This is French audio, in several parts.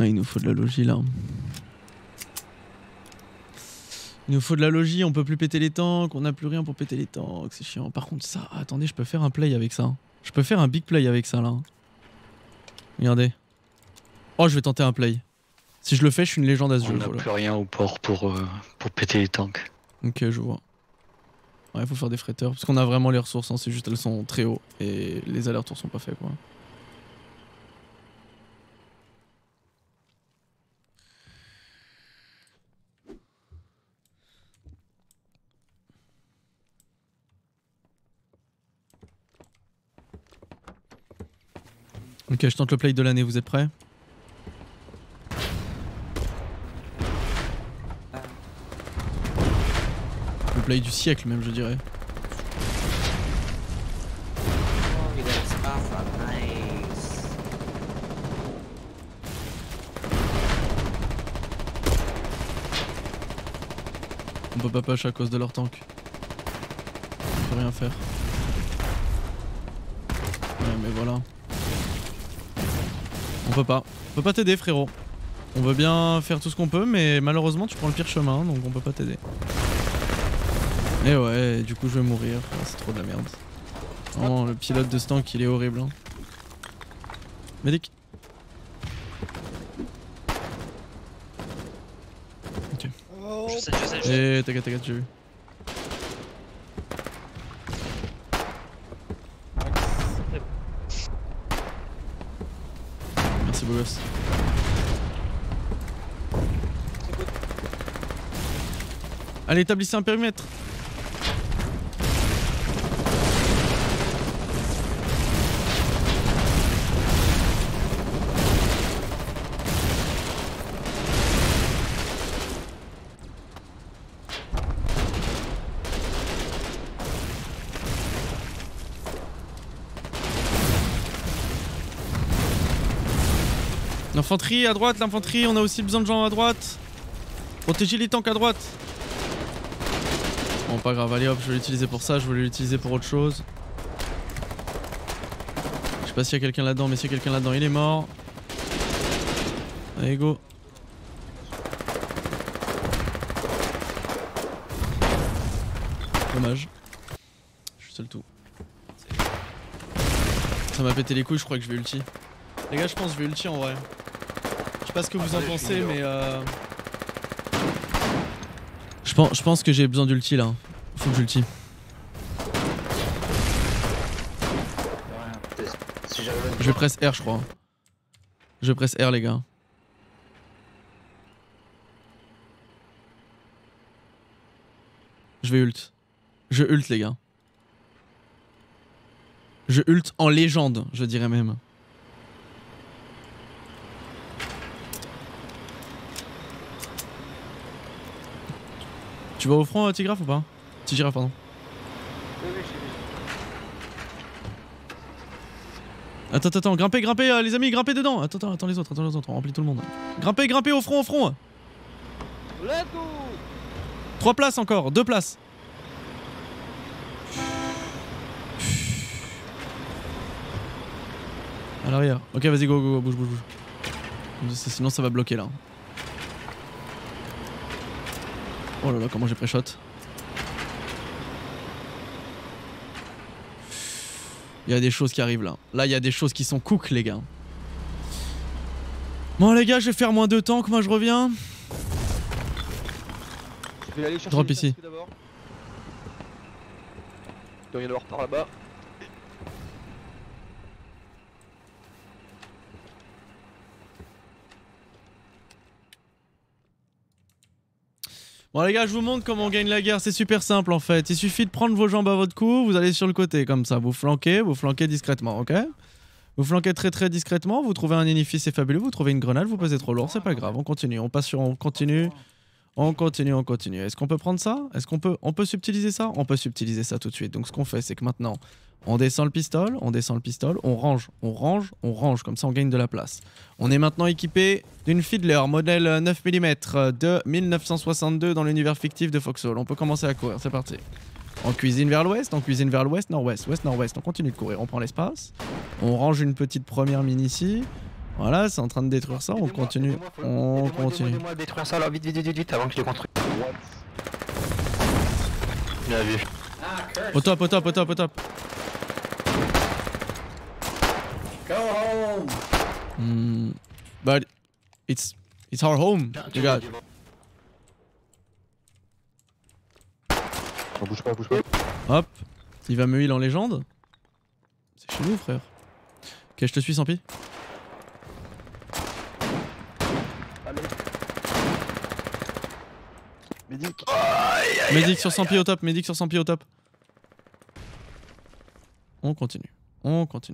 Ah, il nous faut de la logie là. Il nous faut de la logie, on peut plus péter les tanks, on a plus rien pour péter les tanks, c'est chiant. Par contre ça, attendez, je peux faire un play avec ça. Je peux faire un big play avec ça là. Regardez. Oh, je vais tenter un play. Si je le fais, je suis une légende à ce jeu. On n'a plus rien au port pour péter les tanks. Ok, je vois. Ouais, faut faire des fretteurs, parce qu'on a vraiment les ressources, hein, c'est juste elles sont très hauts et les allers-retours sont pas faits quoi. Ok, je tente le play de l'année, vous êtes prêts? Le play du siècle même, je dirais. On peut pas push à cause de leur tank. On peut rien faire. Ouais, mais voilà. On peut pas t'aider frérot. On veut bien faire tout ce qu'on peut mais malheureusement tu prends le pire chemin donc on peut pas t'aider. Et ouais, du coup je vais mourir, c'est trop de la merde. Vraiment le pilote de ce tank il est horrible. Hein. Médic. Ok. Je sais. Et t'inquiète, j'ai vu. Merci beau gosse. Allez, établissez un périmètre. L'infanterie à droite, l'infanterie, on a aussi besoin de gens à droite. Protégez les tanks à droite. Bon, pas grave, allez hop, je vais l'utiliser pour ça, je voulais l'utiliser pour autre chose. Je sais pas s'il y a quelqu'un là-dedans, mais s'il y a quelqu'un là-dedans, il est mort. Allez, go. Dommage. Je suis seul tout. Ça m'a pété les couilles, je crois que je vais ulti. Les gars, je pense que je vais ulti en vrai. Je sais pas ce que vous en pensez, mais je pense que j'ai besoin d'ulti là. Faut que j'ulti. Je vais press R, je crois. Je press R, les gars. Je vais ult. Je ult, les gars. Je ult en légende, je dirais même. Tu vas au front, Tigraf ou pas? Tigraf, pardon. Oui, Attends, grimpez, les amis, grimpez dedans. Attends les autres, on remplit tout le monde. Grimpez, au front. Let's go. 3 places encore, 2 places. À l'arrière. Ok, vas-y, go, bouge. Sinon ça va bloquer là. Oh là là, comment j'ai pré-shot. Il y a des choses qui arrivent là. Là, il y a des choses qui sont cook, les gars. Bon, les gars, je vais faire moins de tanks. Moi, je reviens. Je vais aller chercher Drop ici. d'abord. Il doit y en avoir par là-bas. Bon les gars, je vous montre comment on gagne la guerre, c'est super simple en fait. Il suffit de prendre vos jambes à votre cou, vous allez sur le côté comme ça, vous flanquez discrètement, ok? Vous flanquez très discrètement, vous trouvez un édifice, c'est fabuleux, vous trouvez une grenade, vous pesez trop lourd, c'est pas grave, on continue, on continue. Est-ce qu'on peut prendre ça? On peut subtiliser ça? On peut subtiliser ça tout de suite. Donc ce qu'on fait, c'est que maintenant, on descend le pistolet, on range, comme ça on gagne de la place. On est maintenant équipé d'une Fiddler modèle 9 mm de 1962 dans l'univers fictif de Foxhole. On peut commencer à courir, c'est parti. On cuisine vers l'ouest, nord-ouest, on continue de courir, on prend l'espace. On range une petite première mine ici. Voilà, c'est en train de détruire ça, on continue. On continue. Aidez-moi à détruire ça là, vite, vite, vite, vite, avant que je le construise. Bien vu. Au top, au top, au top, au top. Go home. But it's our home, you got. Oh, bouge pas, bouge pas. Hop, il va me heal en légende. C'est chez nous, frère. Ok, je te suis, Sampi. Allez. Médic. Médic sur 100 pieds au top, médic sur 100 pieds au top. On continue, on continue.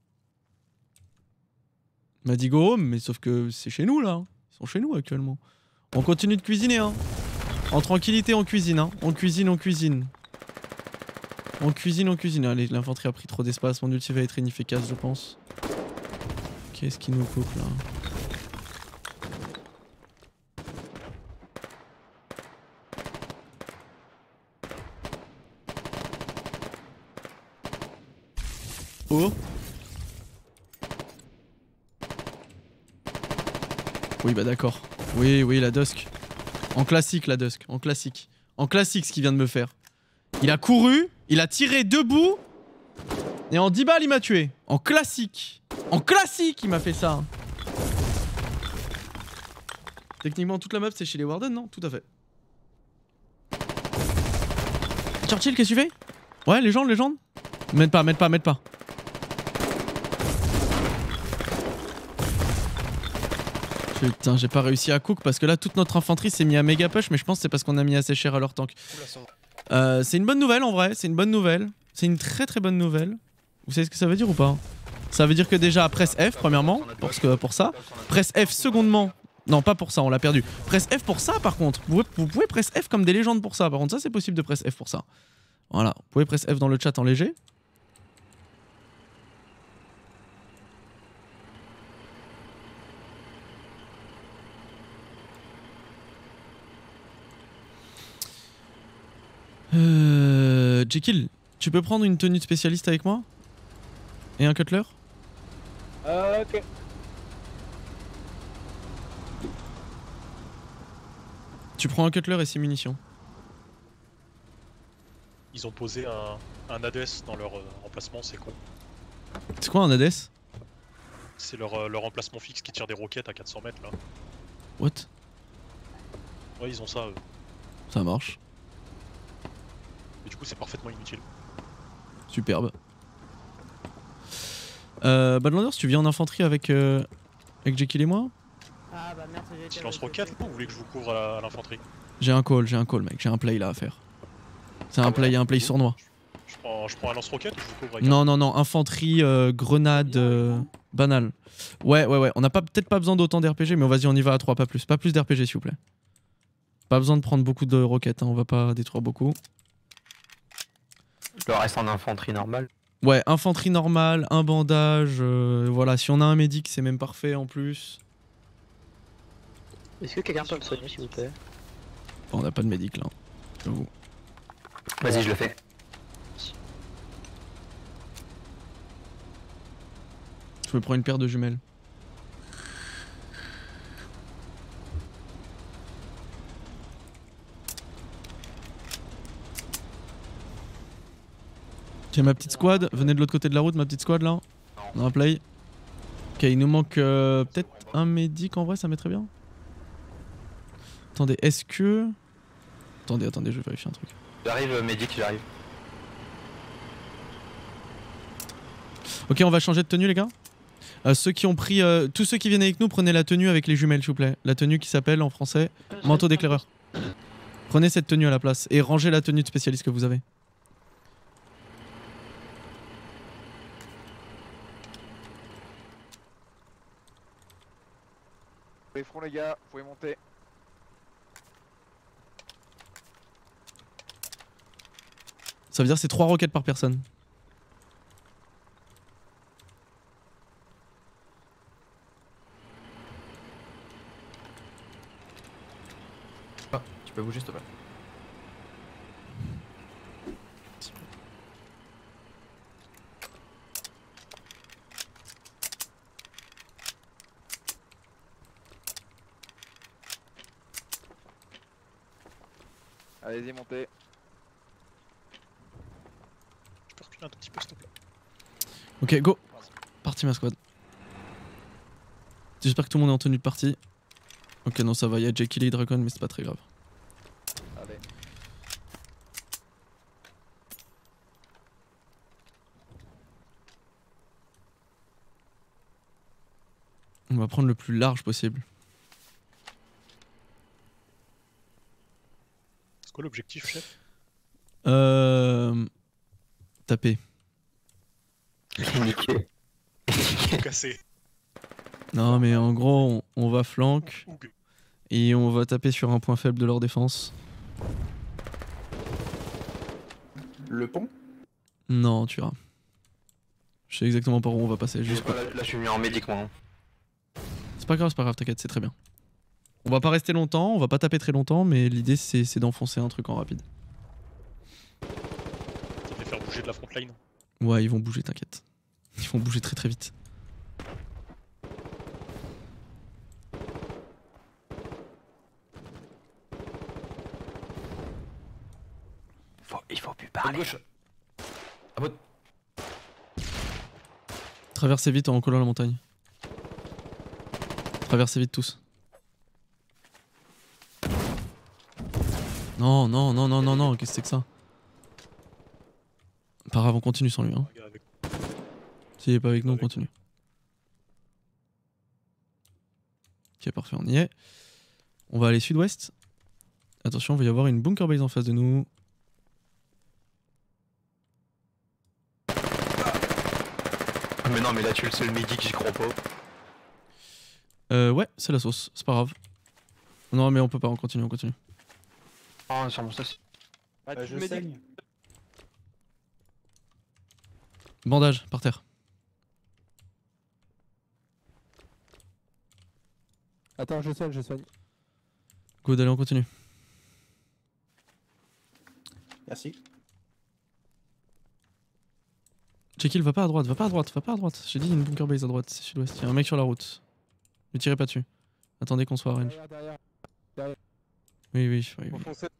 M'a dit go home, mais sauf que c'est chez nous là. Ils sont chez nous actuellement. On continue de cuisiner, hein. En tranquillité, on cuisine, hein. On cuisine, on cuisine. On cuisine, on cuisine. Allez, l'infanterie a pris trop d'espace. Mon ulti va être inefficace, je pense. Qu'est-ce qui nous coupe là? Oh. Oui, bah d'accord. Oui, oui, la Dusk. En classique, la Dusk. En classique. En classique, ce qu'il vient de me faire. Il a couru, il a tiré debout. Et en 10 balles, il m'a tué. En classique. En classique, il m'a fait ça. Techniquement, toute la map, c'est chez les Warden, non? Tout à fait. Churchill, qu'est-ce que tu fais? Ouais, légende, légende. M'aide pas, m'aide pas, m'aide pas. Putain, j'ai pas réussi à cook parce que là toute notre infanterie s'est mis à méga push, mais je pense que c'est parce qu'on a mis assez cher à leur tank. C'est une bonne nouvelle en vrai, c'est une bonne nouvelle. C'est une très très bonne nouvelle. Vous savez ce que ça veut dire ou pas? Ça veut dire que déjà presse F premièrement, pour ça. Presse F secondement. Non, pas pour ça, on l'a perdu. Presse F pour ça par contre. Vous pouvez presse F comme des légendes pour ça. Par contre, ça c'est possible de presse F pour ça. Voilà, vous pouvez presse F dans le chat en léger. Jekyll, tu peux prendre une tenue de spécialiste avec moi? Et un cutler? Ok. Tu prends un cutler et 6 munitions. Ils ont posé un ADS dans leur emplacement, c'est con. C'est quoi un ADS? C'est leur emplacement fixe qui tire des roquettes à 400 mètres là. What? Ouais, ils ont ça eux. Ça marche. Et du coup, c'est parfaitement inutile. Superbe. Badlanders, tu viens en infanterie avec Jekyll et moi? Ah bah merde, j'ai été. Silence roquette, ou vous voulez que je vous couvre à l'infanterie? J'ai un call mec, j'ai un play là à faire. C'est un play sournois. Je prends un lance-roquette ou je vous couvre avec Non, non, non, infanterie, grenade, banale. Ouais, on n'a peut-être pas besoin d'autant d'RPG, mais vas-y, on y va à 3, pas plus. Pas plus d'RPG s'il vous plaît. Pas besoin de prendre beaucoup de roquettes, hein, on va pas détruire beaucoup. Le reste en infanterie normale. Ouais, infanterie normale, un bandage, voilà, si on a un médic, c'est même parfait en plus. Est-ce que quelqu'un peut me soigner s'il vous plaît? On n'a pas de médic là, j'avoue. Vas-y, je le fais. Je me prends une paire de jumelles. J'ai ma petite squad, venez de l'autre côté de la route, ma petite squad là. On a un play. Ok, il nous manque peut-être un médic en vrai, ça mettrait bien. Attendez, est-ce que... Attendez, je vais vérifier un truc. J'arrive, médic, j'arrive. Ok, on va changer de tenue les gars. Ceux qui ont pris... tous ceux qui viennent avec nous, prenez la tenue avec les jumelles s'il vous plaît. La tenue qui s'appelle en français manteau d'éclaireur. Prenez cette tenue à la place et rangez la tenue de spécialiste que vous avez. Les fronts les gars, faut y monter. Ça veut dire c'est 3 roquettes par personne. Ah, tu peux bouger s'il te plaît. Allez-y, montez. Tu peux reculer un tout petit peu, s'il te plaît. Ok, go. Parti ma squad. J'espère que tout le monde est en tenue de partie. Ok, non, ça va, il y a Jackie Lee Dragon, mais c'est pas très grave. Allez. On va prendre le plus large possible. C'est quoi l'objectif, chef? Taper. Niqué. Tout casser. Non, mais en gros, on va flank Oug. et on va taper sur un point faible de leur défense. Le pont? Non, tu verras. Je sais exactement par où on va passer. Juste pas. Là, je suis venu en médic, moi. hein. C'est pas grave, t'inquiète, c'est très bien. On va pas rester longtemps, on va pas taper très longtemps, mais l'idée c'est d'enfoncer un truc en rapide. Ça fait faire bouger de la front line. Ouais, ils vont bouger, t'inquiète. Ils vont bouger très très vite. Il faut plus À parler. gauche. À votre... Traversez vite en collant la montagne. Traversez vite tous. Non, non, non, non, non, non, qu'est-ce que c'est que ça? Pas grave, on continue sans lui. Hein. Un gars avec- S'il est pas avec nous, on Avec. continue. Ok, parfait, on y est. On va aller sud-ouest. Attention, il va y avoir une bunker base en face de nous. Mais non, mais là, tu es le seul médic, j'y crois pas. Ouais, c'est la sauce, c'est pas grave. Non, mais on peut pas, on continue, on continue. Oh, sur mon sauce. Ah, tu je me dis- saigne. Bandage, par terre. Attends, je soigne. Good, allez, on continue. Merci. Jekyll, va pas à droite, va pas à droite, va pas à droite. J'ai dit, il y a une bunker base à droite, c'est sud-ouest. Il y a un mec sur la route. Ne tirez pas dessus. Attendez qu'on soit à range. Derrière. Oui, oui, oui, oui. Foncez.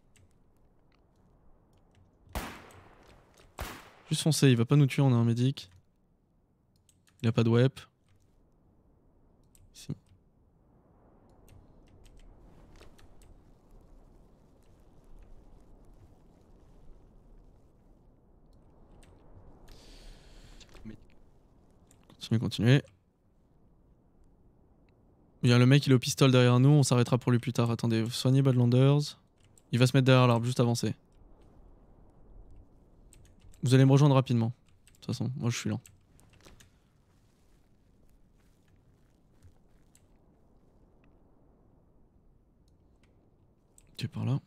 Juste foncez, il va pas nous tuer, on a un médic. Il a pas de wep. Ici. Continuez, continuez. Il y a le mec, il est au pistol derrière nous, on s'arrêtera pour lui plus tard. Attendez, soignez Badlanders. Il va se mettre derrière l'arbre, juste avancer. Vous allez me rejoindre rapidement. De toute façon, moi je suis là. Tu es par là.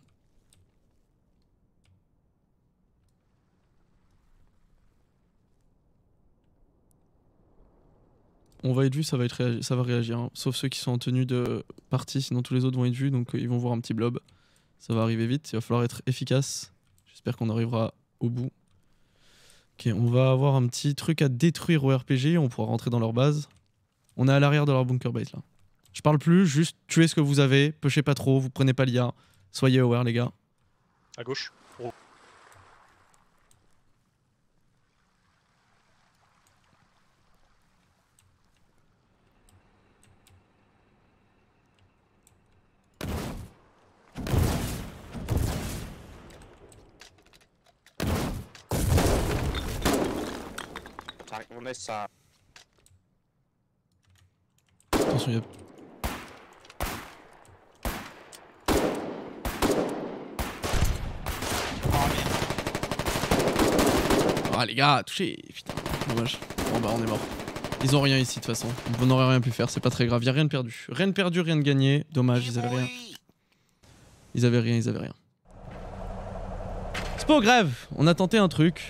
On va être vu, ça va réagir. Hein. Sauf ceux qui sont en tenue de partie, sinon tous les autres vont être vus, donc ils vont voir un petit blob. Ça va arriver vite, il va falloir être efficace. J'espère qu'on arrivera au bout. Ok, on va avoir un petit truc à détruire au RPG, on pourra rentrer dans leur base. On est à l'arrière de leur bunker base là. Je parle plus, juste tuez ce que vous avez, pushez pas trop, vous prenez pas l'IA. Soyez aware les gars. À gauche. Oh. On laisse ça. Attention, il y a... Ah les gars, touché. Putain, dommage. Bon bah on est mort. Ils ont rien ici de toute façon. On n'aurait rien pu faire, c'est pas très grave. Y'a rien de perdu. Rien de perdu, rien de gagné. Dommage, ils avaient rien. Ils avaient rien, ils avaient rien. C'est pas grave, on a tenté un truc.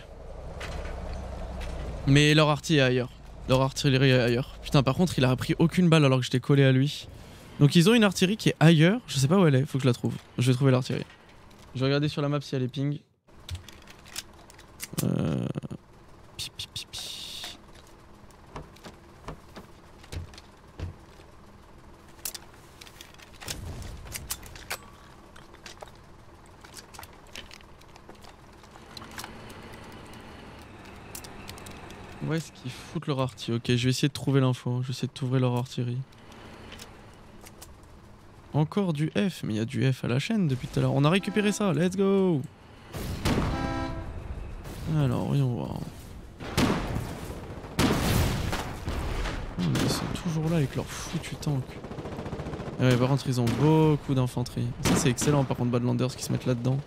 Mais leur artillerie est ailleurs. Leur artillerie est ailleurs. Putain, par contre, il a pris aucune balle alors que j'étais collé à lui. Donc ils ont une artillerie qui est ailleurs. Je sais pas où elle est, faut que je la trouve. Je vais trouver l'artillerie. Je vais regarder sur la map si elle est ping. Pi, pi, pi, pi. Où est-ce qu'ils foutent leur artillerie? Ok, je vais essayer de trouver l'info. Je vais essayer de t'ouvrir leur artillerie. Encore du F, mais il y a du F à la chaîne depuis tout à l'heure. On a récupéré ça, let's go. Alors, voyons voir. Oh, mais ils sont toujours là avec leur foutu tank. Ouais, par contre, ils ont beaucoup d'infanterie. Ça, c'est excellent, par contre, Badlanders qui se mettent là-dedans.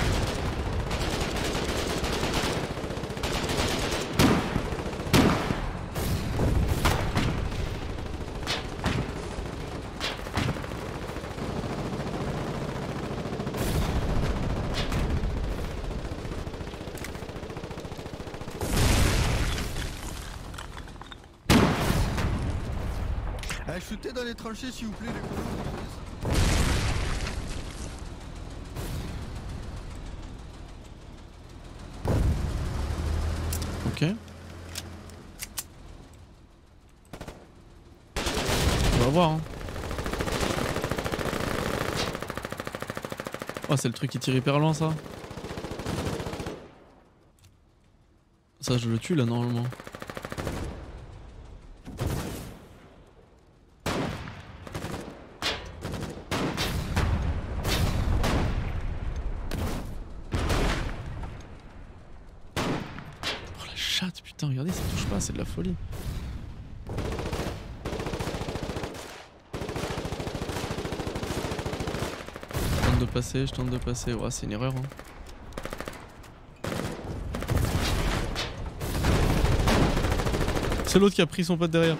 Shootez dans les tranchées s'il vous plaît les gars. Ok. On va voir hein. Oh c'est le truc qui tire hyper loin ça. Ça je le tue là normalement. Putain, regardez, ça touche pas, c'est de la folie. Je tente de passer. Ouais, c'est une erreur. Hein. C'est l'autre qui a pris son pote derrière.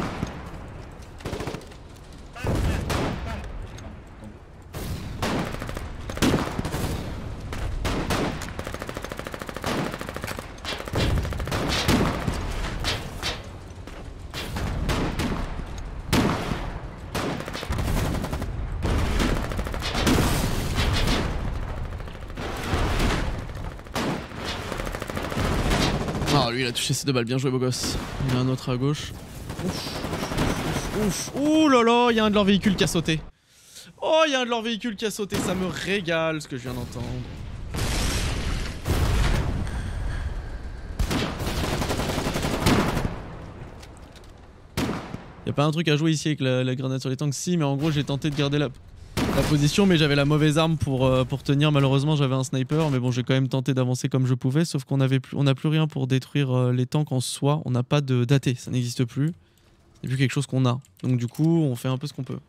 Ah lui il a touché ses 2 balles, bien joué beau gosse. Il y en a un autre à gauche. Ouf. Ouh là là, il y a un de leurs véhicules qui a sauté. Oh il y a un de leurs véhicules qui a sauté, ça me régale ce que je viens d'entendre. Y a pas un truc à jouer ici avec la grenade sur les tanks? Si mais en gros j'ai tenté de garder la position mais j'avais la mauvaise arme pour tenir. Malheureusement j'avais un sniper mais bon j'ai quand même tenté d'avancer comme je pouvais, sauf qu'on n'a plus rien pour détruire les tanks en soi. On n'a pas d'AT, ça n'existe plus. C'est plus quelque chose qu'on a, donc du coup on fait un peu ce qu'on peut.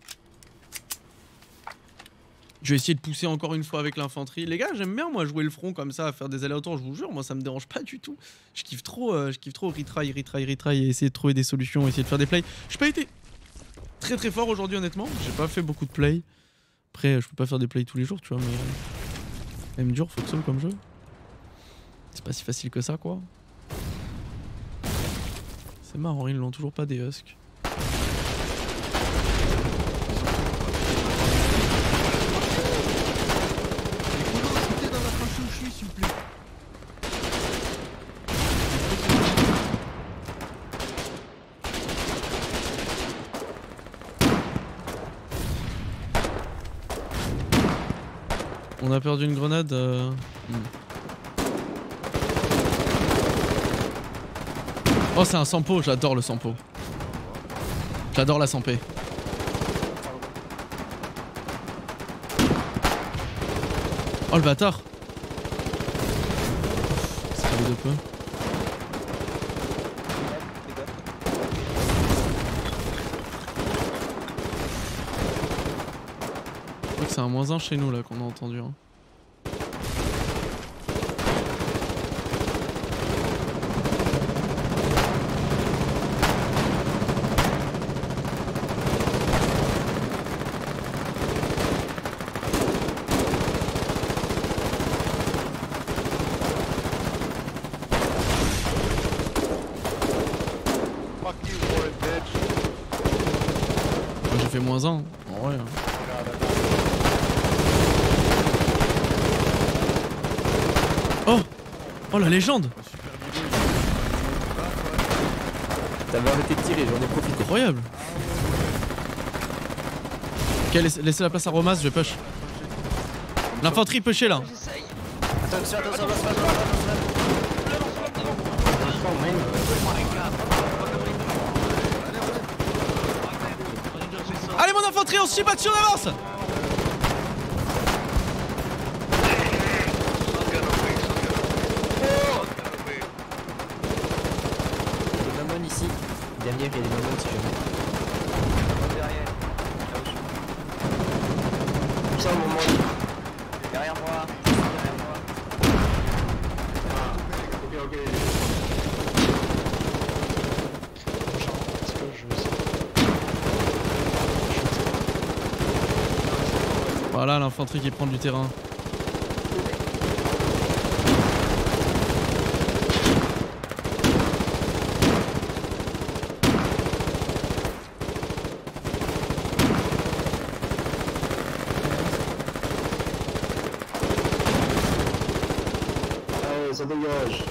Je vais essayer de pousser encore une fois avec l'infanterie. Les gars j'aime bien moi jouer le front comme ça, à faire des allers-retours, je vous jure, moi ça me dérange pas du tout. Je kiffe trop retry et essayer de trouver des solutions, essayer de faire des plays. J'ai pas été très fort aujourd'hui honnêtement, j'ai pas fait beaucoup de plays. Après, je peux pas faire des plays tous les jours, tu vois, mais même dur, faut que comme jeu. C'est pas si facile que ça, quoi. C'est marrant, ils l'ont toujours pas des husks. Shootez dans la tranchée où je suis s'il vous plaît. On a perdu une grenade. Oh, c'est un sampo, j'adore le sampo. J'adore la sampé. Oh le bâtard. C'est pas de peu. Je crois que c'est un -1 chez nous là qu'on a entendu. Hein. J'ai fait -1 en vrai. Hein. Oh! Oh la légende! T'avais arrêté de tirer, j'en ai profité. Incroyable! Ok, laissez la place à Romas, je vais push. L'infanterie pushée là! Attention, d'infanterie, on se chie pas dessus, on avance. Il y a des mamans ici. Derrière, il y a des mamans si jamais. Ça, au moment Derrière moi. Derrière moi. Voilà l'infanterie qui prend du terrain. Allez, ça dégage.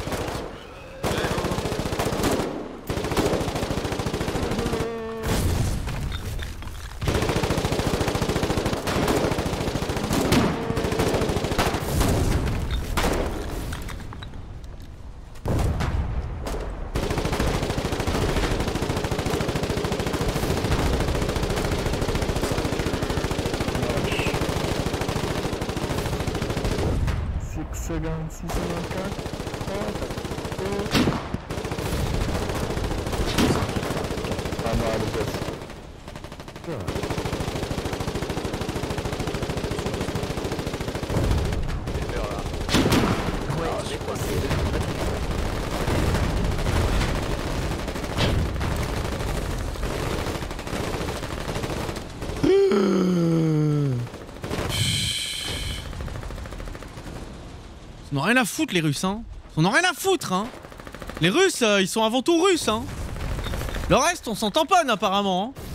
Ils n'ont rien à foutre les Russes hein. Ils n'ont rien à foutre hein. Les Russes ils sont avant tout Russes hein. Le reste on s'en tamponne apparemment hein.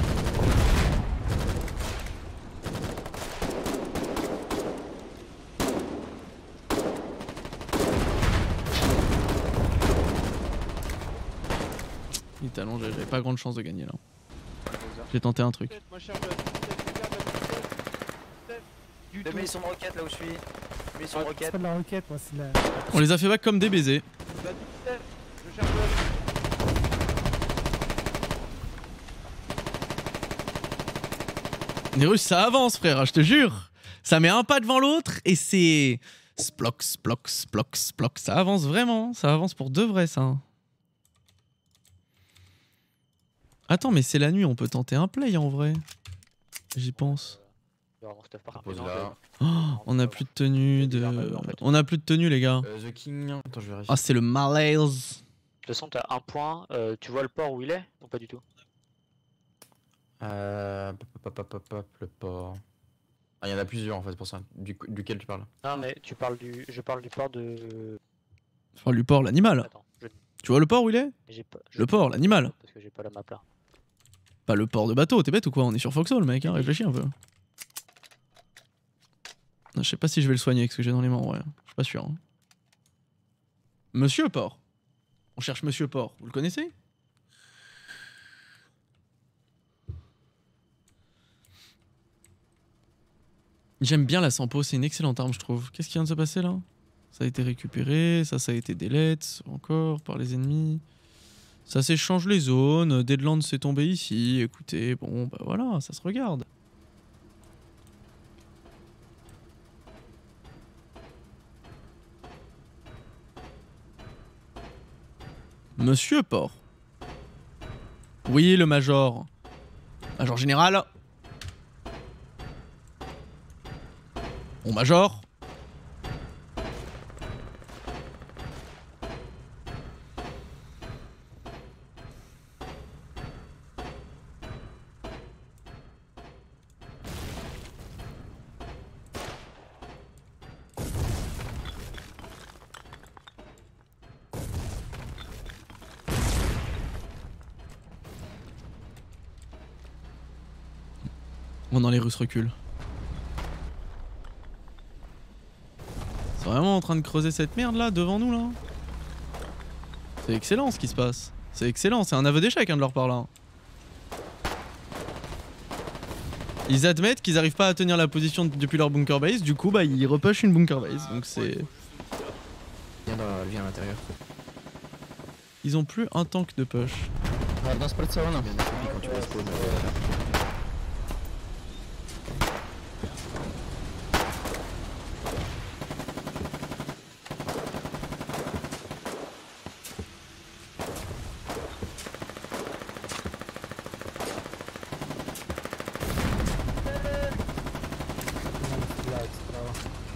Il est allongé, j'avais pas grande chance de gagner là. J'ai tenté un truc. Mais ils sont de roquette là où je suis. Mais ils sont de roquette. C'est pas de la roquette, moi, c'est de la. On les a fait back comme des baisers. Les Russes ça avance frère, je te jure. Ça met un pas devant l'autre et c'est... Splox, splox, splox, splox. Ça avance vraiment, ça avance pour de vrai ça. Attends mais c'est la nuit, on peut tenter un play en vrai. J'y pense. Oh, on a plus de tenue de... On a plus de tenue les gars. The King. Attends, je vais vérifier. Ah c'est le malaise. De toute façon t'as un point, tu vois le port où il est? Non pas du tout. Le port. Ah, il y en a plusieurs en fait pour ça. Duquel tu parles? Non mais tu parles du... Je parle du port de... Enfin du port, l'animal. Attends, Tu vois le port où il est? Le port, l'animal. Parce que j'ai pas la map là. Pas le port de bateau, t'es bête ou quoi? On est sur Foxhole mec, hein, réfléchis un peu. Je sais pas si je vais le soigner avec ce que j'ai dans les mains, ouais. Je suis pas sûr. Hein. Monsieur Port. On cherche Monsieur Port. Vous le connaissez? J'aime bien la Sampo, c'est une excellente arme je trouve. Qu'est-ce qui vient de se passer là? Ça a été récupéré, ça a été delete encore par les ennemis. Ça s'échange les zones, Deadland s'est tombé ici, écoutez, bon bah voilà, ça se regarde. Monsieur Port. Oui, le Major. Major général. Bon, Major. Bon, non, les Russes reculent. C'est vraiment en train de creuser cette merde là, devant nous là. C'est excellent ce qui se passe. C'est excellent, c'est un aveu d'échec hein, de leur part là. Ils admettent qu'ils arrivent pas à tenir la position depuis leur bunker base, du coup bah ils repushent une bunker base, donc c'est... Viens à l'intérieur. Ils ont plus un tank de push.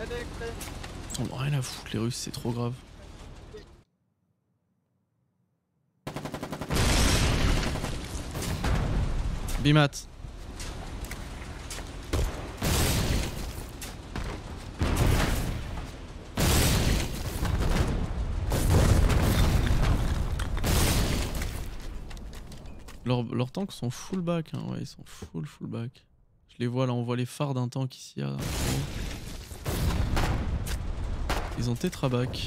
On a rien à foutre, les Russes, c'est trop grave. Bimat. Leurs tanks sont full back, hein. Ouais, ils sont full back. Je les vois là, on voit les phares d'un tank ici. Là. Ils ont tétrabac.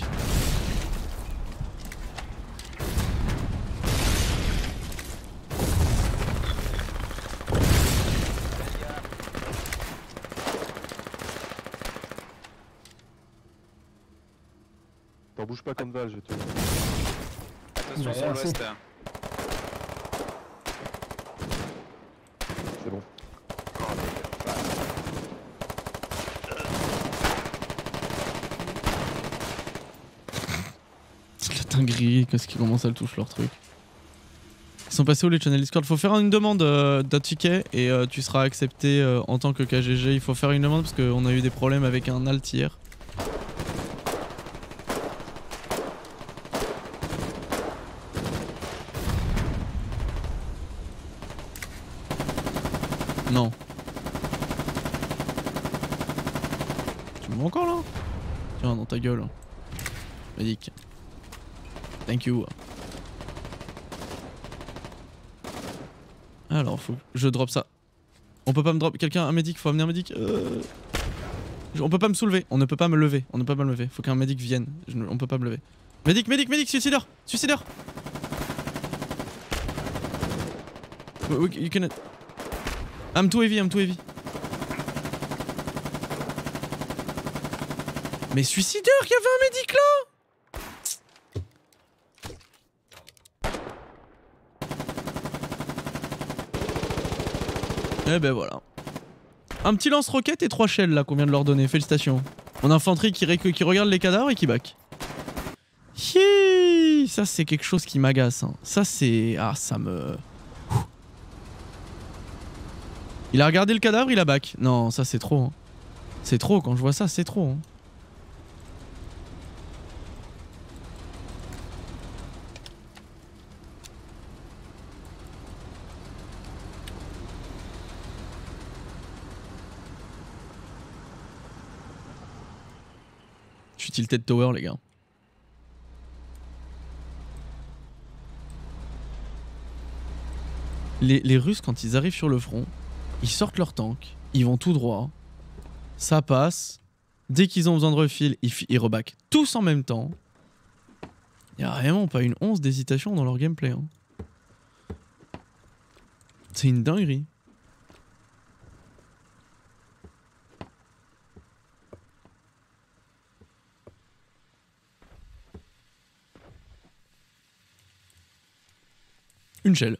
T'en bouge pas comme Val, je te. Attention sur l'ouest. C'est bon. C'est la dinguerie, qu'est-ce qu'ils commencent à le toucher leur truc. Ils sont passés où les channels Discord? Faut faire une demande d'un ticket et tu seras accepté en tant que KGG. Il faut faire une demande parce qu'on a eu des problèmes avec un alt hier. Non. Tu me vois encore là? Tiens, dans ta gueule. Médic. Thank you. Alors, faut que je drop ça. On peut pas me drop. Quelqu'un, un médic, faut amener un médic. On peut pas me soulever, on ne peut pas me lever. On ne peut pas me lever. Faut qu'un médic vienne. On peut pas me lever. Médic, suicideur! Suicideur! You can... I'm too heavy. Mais suicideur, qu'il y avait un médic là! Eh ben voilà. Un petit lance-roquette et 3 shells là qu'on vient de leur donner, félicitations. Mon infanterie qui regarde les cadavres et qui back. Hi, ça c'est quelque chose qui m'agace. Hein. Ça c'est... Ah ça me... Il a regardé le cadavre, il a back. Non, ça c'est trop. Hein. C'est trop, quand je vois ça, c'est trop. Hein. Je suis tilted tower, les gars. Les Russes, quand ils arrivent sur le front, ils sortent leur tank, ils vont tout droit, ça passe. Dès qu'ils ont besoin de refill, ils reback tous en même temps. Il n'y a vraiment pas une once d'hésitation dans leur gameplay. Hein. C'est une dinguerie. Une shell.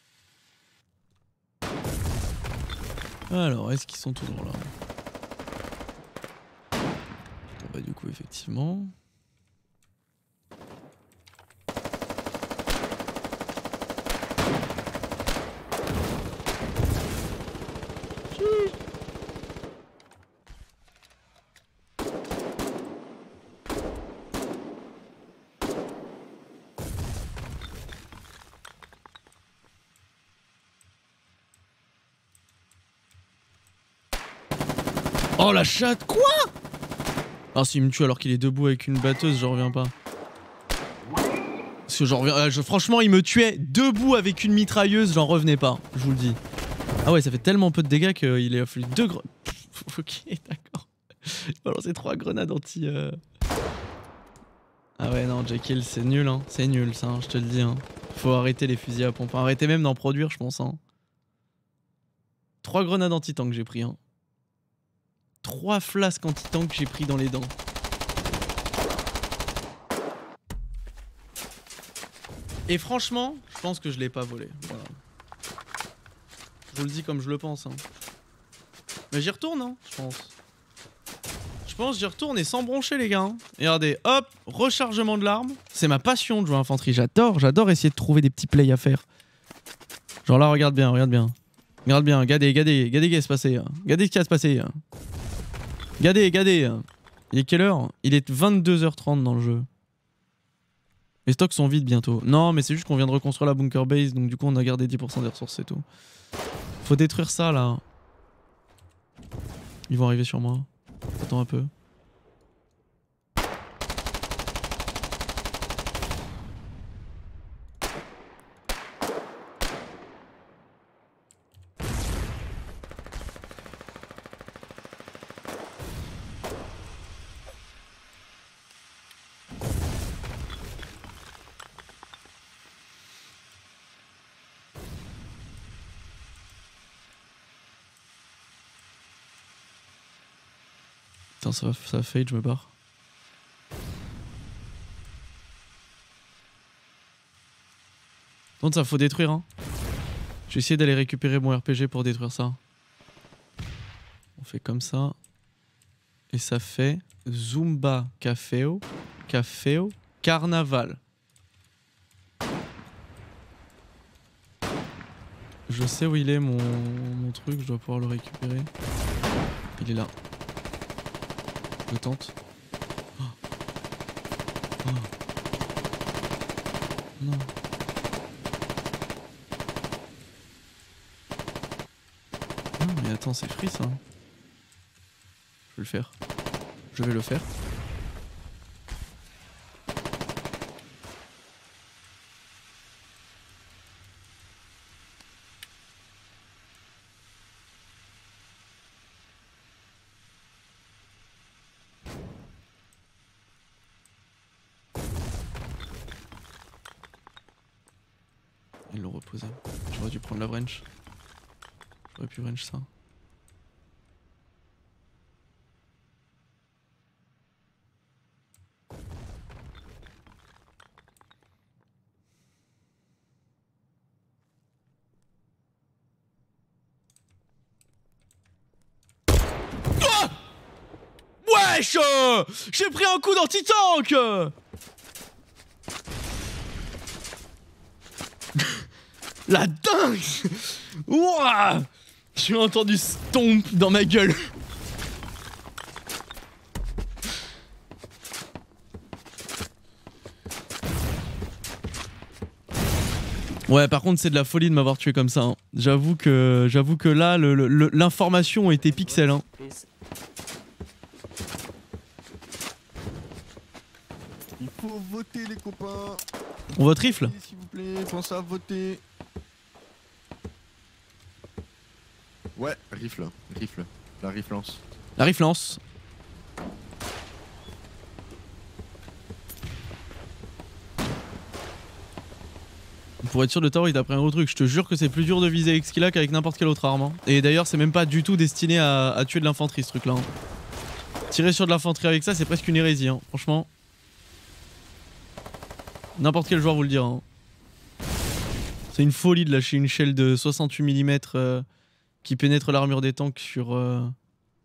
Alors, est-ce qu'ils sont toujours là? Bon bah du coup, effectivement... Oh la chatte, quoi? Alors s'il me tue alors qu'il est debout avec une batteuse, j'en reviens pas. Parce que j'en reviens... franchement, il me tuait debout avec une mitrailleuse, j'en revenais pas, je vous le dis. Ah ouais, ça fait tellement peu de dégâts qu'il a fallu 2 grenades. Ok, d'accord. J'ai balancé 3 grenades anti... Ah ouais, non, Jekyll, c'est nul, hein. C'est nul, ça, hein, je te le dis. Hein. Faut arrêter les fusils à pompe. Arrêter même d'en produire, je pense. Hein. 3 grenades anti-tank j'ai pris, hein. 3 flasques anti-tank que j'ai pris dans les dents. Et franchement, je pense que je l'ai pas volé. Voilà. Je vous le dis comme je le pense. Hein. Mais j'y retourne, hein, je pense. Je pense j'y retourne et sans broncher, les gars. Hein. Et regardez, hop, rechargement de l'arme. C'est ma passion de jouer à infanterie. J'adore essayer de trouver des petits plays à faire. Genre là, regarde bien, regarde bien. Regarde bien, regardez ce qui va se passer. Regardez. Il est quelle heure? Il est 22h30 dans le jeu. Les stocks sont vides bientôt. Non, mais c'est juste qu'on vient de reconstruire la bunker base, donc du coup on a gardé 10% des ressources, c'est tout. Faut détruire ça là. Ils vont arriver sur moi. Attends un peu. Putain, ça va fade, je me barre. Donc ça faut détruire hein. Je vais essayer d'aller récupérer mon RPG pour détruire ça. On fait comme ça. Et ça fait Zumba Caféo Carnaval. Je sais où il est mon truc, je dois pouvoir le récupérer. Il est là. Je tente. Oh. Oh. Non. Non mais attends, c'est free ça. Je vais le faire. Je vais le faire. Ils l'ont reposé. J'aurais dû prendre la wrench. J'aurais pu wrench ça. Ah! Wesh! J'ai pris un coup d'anti-tank! La dingue! Ouah! J'ai entendu stomp dans ma gueule. Ouais, par contre, c'est de la folie de m'avoir tué comme ça. Hein. J'avoue que là, l'information était pixel. Hein. Il faut voter les copains. On vote rifle? S'il vous plaît, pensez à voter. Ouais, rifle. La riflance. La riflance. Pour être sûr de t'avoir, il t'a pris un gros truc. Je te jure que c'est plus dur de viser avec ce qu'il a qu'avec n'importe quelle autre arme. Hein. Et d'ailleurs, c'est même pas du tout destiné à tuer de l'infanterie ce truc là. Hein. Tirer sur de l'infanterie avec ça, c'est presque une hérésie. Hein. Franchement. N'importe quel joueur vous le dira. Hein. C'est une folie de lâcher une shell de 68 mm qui pénètre l'armure des tanks sur un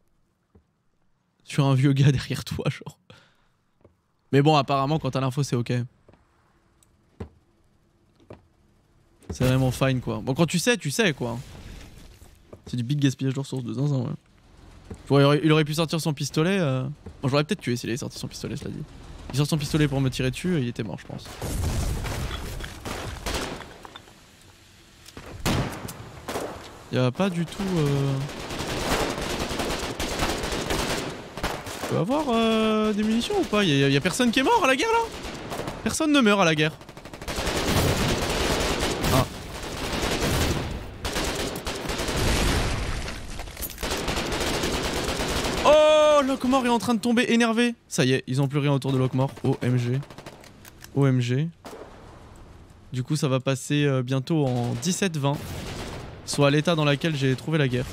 vieux gars derrière toi, genre. Mais bon, apparemment, quand t'as l'info, c'est ok. C'est vraiment fine, quoi. Bon, quand tu sais, quoi. C'est du big gaspillage de ressources de zinzin, ouais. Bon, il aurait pu sortir son pistolet. Bon, j'aurais peut-être tué s'il avait sorti son pistolet, cela dit. Il sort son pistolet pour me tirer dessus et il était mort, je pense. Y'a pas du tout. Je peux avoir des munitions ou pas? Y'a personne qui est mort à la guerre là? Personne ne meurt à la guerre. Ah. Oh, Lockmore est en train de tomber énervé. Ça y est, ils ont plus rien autour de Lockmore. OMG. OMG. Du coup, ça va passer bientôt en 17-20. Soit à l'état dans lequel j'ai trouvé la guerre.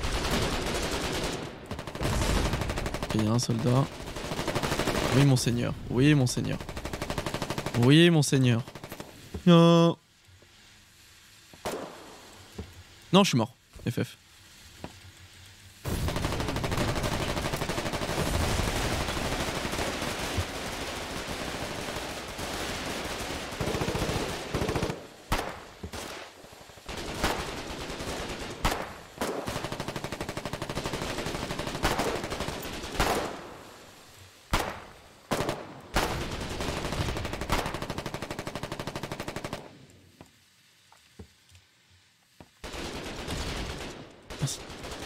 Ok, il y a un soldat. Oui, monseigneur. Oui, monseigneur. Oui, monseigneur. Non. Non, je suis mort. FF. Merci.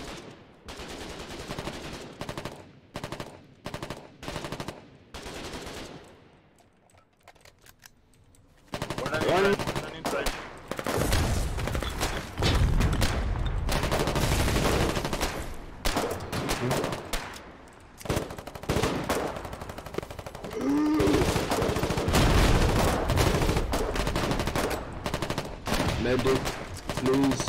Medic, please.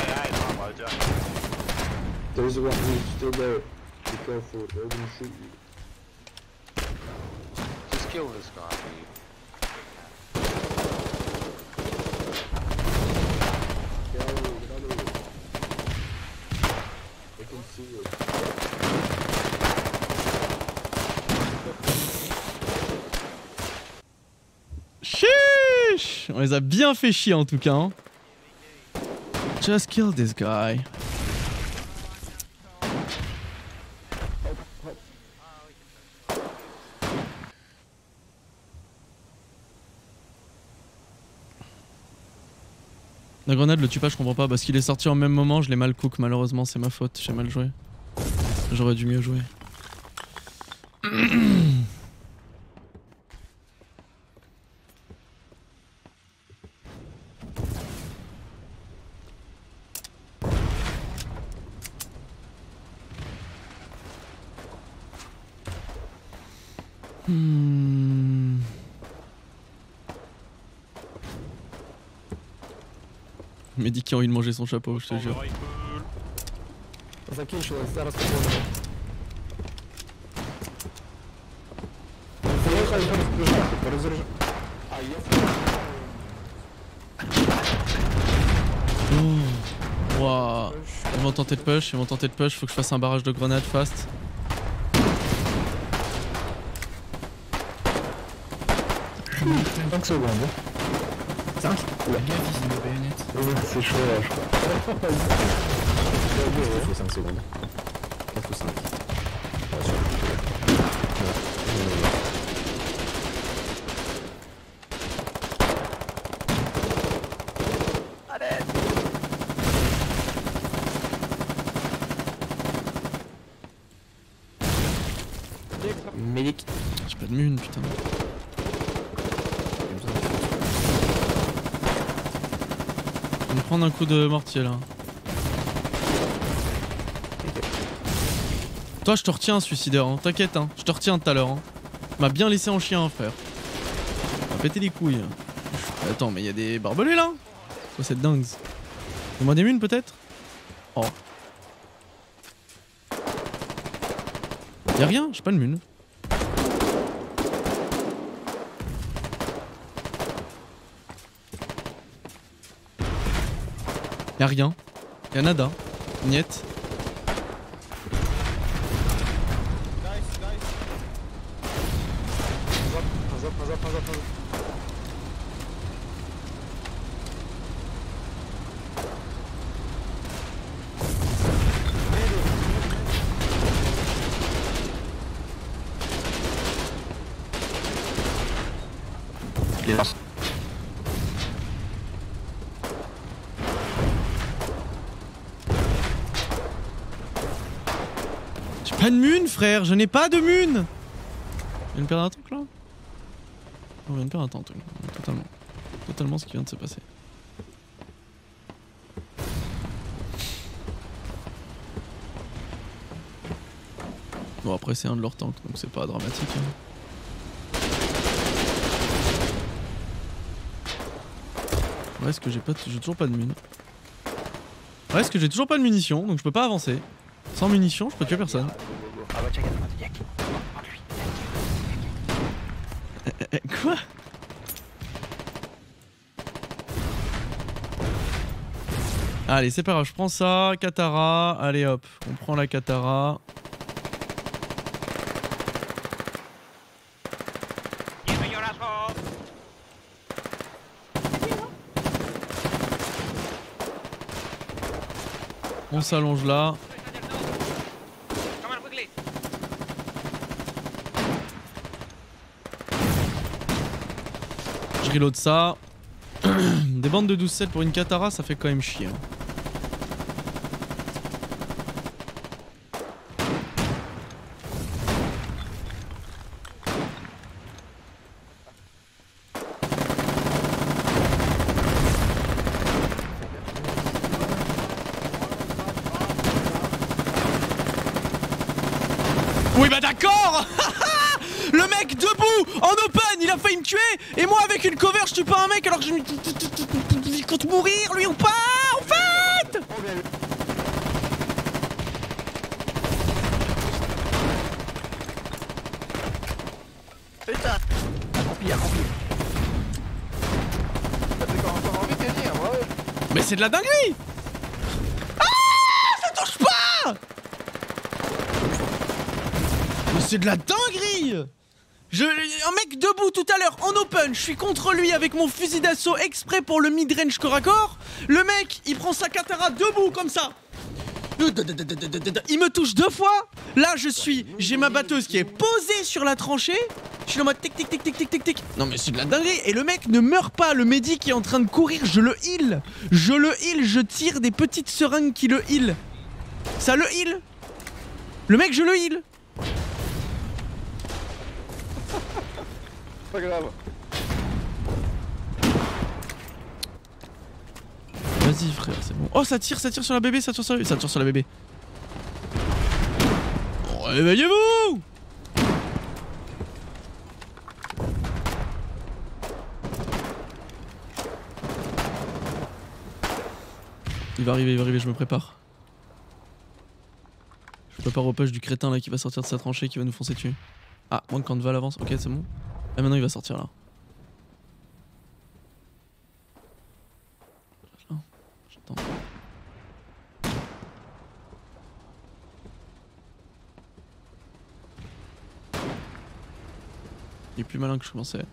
There's one who's still there. Be careful, they're gonna shoot you. Just kill this guy, dude. Get out of the way, get out of the way. They can see you. Chiche! On les a bien fait chier en tout cas. Hein. Just kill this guy. La grenade le tue pas, je comprends pas parce qu'il est sorti en même moment, je l'ai mal cook malheureusement, c'est ma faute, j'ai mal joué. J'aurais dû mieux jouer. Mehdi qui a envie de manger son chapeau, je te jure. Закінчилось, зараз поможемо. Перезаряджати. А є. Wouah. Ils vont tenter de push, faut que je fasse un barrage de grenades fast. secondes. 5 La gaffe, ils ont des baïonnettes. C'est chaud là, je crois. Il faut 5 secondes. 4 ou 5. Médic. J'ai pas de mune, putain. Je vais me prendre un coup de mortier là. Toi, je te retiens, suicideur, hein. T'inquiète, hein. Je te retiens tout à l'heure. Hein. Tu m'as bien laissé en chien, frère. Tu m'as pété les couilles. Attends, mais il y a des barbelés là. C'est quoi cette dingue? Donne-moi des munes peut-être? Oh. Y'a rien, j'ai pas de mune. Y'a rien. Y'a nada. Niet. J'ai pas de mune, frère, je n'ai pas de mune. Je viens de perdre un truc là? On vient de perdre un truc, totalement. Totalement ce qui vient de se passer. Bon après c'est un de leurs tanks donc c'est pas dramatique. Hein. Ouais, est-ce que j'ai toujours pas de mine? Ouais, est-ce que j'ai toujours pas de munitions donc je peux pas avancer. Sans munitions, je peux tuer personne. Quoi? Allez, c'est pas grave, je prends ça, Katara. Allez hop, on prend la Katara. On s'allonge là. Je reload ça. Des bandes de 12-7 pour une Katara, ça fait quand même chier. Hein. Oui bah d'accord. Le mec debout, en open, il a failli me tuer. Et moi avec une cover, je tue pas un mec alors que il compte mourir lui ou pas en fait. Putain. Accroupi. Encore envie de tenir, ouais. Mais c'est de la dinguerie. Ah, ça touche pas. Mais c'est de la dinguerie. Un mec debout tout à l'heure en open, je suis contre lui avec mon fusil d'assaut exprès pour le mid-range corps à corps. Le mec, il prend sa katana debout comme ça. Il me touche 2 fois. Là, j'ai ma batteuse qui est posée sur la tranchée. Je suis en mode tic tic tic tic tic tic tic. Non mais c'est de la dinguerie. Et le mec ne meurt pas. Le médic est en train de courir. Je le heal. Je tire des petites seringues qui le heal. Ça le heal. Le mec, je le heal. Pas grave. Vas-y frère, c'est bon. Oh ça tire sur la bébé, ça tire sur la bébé. Oh, réveillez-vous. Il va arriver, je me prépare. Je me prépare au push du crétin là qui va sortir de sa tranchée, qui va nous foncer dessus. Ah, moins quand Val avance, ok c'est bon. Ah maintenant il va sortir là. J'attends. Il est plus malin que je pensais.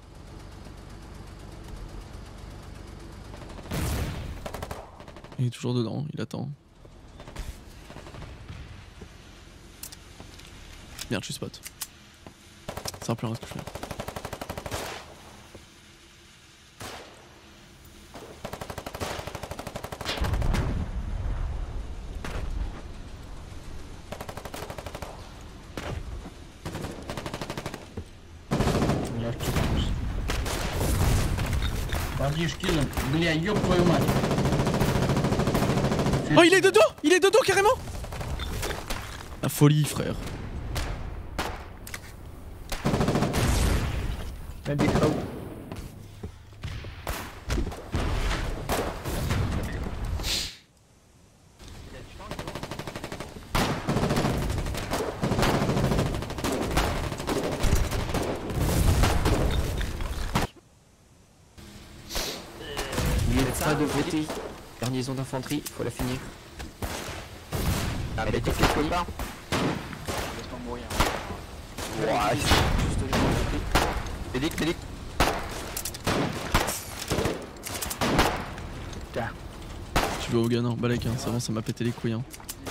Il est toujours dedans, il attend. Merde, je suis spot. C'est un peu rien ce que je fais. Oh il est de dos carrément. La folie frère. Pas de VT, garnison d'infanterie, faut la finir. Ah mais t'es quelque part. Laisse-moi mourir. Ouah, médic. Tu veux au gun, hein, balèque, hein, c'est bon, ça m'a pété les couilles. Hein.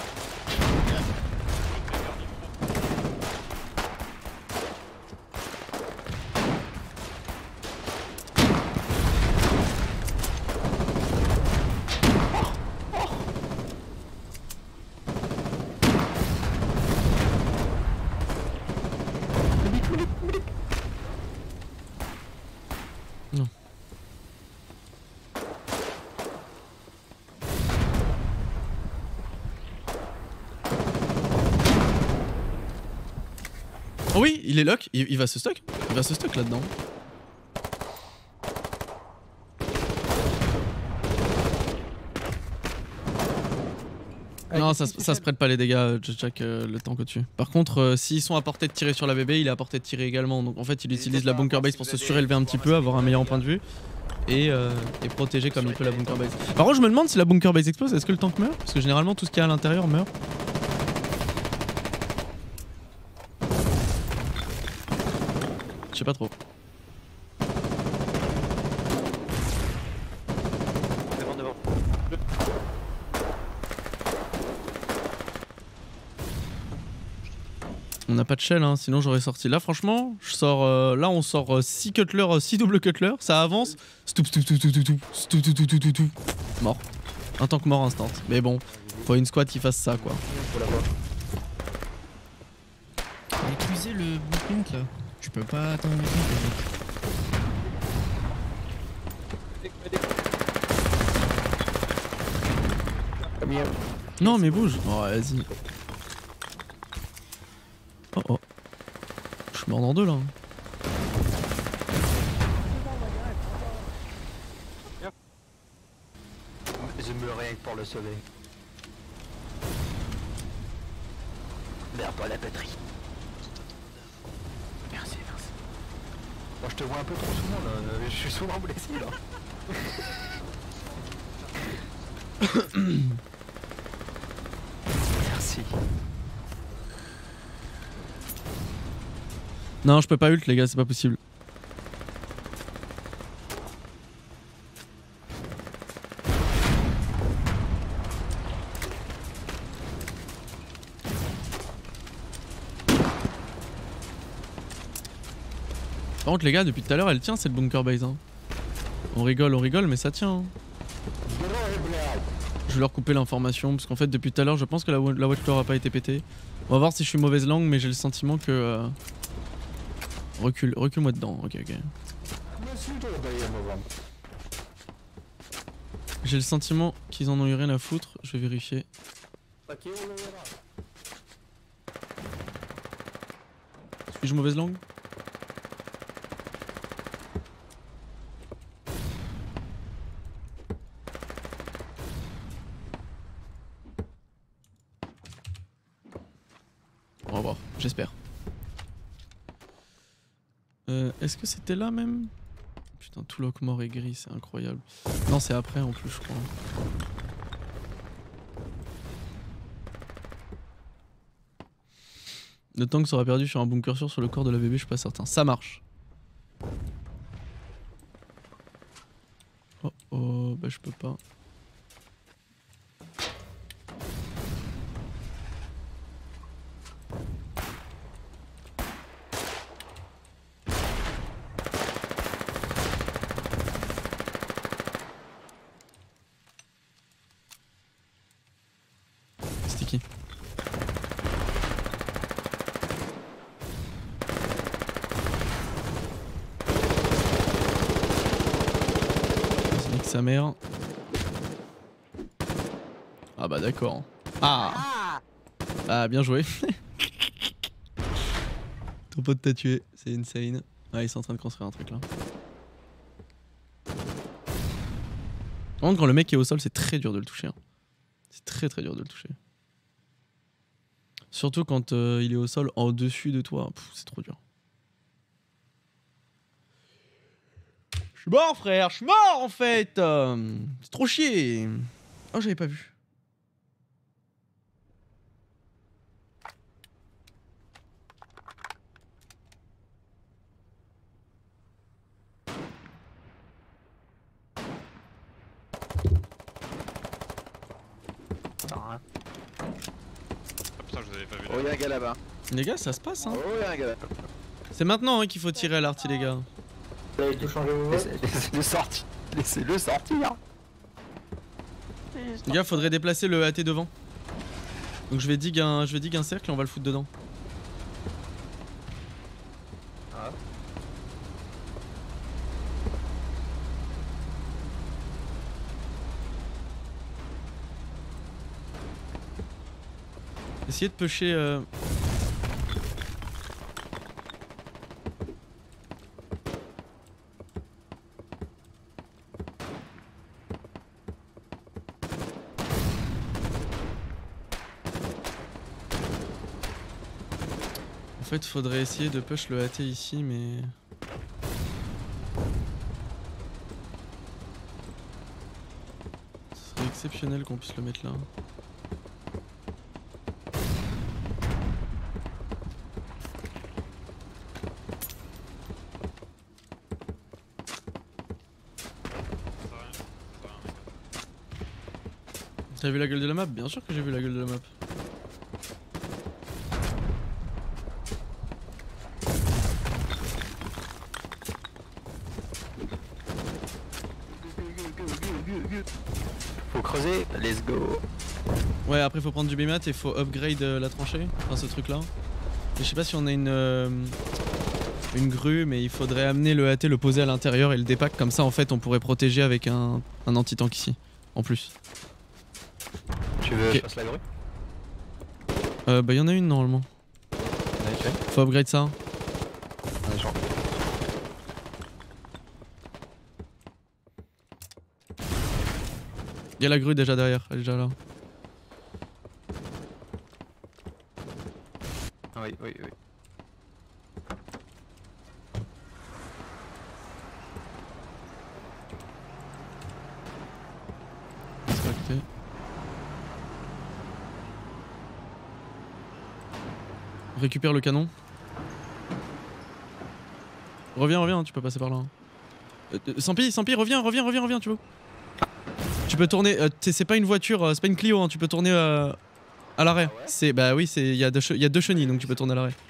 Non. Oh oui, il est lock, il va se stock. Il va se stock là-dedans. Non, ça se prête pas les dégâts, Jack, le temps que tu. Par contre, s'ils sont à portée de tirer sur la bébé, il est à portée de tirer également. Donc en fait, il utilise la bunker base pour se surélever un petit peu, avoir un meilleur point de vue. Et protéger comme il peut la bunker base. Par contre, je me demande si la bunker base explose, est-ce que le tank meurt? Parce que généralement, tout ce qu'il y a à l'intérieur meurt. Je sais pas trop. Devant. On n'a pas de shell, hein, sinon j'aurais sorti. Là, franchement, je sors. Là, on sort 6 cutlers, 6 double cutlers. Ça avance. Mort. Un tank mort instant. Mais bon, faut une squad qui fasse ça, quoi. Utiliser le blueprint là. Tu peux pas attendre le Non, mais bouge. Oh, vas-y. Oh oh. Je suis mort dans deux là. Je me rien que pour le sauver. Merde, pas la batterie. Merci, merci. Moi je te vois un peu trop souvent là, je suis souvent blessé là. Merci. Non, je peux pas ult les gars, c'est pas possible. Par contre les gars, depuis tout à l'heure elle tient cette bunker base hein. On rigole mais ça tient hein. Je vais leur couper l'information parce qu'en fait depuis tout à l'heure je pense que la watchtower a pas été pétée. On va voir si je suis mauvaise langue mais j'ai le sentiment que... Recule-moi dedans, ok. J'ai le sentiment qu'ils en ont eu rien à foutre, je vais vérifier. Suis-je mauvaise langue? On va voir, j'espère. Est-ce que c'était là même? Putain, tout Lockmore est gris, c'est incroyable. Non, c'est après en plus, je crois. Le tank sera perdu sur un bunker sûr sur le corps de la bébé, je suis pas certain. Ça marche. Oh oh, bah je peux pas. Sticky. Sa mère. Ah bah d'accord. Ah bien joué. Ton pote t'a tué, c'est insane. Ah ils sont en train de construire un truc là. Par contre quand le mec est au sol c'est très dur de le toucher hein. C'est très dur de le toucher. Surtout quand il est au sol en dessus de toi, c'est trop dur. Je suis mort frère, je suis mort en fait. C'est trop chier. Oh j'avais pas vu. Ah putain, je vous avais pas vu là. Oh, y'a un gars là-bas. Les gars ça se passe hein. Oh, y'a un gars là. C'est maintenant hein, qu'il faut tirer à l'arty les gars. Vous avez tout changé vous? Laissez-le sortir. Laissez-le sortir. Les gars faudrait déplacer le AT devant. Donc je vais dig un cercle et on va le foutre dedans. Ah. Essayez de pusher En fait faudrait essayer de push le AT ici mais... Ce serait exceptionnel qu'on puisse le mettre là. T'as vu la gueule de la map? Bien sûr que j'ai vu la gueule de la map. Faut creuser, let's go. Ouais après faut prendre du BMAT et faut upgrade la tranchée, enfin ce truc là. Et je sais pas si on a une grue mais il faudrait amener le AT, le poser à l'intérieur et le dépack comme ça en fait on pourrait protéger avec un anti-tank ici, en plus. Tu veux que je fasse la grue? Bah y'en a une normalement. Mec. Faut upgrade ça. Ouais, genre. Y'a la grue déjà derrière, elle est déjà là. Oui, oui, oui. Respecté. Récupère le canon. Reviens, tu peux passer par là. Sampi, reviens, tu vois. Tu peux tourner, c'est pas une voiture, c'est pas une Clio, hein, tu peux tourner à l'arrêt. Ah ouais C'est bah oui, il y a deux chenilles donc tu peux tourner à l'arrêt.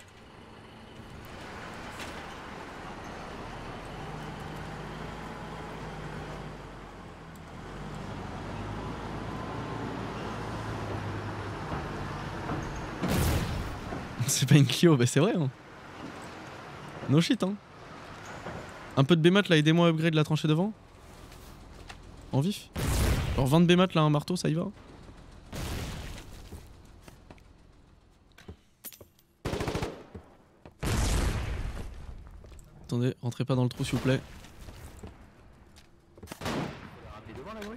C'est pas une Clio, bah c'est vrai. Hein. No shit hein. Un peu de bémat là, aidez-moi à upgrade la tranchée devant. En vif. Genre 20 bémat là, un marteau, ça y va. Attendez, rentrez pas dans le trou s'il vous plaît. Devant la grue.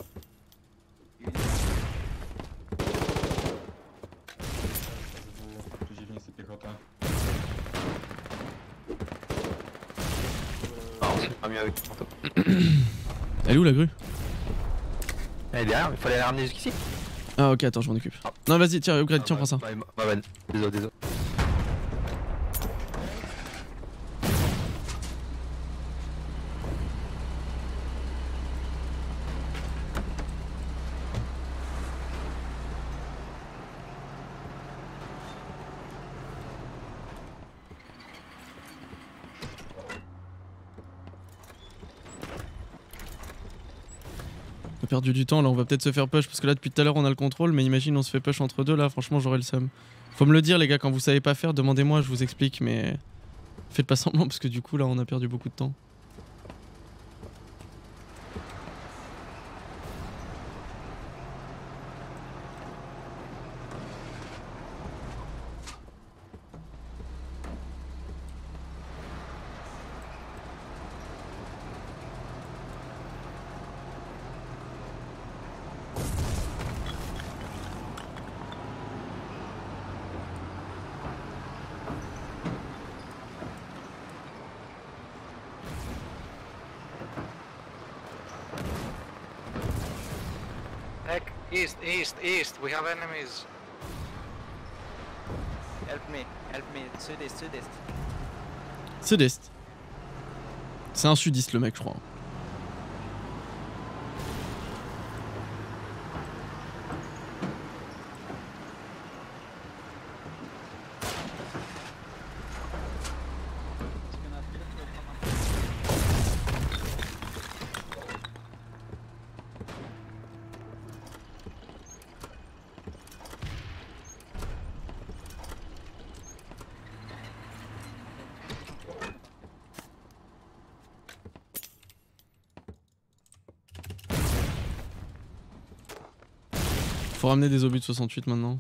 Pas mieux avec le manteau. Elle est où la grue? Elle est derrière, il fallait la ramener jusqu'ici. Ah ok, attends, je m'en occupe. Non vas-y, tiens, upgrade, tiens, prends ça. Ma vanne. Désolé. On a perdu du temps là, on va peut-être se faire push parce que là depuis tout à l'heure on a le contrôle, mais imagine on se fait push entre deux là, franchement j'aurais le seum. Faut me le dire les gars, quand vous savez pas faire, demandez-moi, je vous explique, mais faites pas semblant parce que du coup là on a perdu beaucoup de temps. East, we have enemies. Help me, sud-est. Sud-est. C'est un sudiste le mec je crois. Faut ramener des obus de 68 maintenant.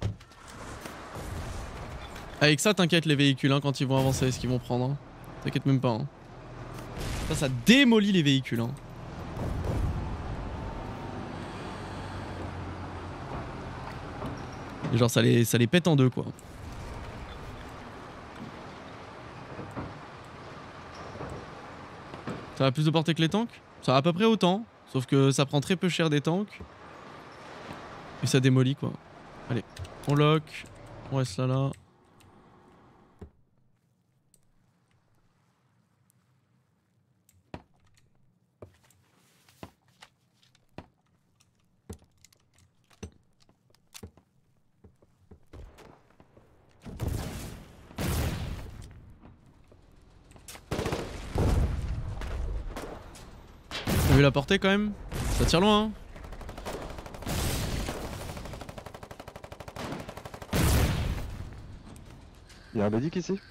Avec ça t'inquiète les véhicules hein, quand ils vont avancer, ce qu'ils vont prendre. Hein. T'inquiète même pas. Hein. Ça démolit les véhicules. Hein. Et genre ça les pète en deux quoi. Ça a plus de portée que les tanks? Ça a à peu près autant, sauf que ça prend très peu cher des tanks. Et ça démolit quoi. Allez, on lock, on reste là. T'as vu la portée quand même? Ça tire loin hein. Y'a un médic ici?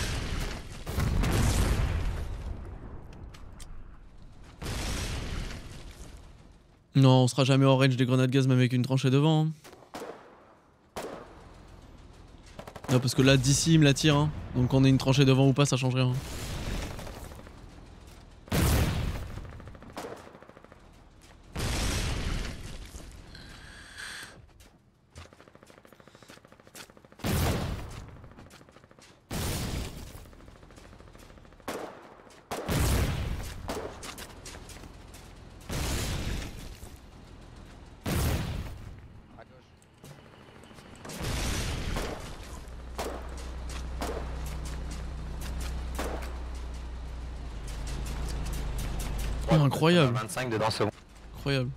Non, on sera jamais en range des grenades gaz même avec une tranchée devant. Hein. Non, parce que là, d'ici, il me la tire. Hein. Donc, on ait une tranchée devant ou pas, ça change rien. Oh, incroyable. 25 dedans, c'est bon. Incroyable.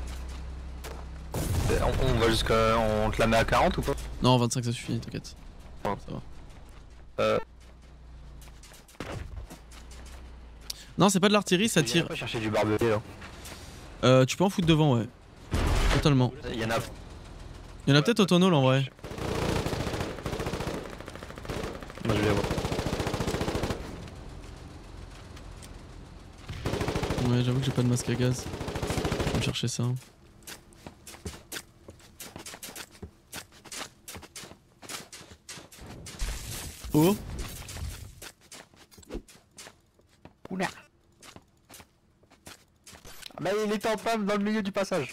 On va jusqu'à. On te la met à 40 ou pas? Non, 25 ça suffit, t'inquiète. Ouais. Ça va. Non, c'est pas de l'artillerie, ça tire. On va chercher du barbelé là. Tu peux en foutre devant, ouais. Totalement. Il y en a. Il y en a peut-être au tonneau là en vrai. Moi je vais voir. Ouais, j'avoue que j'ai pas de masque à gaz. Je vais me chercher ça. Oh. Oula. Ah bah il était en panne dans le milieu du passage.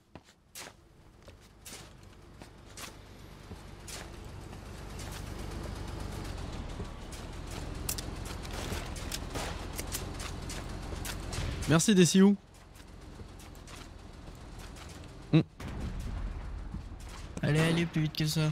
Merci Desiou. Allez, allez, plus vite que ça.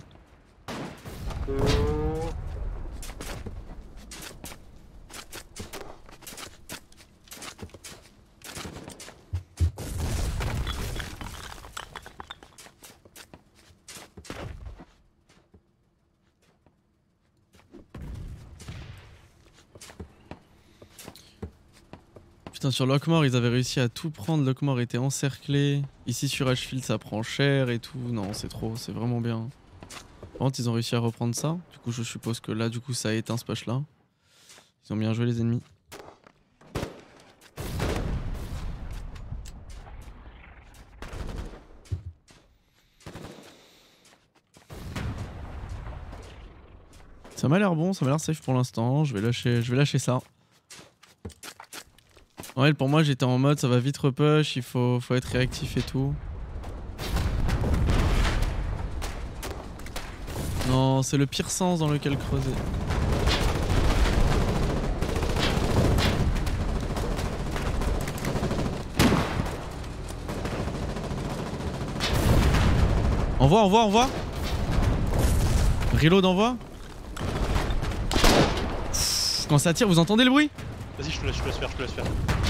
Putain, sur Lockmore, ils avaient réussi à tout prendre. Lockmore était encerclé. Ici sur Ashfield, ça prend cher et tout. Non, c'est trop, c'est vraiment bien. Par contre, ils ont réussi à reprendre ça. Du coup, je suppose que là, du coup, ça a éteint ce push là. Ils ont bien joué les ennemis. Ça m'a l'air bon, ça m'a l'air safe pour l'instant. Je vais lâcher ça. Ouais, pour moi j'étais en mode ça va vite repush, il faut être réactif et tout. Non, c'est le pire sens dans lequel creuser. Envoie. Reload envoie. Quand ça tire, vous entendez le bruit? Vas-y, je te laisse faire.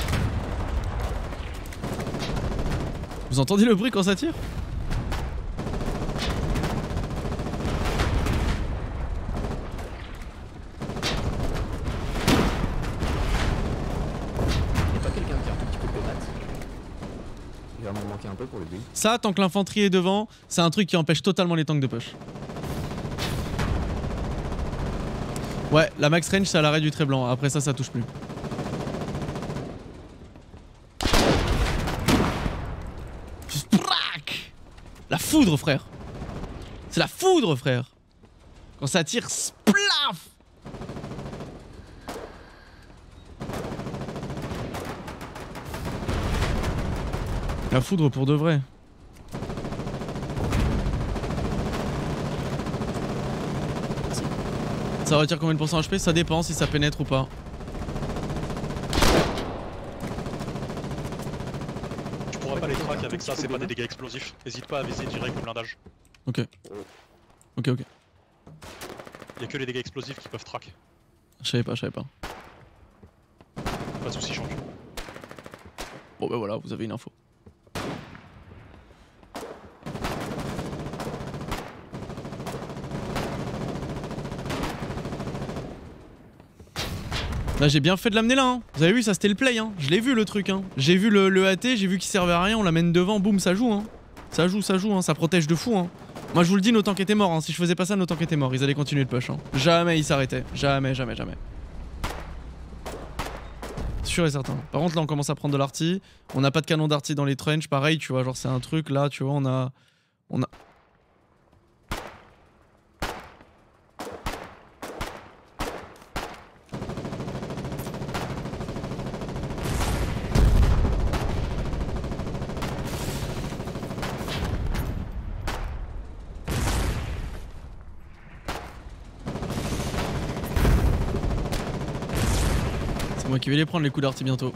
Vous entendez le bruit quand ça tire? Y'a pas quelqu'un qui a un tout petit peu de pétate? Il va m'en manquer un peu pour le build. Ça, tant que l'infanterie est devant, c'est un truc qui empêche totalement les tanks de push. Ouais, la max range c'est à l'arrêt du trait blanc, après ça touche plus. La foudre frère. C'est la foudre frère. Quand ça tire, splaf. La foudre pour de vrai. Ça retire combien de pourcents HP? Ça dépend si ça pénètre ou pas. Tu pourras pas les track avec ça, c'est pas des dégâts explosifs. N'hésite pas à viser direct le blindage. Ok. Y'a que les dégâts explosifs qui peuvent track. Je savais pas. Pas de soucis, champion. Bon bah voilà, vous avez une info. Là j'ai bien fait de l'amener là, hein. Vous avez vu, ça c'était le play, hein. Je l'ai vu le truc, hein. J'ai vu le AT, j'ai vu qu'il servait à rien, on l'amène devant, boum, ça joue, hein. Ça joue, hein. Ça protège de fou, hein. Moi je vous le dis, nos tanks étaient morts, hein. Si je faisais pas ça, nos tanks étaient morts. Ils allaient continuer de push, hein. Jamais ils s'arrêtaient. Jamais. Sûr et certain. Par contre là on commence à prendre de l'arty. On n'a pas de canon d'arty dans les trenches, pareil, tu vois, genre c'est un truc là, tu vois, on a... C'est moi qui vais les prendre les coups d'arty bientôt.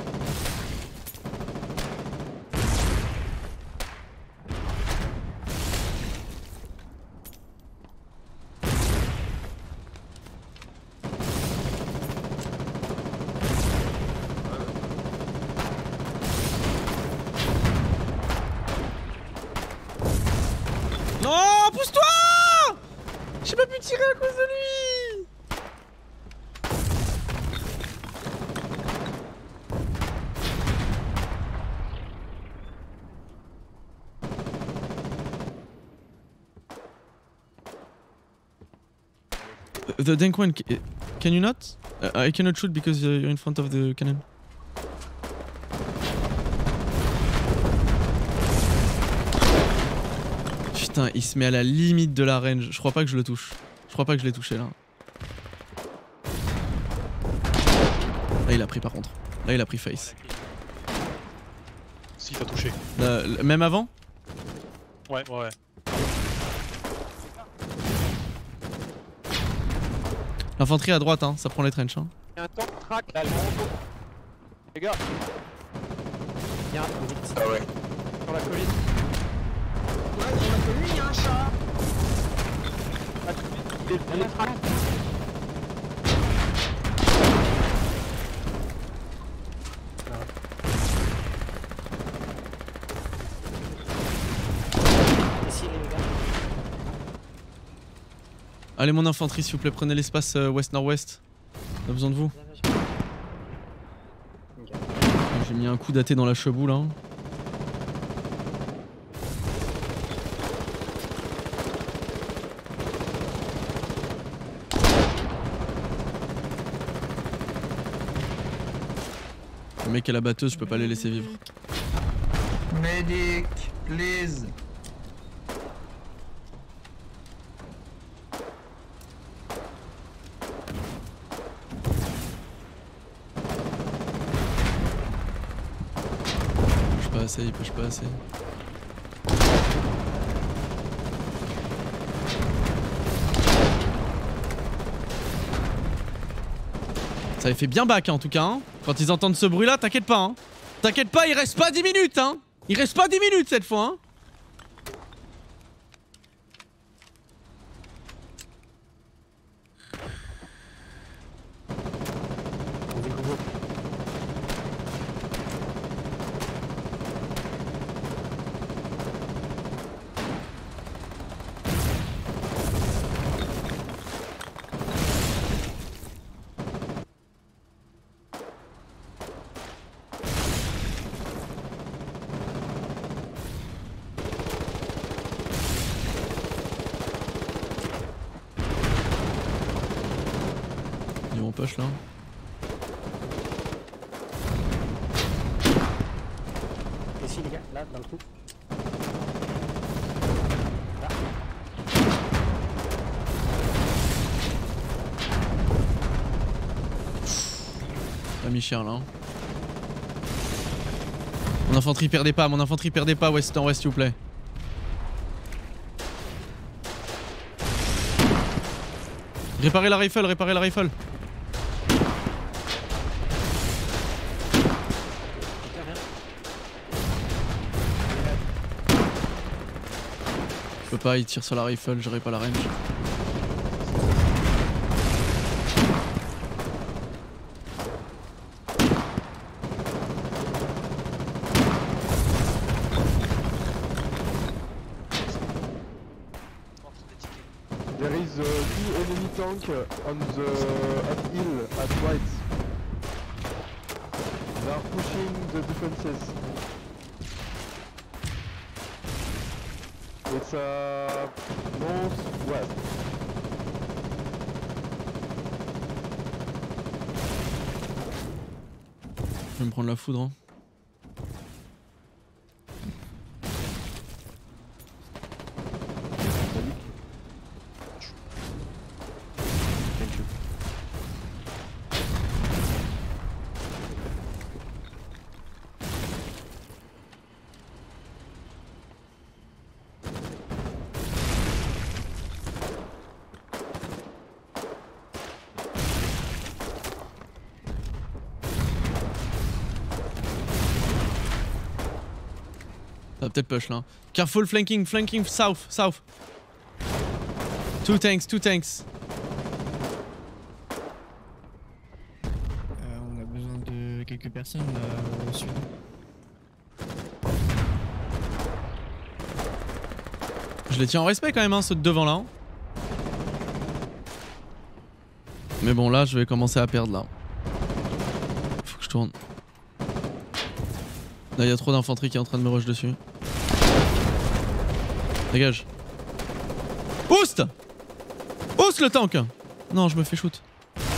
Non, pousse-toi! J'ai pas pu tirer à cause de lui! The Dank one, can you not? I cannot shoot because you're in front of the cannon. Putain, il se met à la limite de la range. Je crois pas que je le touche. Je crois pas que je l'ai touché là. Là il a pris par contre. Là il a pris face. Si, t'as touché. Même avant? Ouais. L'infanterie à droite, hein, ça prend les trenches. Hein. Y'a un tank track là, le gros. Les gars. Y'a un Ah ouais. sur la colline. Ouais, sur la colline, il y a un chat. On est track. Ici, les gars. Allez mon infanterie s'il vous plaît, prenez l'espace ouest-nord-ouest. On a besoin de vous. J'ai mis un coup d'AT dans la chebou là. Le mec à la batteuse, je peux pas les laisser vivre. Medic, please. Il push pas assez. Ça avait fait bien back hein, en tout cas. Hein. Quand ils entendent ce bruit là, t'inquiète pas. Hein. T'inquiète pas, il reste pas 10 minutes. Hein. Il reste pas 10 minutes cette fois. Hein. Ils vont push là. Ici, les gars, là, dans le trou. Là. Pas mis cher là. Hein. Mon infanterie perdez pas, ouest en ouest s'il vous plaît. Réparez la rifle, réparez la rifle. Je peux pas, il tire sur la rifle, j'aurai pas la range. There is two enemy tank on the uphill at right. They are pushing the defenses. It's northwest. Je vais me prendre la foudre. Hein. Ça va peut-être push là. Careful flanking, south, south. Two tanks. On a besoin de quelques personnes là, au sud. Je les tiens en respect quand même, hein, ceux de devant là. Hein. Mais bon, là, je vais commencer à perdre là. Faut que je tourne. Là, il y a trop d'infanterie qui est en train de me rush dessus. Dégage. Oust! Oust le tank! Non, je me fais shoot.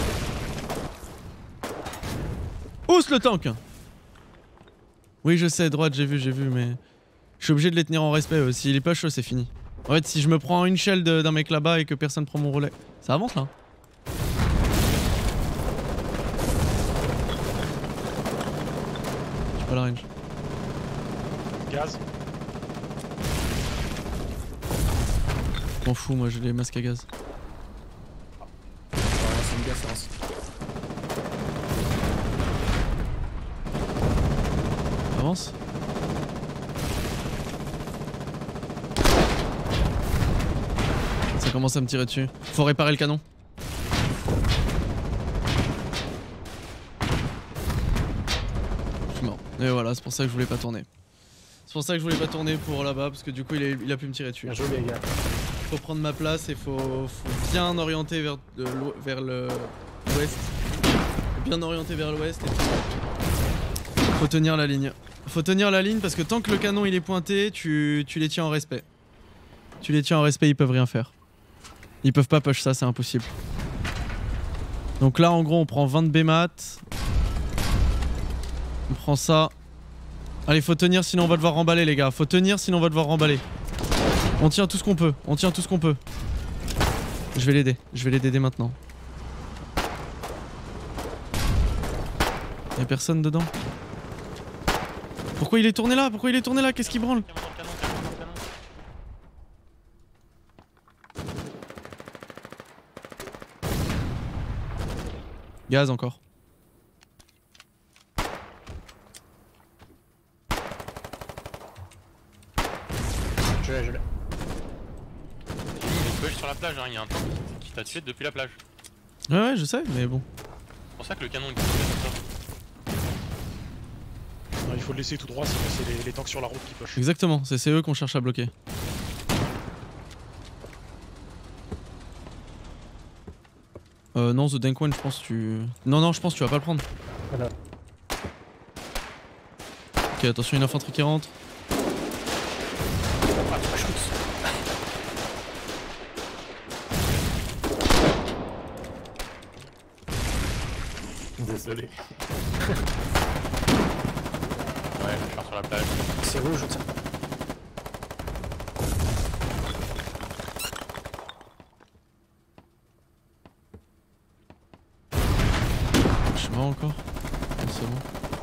Oust le tank! Oui, je sais, droite, j'ai vu, mais... Je suis obligé de les tenir en respect. S'il est push, c'est fini. En fait, si je me prends une shell d'un mec là-bas et que personne prend mon relais... Ça avance là. J'ai pas la range. Gaz. Je m'en fous, moi j'ai les masques à gaz. C'est une gaz, avance. Avance. Ça commence à me tirer dessus. Faut réparer le canon. Je suis mort. Et voilà, c'est pour ça que je voulais pas tourner. C'est pour ça que je voulais pas tourner pour là-bas, parce que du coup il a pu me tirer dessus. Bien joué les gars. Faut prendre ma place et faut bien orienter vers l'ouest. Bien orienter vers l'ouest et faut tenir la ligne. Faut tenir la ligne parce que tant que le canon il est pointé, tu les tiens en respect. Tu les tiens en respect, ils peuvent rien faire. Ils peuvent pas push ça, c'est impossible. Donc là en gros on prend 20 de BMAT. On prend ça. Allez, faut tenir sinon on va devoir remballer les gars. Faut tenir sinon on va devoir remballer. On tient tout ce qu'on peut. On tient tout ce qu'on peut. Je vais l'aider. Je vais l'aider dès maintenant. Y'a personne dedans. Pourquoi il est tourné là? Pourquoi il est tourné là? Qu'est-ce qu'il branle? Gaz encore. Je l'ai. Il push sur la plage, hein. Il y a un tank qui t'a tué depuis la plage. Ouais, je sais, mais bon. C'est pour ça que le canon est comme ça. Non, il faut le laisser tout droit, sinon c'est les tanks sur la route qui push. Exactement, c'est eux qu'on cherche à bloquer. Non, The Dank One, je pense que tu... Non, je pense que tu vas pas le prendre. Voilà. Ok, attention, une infanterie qui rentre. Désolé. Ouais, je pars sur la plage. C'est rouge ou ça? Je suis mort encore. C'est bon.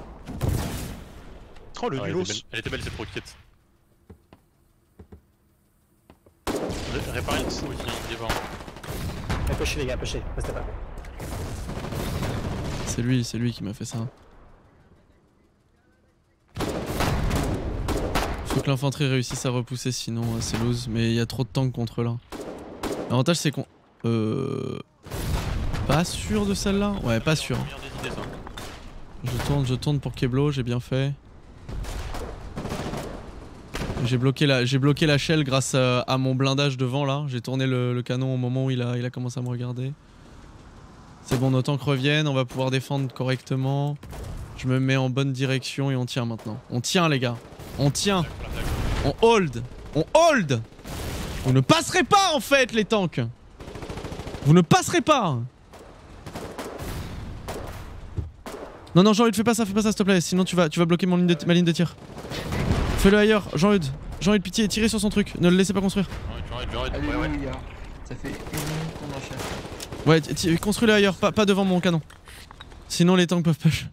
Oh le nulos. Elle était belle cette roquette. Réparer une coup aussi, devant. Pêchez les gars, pêchez, restez pas. C'est lui qui m'a fait ça. Faut que l'infanterie réussisse à repousser, sinon c'est lose. Mais il y a trop de tanks contre là. L'avantage c'est qu'on... Pas sûr de celle-là? Ouais, pas sûr. Je tourne pour Keblo, j'ai bien fait. J'ai bloqué la shell grâce à mon blindage devant là. J'ai tourné le canon au moment où il a commencé à me regarder. C'est bon, nos tanks reviennent, on va pouvoir défendre correctement. Je me mets en bonne direction et on tient maintenant. On tient les gars, on tient. On hold. On hold. Vous ne passerez pas en fait les tanks. Vous ne passerez pas. Non, Jean-Hude, fais pas ça s'il te plaît, sinon tu vas bloquer ma ligne de tir. Fais-le ailleurs, Jean-Hude, pitié, tirez sur son truc, ne le laissez pas construire. Allez, les gars, ça fait une minute qu'on enchaîne. Ouais, construis-le ailleurs, pas devant mon canon. Sinon les tanks peuvent push.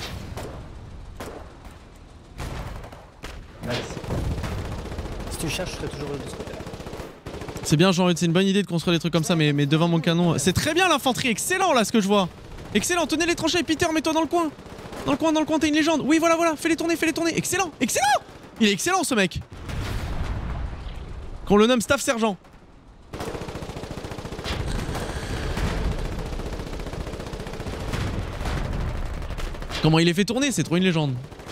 Si tu cherches, je serai toujours de ce côté-là. C'est bien Jean-Hude, c'est une bonne idée de construire des trucs comme ça, mais devant mon canon. C'est très bien l'infanterie, excellent là ce que je vois. Excellent, tenez les tranchées, Peter, mets-toi dans le coin. Dans le coin, t'es une légende. Oui, voilà, fais-les tourner. Excellent. Il est excellent ce mec. Qu'on le nomme staff sergent. Comment il les fait tourner, c'est trop une légende.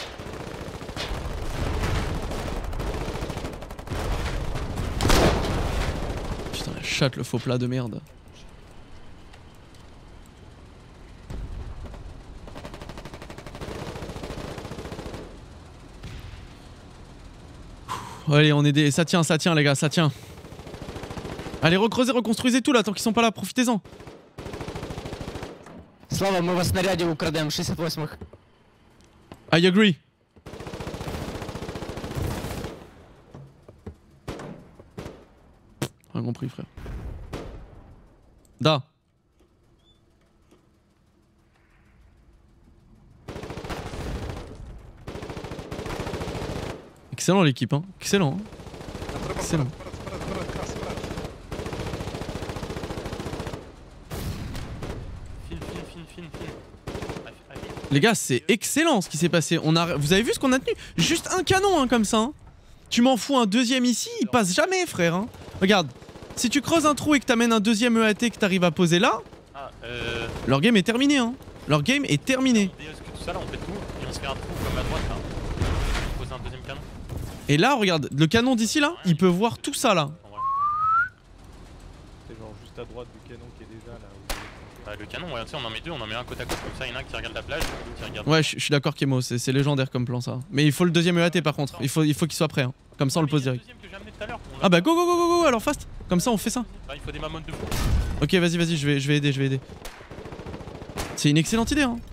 Putain la chatte, le faux plat de merde. Allez, on est des... Ça tient les gars, ça tient. Allez, recreusez, reconstruisez tout là, tant qu'ils sont pas là, profitez-en. Слава, мы вас снаряде украдем, 68-х. I agree. Rien compris, frère. Da. Excellent l'équipe, hein. Excellent. Hein. Excellent. Les gars, c'est excellent ce qui s'est passé. Vous avez vu ce qu'on a tenu? Juste un canon hein, comme ça. Hein. Tu m'en fous un deuxième ici, il passe jamais, frère. Hein. Regarde, si tu creuses un trou et que t'amènes un deuxième EAT que t'arrives à poser là, leur game est terminé. Hein. Leur game est terminé. Tout ça là, on fait tout et on se fait un trou comme à droite là. On pose un deuxième canon. Et là, regarde, le canon d'ici là, il peut voir tout ça là. C'est genre juste à droite du canon qui est déjà là. Bah, le canon, ouais, tu sais, on en met deux, on en met un côte à côte comme ça, il y en a un qui regarde la plage, l'autre qui regarde. Ouais, je suis d'accord, Kemo, c'est légendaire comme plan ça. Mais il faut le deuxième EAT par contre, il faut qu'il soit prêt. Hein. Comme ça, on le pose direct. Ah bah go, alors fast. Comme ça, on fait ça. Bah, il faut des mamones de fou. Ok, vas-y, je vais aider. C'est une excellente idée, hein.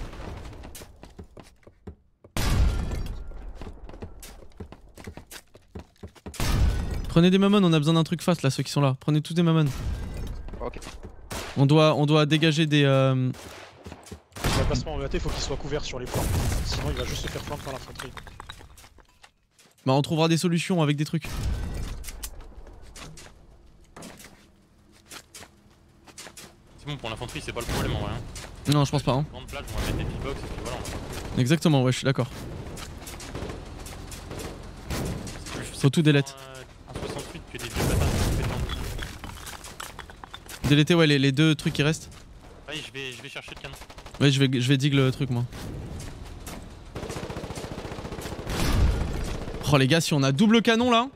Prenez des mamones, on a besoin d'un truc fast là, ceux qui sont là. Prenez tous des mamones. Ok. On doit dégager des... Le placement en EAT, faut qu'il soit couvert sur les flancs. Sinon, il va juste se faire flanquer par l'infanterie. Bah, on trouvera des solutions avec des trucs. C'est bon, pour l'infanterie, c'est pas le problème en vrai. Hein. Non, je pense pas. Hein. Grande plage, on va mettre des pillbox et puis voilà. Exactement, ouais, je suis d'accord. Faut tout delete. Un 68 que des vieux bâtards qui se pétent. Deleter, ouais, les deux trucs qui restent. Allez, je vais chercher le canon. Ouais, je vais dig le truc, moi. Oh, les gars, si on a double canon là.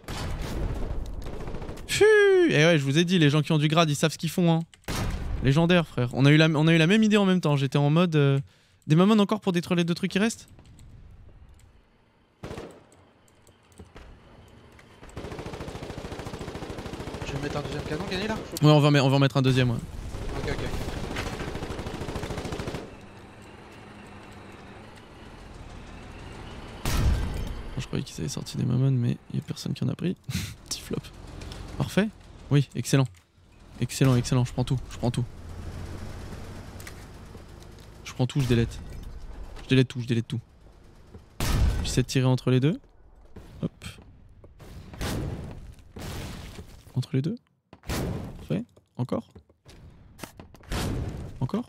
Fuh. Et ouais, je vous ai dit, les gens qui ont du grade, ils savent ce qu'ils font, hein. Légendaire, frère. On a eu la même idée en même temps. J'étais en mode. Des mamones encore pour détruire les deux trucs qui restent. Tu veux mettre un deuxième canon gagné là? Ouais, on va en mettre un deuxième, ouais. Ok. Je croyais qu'ils avaient sorti des mamones, mais il y a personne qui en a pris. Petit flop. Parfait. Oui, excellent. Excellent, je prends tout. Je prends tout, je delete. Je delete tout. J'essaie de tirer entre les deux. Hop. Entre les deux. Parfait. Encore. Encore.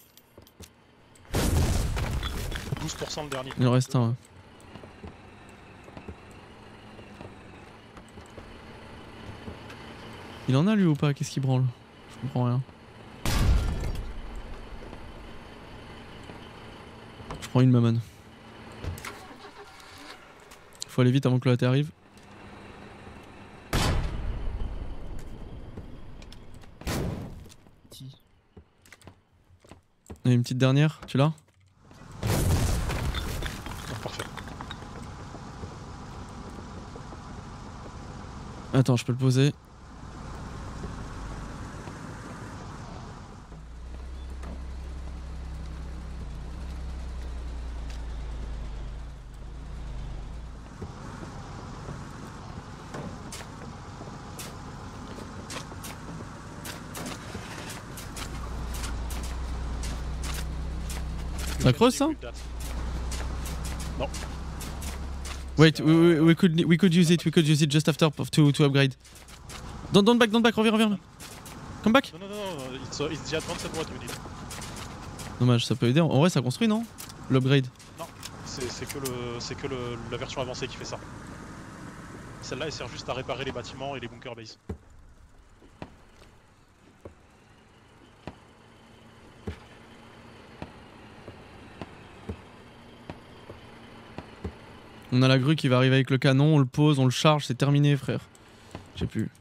12% le dernier. Il en reste un. Ouais. Il en a lui ou pas? Qu'est-ce qu'il branle? Je comprends rien. Je prends une mamone. Faut aller vite avant que le AT arrive. Il y a une petite dernière, tu l'as? Parfait. Attends, je peux le poser. Ça creuse ça? Non. Wait, we could use it just after to upgrade. Don't back, reviens. Come back. Non, it's the advanced what you need. Dommage, ça peut aider. En vrai, ça construit, non? L'upgrade. Non, c'est que la version avancée qui fait ça. Celle-là, elle sert juste à réparer les bâtiments et les bunker base. On a la grue qui va arriver avec le canon, on le pose, on le charge, c'est terminé frère. Je sais plus.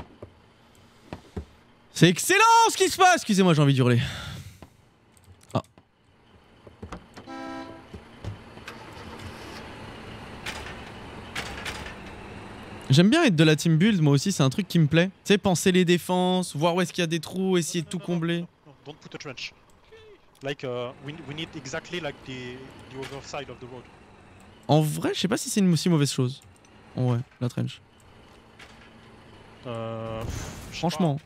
C'est excellent ce qui se passe. Excusez-moi, j'ai envie d'hurler. Ah. J'aime bien être de la team build, moi aussi, c'est un truc qui me plaît. Tu sais, penser les défenses, voir où est-ce qu'il y a des trous, essayer de tout combler. No, don't put a trench. Like, we need exactly like the other side of the road. En vrai, je sais pas si c'est une aussi mauvaise chose. Oh ouais, la trench. Franchement.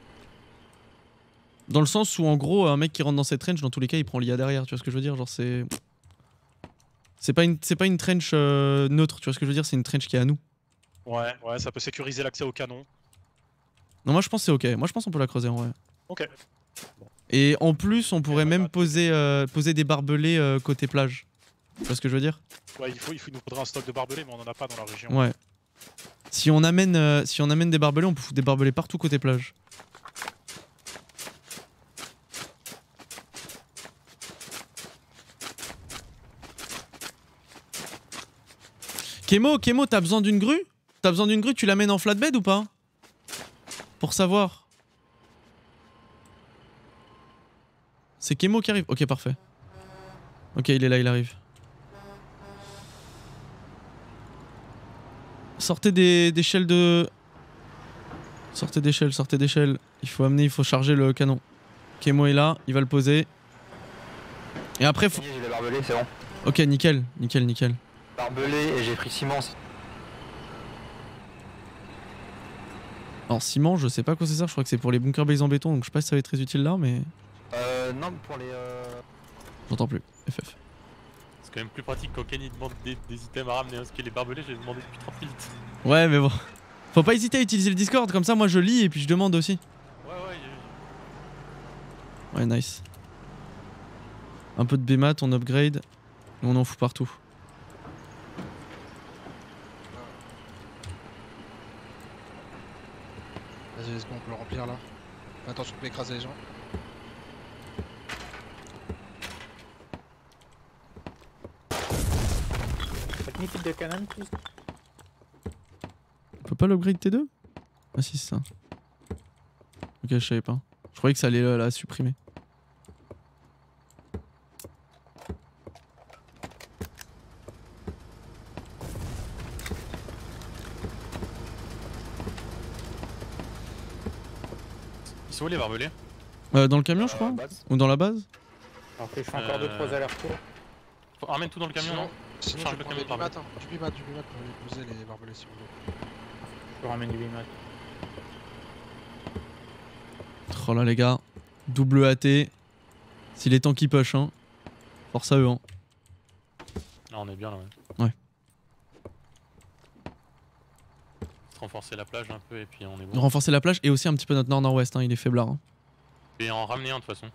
Dans le sens où en gros un mec qui rentre dans cette trench dans tous les cas il prend l'IA derrière, tu vois ce que je veux dire, genre c'est pas une trench neutre, tu vois ce que je veux dire, c'est une trench qui est à nous. Ouais, ça peut sécuriser l'accès au canon. Non moi je pense que c'est ok, moi je pense qu'on peut la creuser en vrai. Ok. Et en plus on pourrait même poser des barbelés côté plage. Tu vois ce que je veux dire? Ouais, il nous faudrait un stock de barbelés mais on en a pas dans la région. Ouais. Si on amène des barbelés, on peut foutre des barbelés partout côté plage. Kémo, t'as besoin d'une grue? T'as besoin d'une grue, tu l'amènes en flatbed ou pas? Pour savoir. C'est Kémo qui arrive. Ok, parfait. Ok, il est là, il arrive. Sortez des shells de... Sortez des shells. Il faut charger le canon. Kémo est là, il va le poser. Et après faut... J'ai les barbelés, c'est bon. Ok, nickel. Barbelé et j'ai pris ciment. Alors ciment, je sais pas quoi c'est ça, je crois que c'est pour les bunkers base en béton, donc je sais pas si ça va être très utile là, mais... Non, pour les... J'entends plus, FF. C'est quand même plus pratique quand Kenny demande des items à ramener, parce que les barbelés, j'ai demandé depuis 30 minutes. Ouais, mais bon. Faut pas hésiter à utiliser le Discord, comme ça moi je lis et puis je demande aussi. Ouais, nice. Un peu de BMAT, on upgrade, et on en fout partout. Vas-y, c'est bon, on peut le remplir là. Attention, on peut écraser les gens. Technique de canon, plus. On peut pas l'upgrade T2? Ah si, c'est ça. Ok, je savais pas. Je croyais que ça allait la supprimer. Ils sont où les barbelés? Dans le camion, je crois? Ou dans la base? Alors que je fais encore 2-3 allers-retours. Ramène tout dans le camion, non? Sinon, Charge je le prends camion du de bimat, barbelés. du bimat pour les poser les barbelés si vous voulez. Je ramène du bimat. Oh là les gars, double AT. Si les tanks qui push, hein. Force à eux, hein. Là on est bien là, ouais. Ouais. Renforcer la plage un peu et puis on est bon. Renforcer la plage et aussi un petit peu notre nord-nord-ouest, hein. Il est faiblard. Hein. Et en ramener un de toute façon.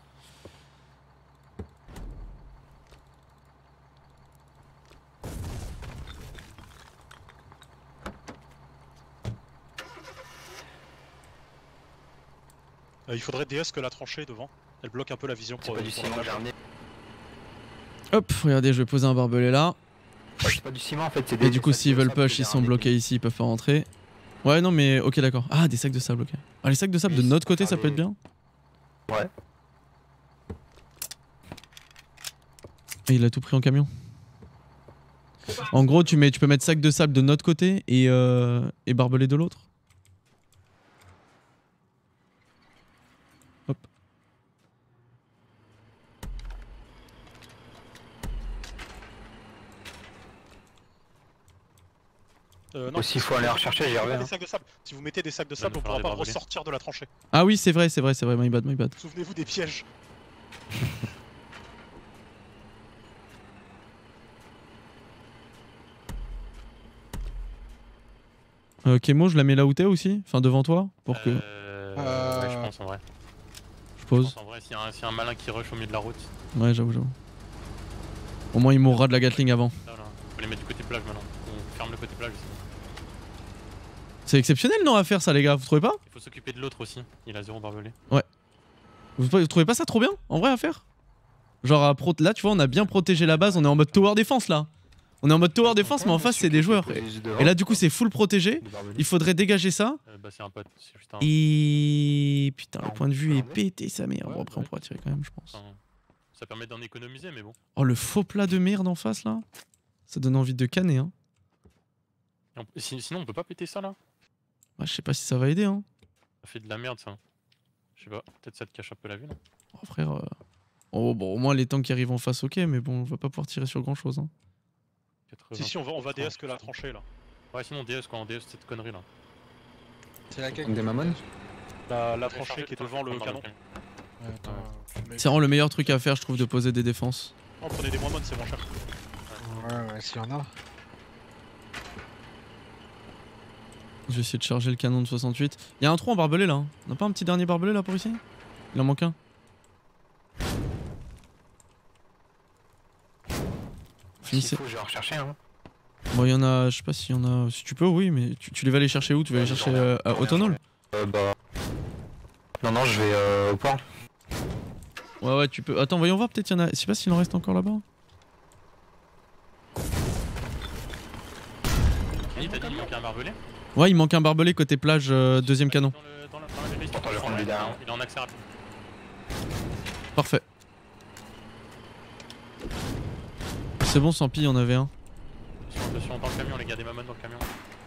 Il faudrait DS que la tranchée devant. Elle bloque un peu la vision pour pas du ciment que j'ai ramené. Hop, regardez, je vais poser un barbelé là. C'est pas du ciment en fait, c'est Et du coup, s'ils veulent push, ils sont bloqués ici, ils peuvent pas rentrer. Ouais, non, mais ok, d'accord. Ah, des sacs de sable, ok. Ah, les sacs de sable de notre côté, ça peut être bien. Ouais. Et il a tout pris en camion. En gros, tu peux mettre sac de sable de notre côté et barbelé de l'autre. Hop. Non, Aussi, il faut aller rechercher, j'y reviens. Des sacs de sable. Si vous mettez des sacs de sable, on pourra pas ressortir de la tranchée. Ah oui, c'est vrai, my bad. Souvenez-vous des pièges. Kémo, je la mets là où t'es aussi? Enfin, devant toi? Pour que... Ouais, je pense en vrai. Je pose. Je pense, en vrai, s'il y a un malin qui rush au milieu de la route. Ouais, j'avoue. Ouais, Au moins il mourra de la Gatling avant. Là, là. Faut les mettre du côté plage maintenant. On ferme le côté plage aussi. C'est exceptionnel non à faire ça les gars, vous trouvez pas? Il faut s'occuper de l'autre aussi, il a 0 barbelé. Ouais. Vous trouvez pas ça trop bien en vrai à faire? Genre là tu vois on a bien protégé la base, on est en mode tower défense là. On est en mode tower défense mais en face c'est des joueurs. Et là du coup c'est full protégé, il faudrait dégager ça. Bah c'est un pote, c'est juste un... Et putain le point de vue est pété sa mère. Bon après on pourra tirer quand même je pense. Enfin, ça permet d'en économiser mais bon. Oh le faux plat de merde en face là. Ça donne envie de canner hein. Sinon on peut pas péter ça là? Bah, je sais pas si ça va aider hein. Ça fait de la merde ça. Je sais pas, peut-être ça te cache un peu la vue là. Oh frère... Oh bon au moins les tanks qui arrivent en face ok mais bon on va pas pouvoir tirer sur grand chose hein. 80. Si on va DS que la tranchée là. Ouais sinon DS quoi, on DS cette connerie là. C'est laquelle? Des mamans? La tranchée qui est devant le canon. C'est vraiment le meilleur truc à faire je trouve de poser des défenses. Oh prenez des mamans c'est moins cher. Ouais s'il y en a. Je vais essayer de charger le canon de 68. Il y a un trou en barbelé là. Hein. On a pas un petit dernier barbelé là pour ici? Il en manque un. Finissez. Je vais en rechercher un. Bon il y en a, je sais pas s'il y en a, si tu peux oui mais tu les vas aller chercher où? Tu vas aller chercher à Autonol? Bah... Non je vais au port. Ouais tu peux, attends voyons voir peut-être il y en a, je sais pas s'il en reste encore là-bas. T'as dit qu'il manquait un barbelé? Ouais il manque un barbelé côté plage deuxième canon. Il est en accès rapide. Parfait. C'est bon sans pis il y en avait un. Attention dans le camion les gars, des mamans dans le camion.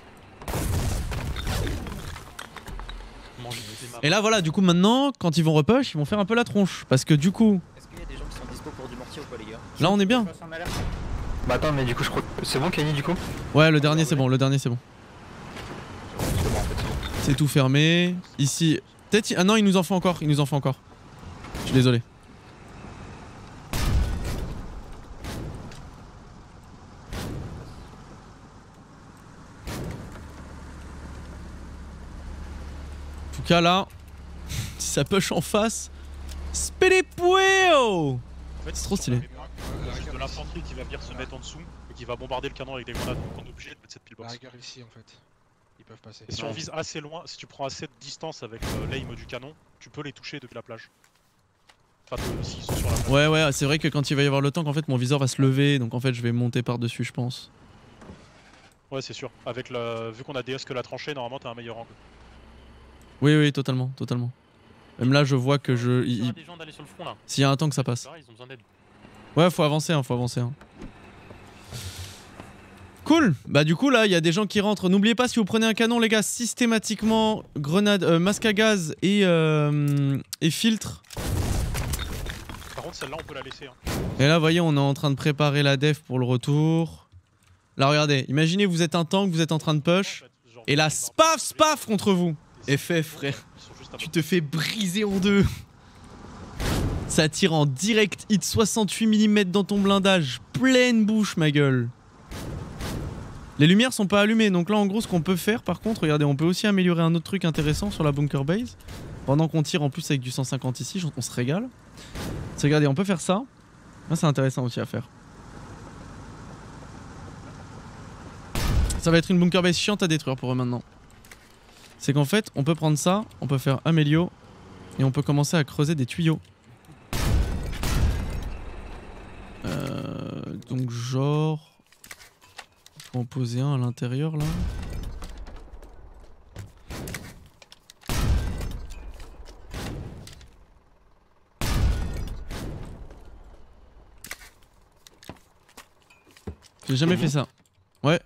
Et là voilà du coup maintenant quand ils vont repush ils vont faire un peu la tronche. Parce que du coup... Est-ce qu'il y a des gens qui sont dispo pour du mortier ou pas les gars? Là on est bien. Bah attends mais du coup je crois que... C'est bon Kenny du coup? Ouais le dernier c'est bon, le dernier c'est bon. C'est tout fermé. Ici... Peut-être... Ah non il nous en faut encore, il nous en faut encore. Je suis désolé. En tout cas là, si ça push en face, Spélépuéo! C'est trop stylé. C'est de l'infanterie qui va venir se mettre en dessous et qui va bombarder le canon avec des grenades, donc on est obligé de mettre cette pillbox. La rigueur ici en fait. Ils peuvent passer. Et si on vise assez loin, si tu prends assez de distance avec l'aim du canon, tu peux les toucher depuis la plage. Enfin, s'ils sont sur la plage. Ouais c'est vrai que quand il va y avoir le tank en fait mon viseur va se lever donc en fait je vais monter par dessus je pense. Ouais c'est sûr, avec vu qu'on a DS que la tranchée normalement t'as un meilleur angle. Oui totalement. Même là je vois que je... S'il y a un tank ça passe. Ouais faut avancer hein. Cool. Bah du coup là il y a des gens qui rentrent. N'oubliez pas si vous prenez un canon les gars, systématiquement grenade, masque à gaz et filtre. Par contre celle-là on peut la laisser hein. Et là vous voyez on est en train de préparer la def pour le retour. Là regardez, imaginez vous êtes un tank, vous êtes en train de push. Et là spaf contre vous. FF frère, tu te fais briser en deux. Ça tire en direct hit 68 mm dans ton blindage. Pleine bouche ma gueule. Les lumières sont pas allumées donc là en gros ce qu'on peut faire par contre, regardez on peut aussi améliorer un autre truc intéressant sur la bunker base. Pendant qu'on tire en plus avec du 150 ici, on se régale. Regardez on peut faire ça. Là c'est intéressant aussi à faire. Ça va être une bunker base chiante à détruire pour eux maintenant. C'est qu'en fait on peut prendre ça, on peut faire Amélio et on peut commencer à creuser des tuyaux. Donc genre... On peut en poser un à l'intérieur là. J'ai jamais fait ça. Ouais.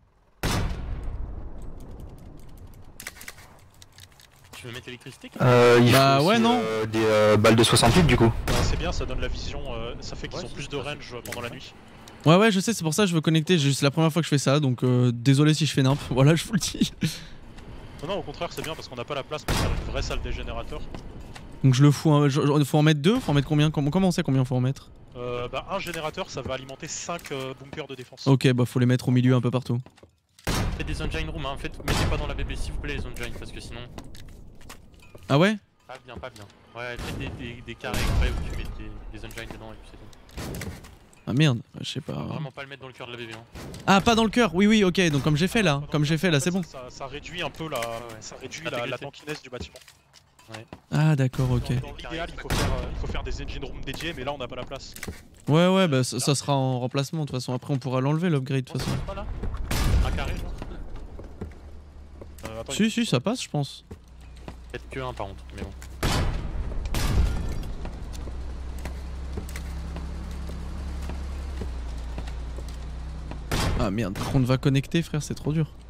Tu veux mettre l'électricité? Bah ouais non. Des balles de 68 du coup. C'est bien, ça donne la vision, ça fait qu'ils ont plus de range pendant la nuit. Ouais je sais c'est pour ça que je veux connecter, c'est la première fois que je fais ça donc désolé si je fais nimp, voilà je vous le dis. Non au contraire c'est bien parce qu'on n'a pas la place pour faire une vraie salle des générateurs. Donc je le fous, faut en mettre deux, faut en mettre combien? Comment on sait combien faut en mettre? Bah un générateur ça va alimenter 5 bunkers de défense. Ok bah faut les mettre au milieu un peu partout. Faites des engine room hein, mettez pas dans la BB s'il vous plaît les engine parce que sinon... Ah ouais? Pas bien. Ouais faites des carrés exprès où tu mets des engine dedans et puis c'est tout. Ah merde, je sais pas. Vraiment pas le mettre dans le cœur de la bébé. Hein. Ah, pas dans le cœur, oui, oui, ok, donc comme j'ai fait là, c'est bon. Ça réduit un peu ça réduit la tankiness du bâtiment. Ouais. Ah, d'accord, ok. Dans l'idéal, il faut faire des engine rooms dédiés, mais là on n'a pas la place. Ouais, bah ça sera en remplacement de toute façon. Après, on pourra l'enlever l'upgrade de toute façon. Pas là un carré, genre attends, Si, ça passe, je pense. Peut-être que un par contre, mais bon. Ah merde, par contre, va connecter, frère, c'est trop dur.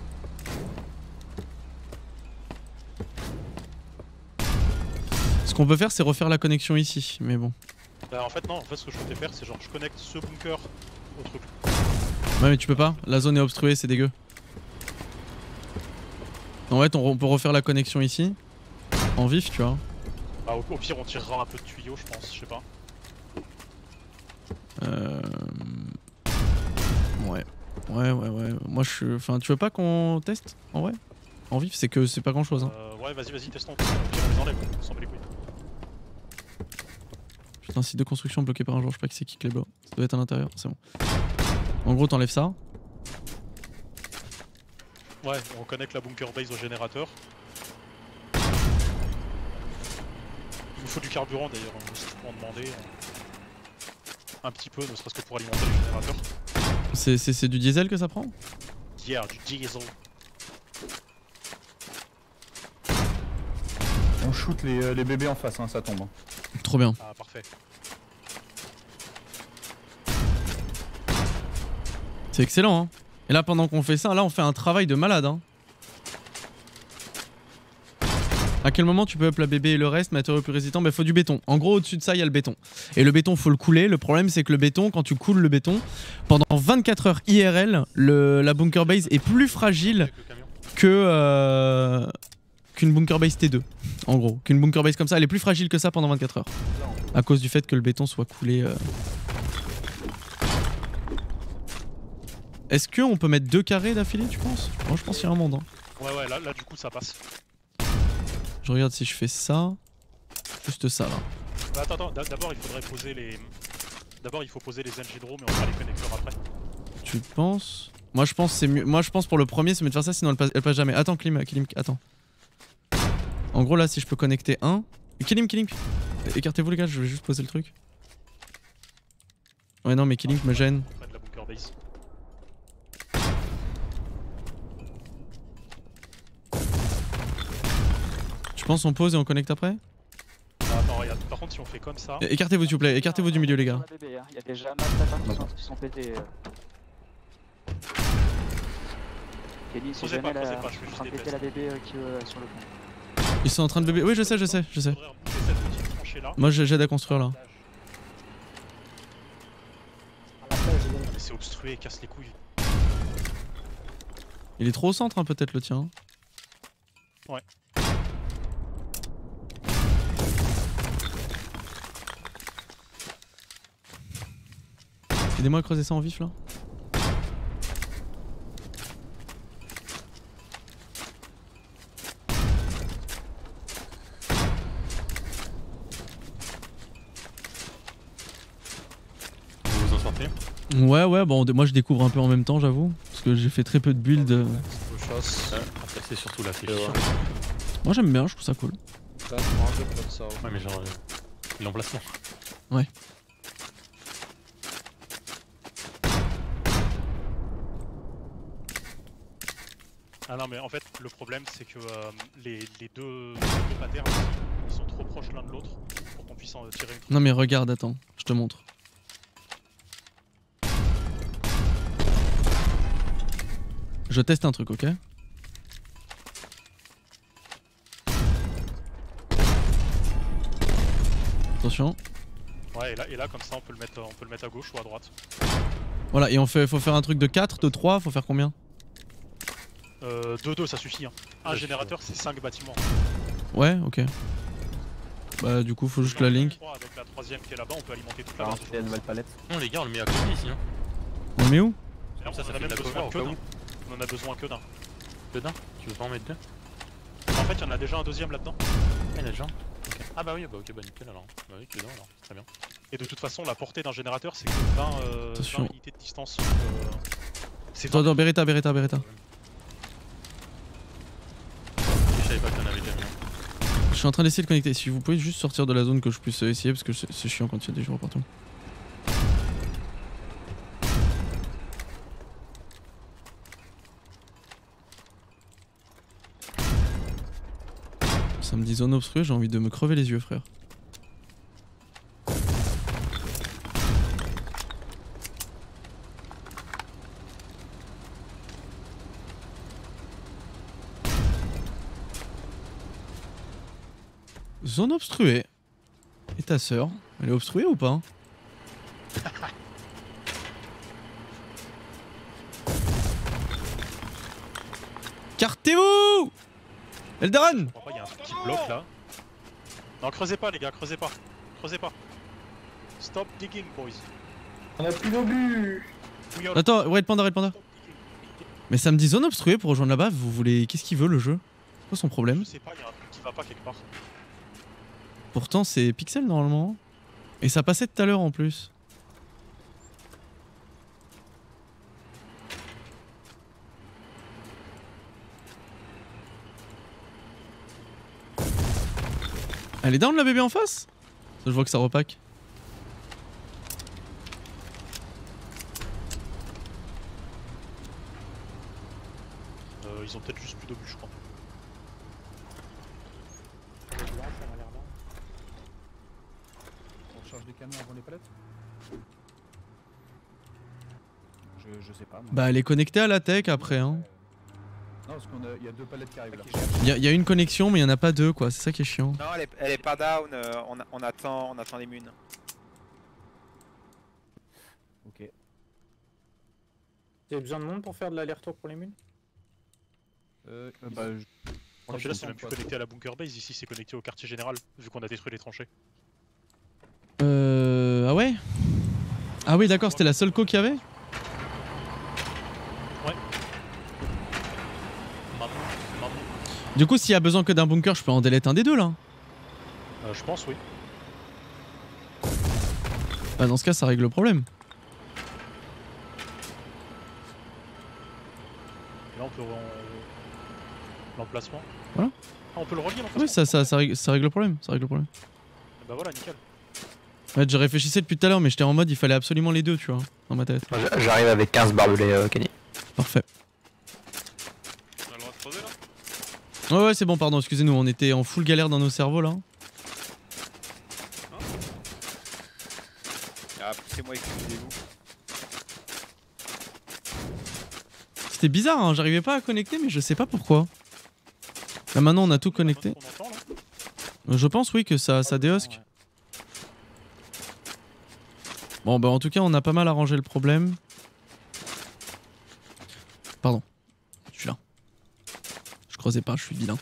Ce qu'on peut faire, c'est refaire la connexion ici, mais bon. Bah, en fait, non, ce que je comptais faire, c'est genre je connecte ce bunker au truc. Ouais, mais tu peux pas, la zone est obstruée, c'est dégueu. En fait, on peut refaire la connexion ici, en vif, tu vois. Bah, au pire, on tirera un peu de tuyaux, je pense, je sais pas. Ouais. Moi, enfin, tu veux pas qu'on teste en vrai? En vif, c'est que c'est pas grand chose. Hein. Ouais, vas-y, testons. Au pire, on les enlève, on s'en bat les couilles. Putain, site de construction bloqué par un jour, je sais pas qui c'est qui les bloque. Ça doit être à l'intérieur, c'est bon. En gros, t'enlèves ça. Ouais, on connecte la bunker base au générateur. Il nous faut du carburant d'ailleurs, si tu peux en demander. Un petit peu, ne serait-ce que pour alimenter le générateur. C'est du diesel que ça prend? Yeah, du diesel. On shoot les bébés en face, hein, ça tombe. Hein. Trop bien. Ah, parfait. C'est excellent, hein. Et là, pendant qu'on fait ça, là, on fait un travail de malade, hein. À quel moment tu peux up la bébé et le reste, matériaux plus résistants? Bah, faut du béton. En gros, au-dessus de ça, il y a le béton. Et le béton, faut le couler. Le problème, c'est que le béton, quand tu coules le béton, pendant 24 heures IRL, la bunker base est plus fragile que qu'une bunker base T2. En gros, qu'une bunker base comme ça, elle est plus fragile que ça pendant 24 heures. À cause du fait que le béton soit coulé. Est-ce qu'on peut mettre 2 carrés d'affilée, tu penses? Moi, je pense qu'il y a un monde. Hein. Ouais, là, du coup, ça passe. Je regarde si je fais ça. Juste ça, là. Bah, attends, d'abord, il faudrait poser les... D'abord, il faut poser les engine rooms et on fera les connecteurs après. Tu penses? Moi, je pense c'est mieux. Moi, je pense pour le premier, c'est mieux de faire ça, sinon elle passe jamais. Attends, Klim, attends. En gros, là, si je peux connecter un... Klim. Écartez-vous, les gars, je vais juste poser le truc. Ouais, non, mais Klim me gêne. La bunker base. Tu penses on pose et on connecte après? Attends, regarde. Par contre, si on fait comme ça... Écartez-vous, s'il vous plaît. Écartez-vous du milieu, les gars. Il y a déjà masse qui sont pétés. Kelly, si jamais elle est en train de péter la bébé qui est sur le pont. Ils sont en train de bébé. Oui, je sais. Moi, j'aide à construire là. C'est obstrué, casse les couilles. Il est trop au centre, hein, peut-être le tien. Ouais. Aidez-moi à creuser ça en vif là. Vous vous en sortez? Ouais, bon, moi je découvre un peu en même temps, j'avoue. Parce que j'ai fait très peu de build. Après, c'est surtout la fiche. Moi j'aime bien, je trouve ça cool. Ouais, mais genre, l'emplacement. Ouais. Ah non, mais en fait, le problème, c'est que les deux patterns, ils sont trop proches l'un de l'autre pour qu'on puisse en tirer une. Non, mais regarde, attends, je te montre. Je teste un truc, ok? Attention. Ouais, et là, comme ça, on peut le mettre à gauche ou à droite. Voilà, et faut faire un truc de 4, de 3, faut faire combien? 2, ça suffit. Hein. Un générateur, c'est 5 bâtiments. Ouais, ok. Bah, du coup, faut juste la link. Avec la troisième qui est là-bas, on peut alimenter toute la base. la nouvelle palette. Non, les gars, on le met à côté ici. Hein. On le met où? Comme ça, On ça a fait même de la besoin cover que au cas d'un. où. On en a besoin que d'un. Que d'un? Tu veux pas en mettre 2? En fait, il y en a déjà un deuxième là-dedans. Ah, il y en a déjà un. Ok. Ah bah oui, bah ok, bah nickel alors. Bah oui, que d'un alors, très bien. Et de toute façon, la portée d'un générateur, c'est que 20 unités de distance. Attends, Beretta. Je savais pas qu'il y en avait déjà. Je suis en train d'essayer de connecter. Si vous pouvez juste sortir de la zone que je puisse essayer parce que c'est chiant quand il y a des joueurs partout. Ça me dit zone obstruée, j'ai envie de me crever les yeux, frère. Zone obstruée. Et ta sœur, elle est obstruée ou pas? Cartez-vous! Eldaran! Il y a un truc qui bloque là. Non, creusez pas les gars, creusez pas. Creusez pas. Stop digging, boys. On a plus d'obus. Attends, Red Panda. Mais ça me dit zone obstruée pour rejoindre là-bas, vous voulez... Qu'est-ce qu'il veut le jeu? C'est quoi son problème? Je sais pas, il y a un truc qui va pas quelque part. Pourtant c'est pixel normalement. Et ça passait tout à l'heure en plus. Elle est down la bébé en face? Je vois que ça repack. Ils ont peut-être juste plus d'obus, je crois. On charge des canons avant les palettes? Je sais pas. Moi. Bah elle est connectée à la tech après hein. Non parce qu'il y a deux palettes qui arrivent là. Il y a une connexion mais il y en a pas deux quoi, c'est ça qui est chiant. Non elle est pas down, on attend les munes. Ok. Vous avez besoin de monde pour faire de l'aller-retour pour les munes? Non, puis là c'est même plus connecté à la bunker base, ici c'est connecté au quartier général, vu qu'on a détruit les tranchées. Ah ouais? Ah oui d'accord, c'était la seule co qu'il y avait? Ouais. Du coup s'il y a besoin que d'un bunker, je peux en delete un des deux là? Je pense oui. Bah dans ce cas ça règle le problème. Et là on peut... L'emplacement. Voilà. Ah, on peut le relier l'emplacement. Oui ça règle le problème, Bah voilà, nickel. Ouais, je réfléchissais depuis tout à l'heure mais j'étais en mode il fallait absolument les deux tu vois, dans ma tête. J'arrive avec 15 barbelés Kenny. Parfait. On a le droit de creuser là? Ouais c'est bon pardon, excusez-nous, on était en full galère dans nos cerveaux là. Ah poussez-moi, excusez-vous. C'était bizarre hein, j'arrivais pas à connecter mais je sais pas pourquoi. Là maintenant on a tout connecté. Je pense oui que ça déhusque. Bon bah en tout cas on a pas mal arrangé le problème. Pardon. Je suis là. Je creusais pas, je suis vilain.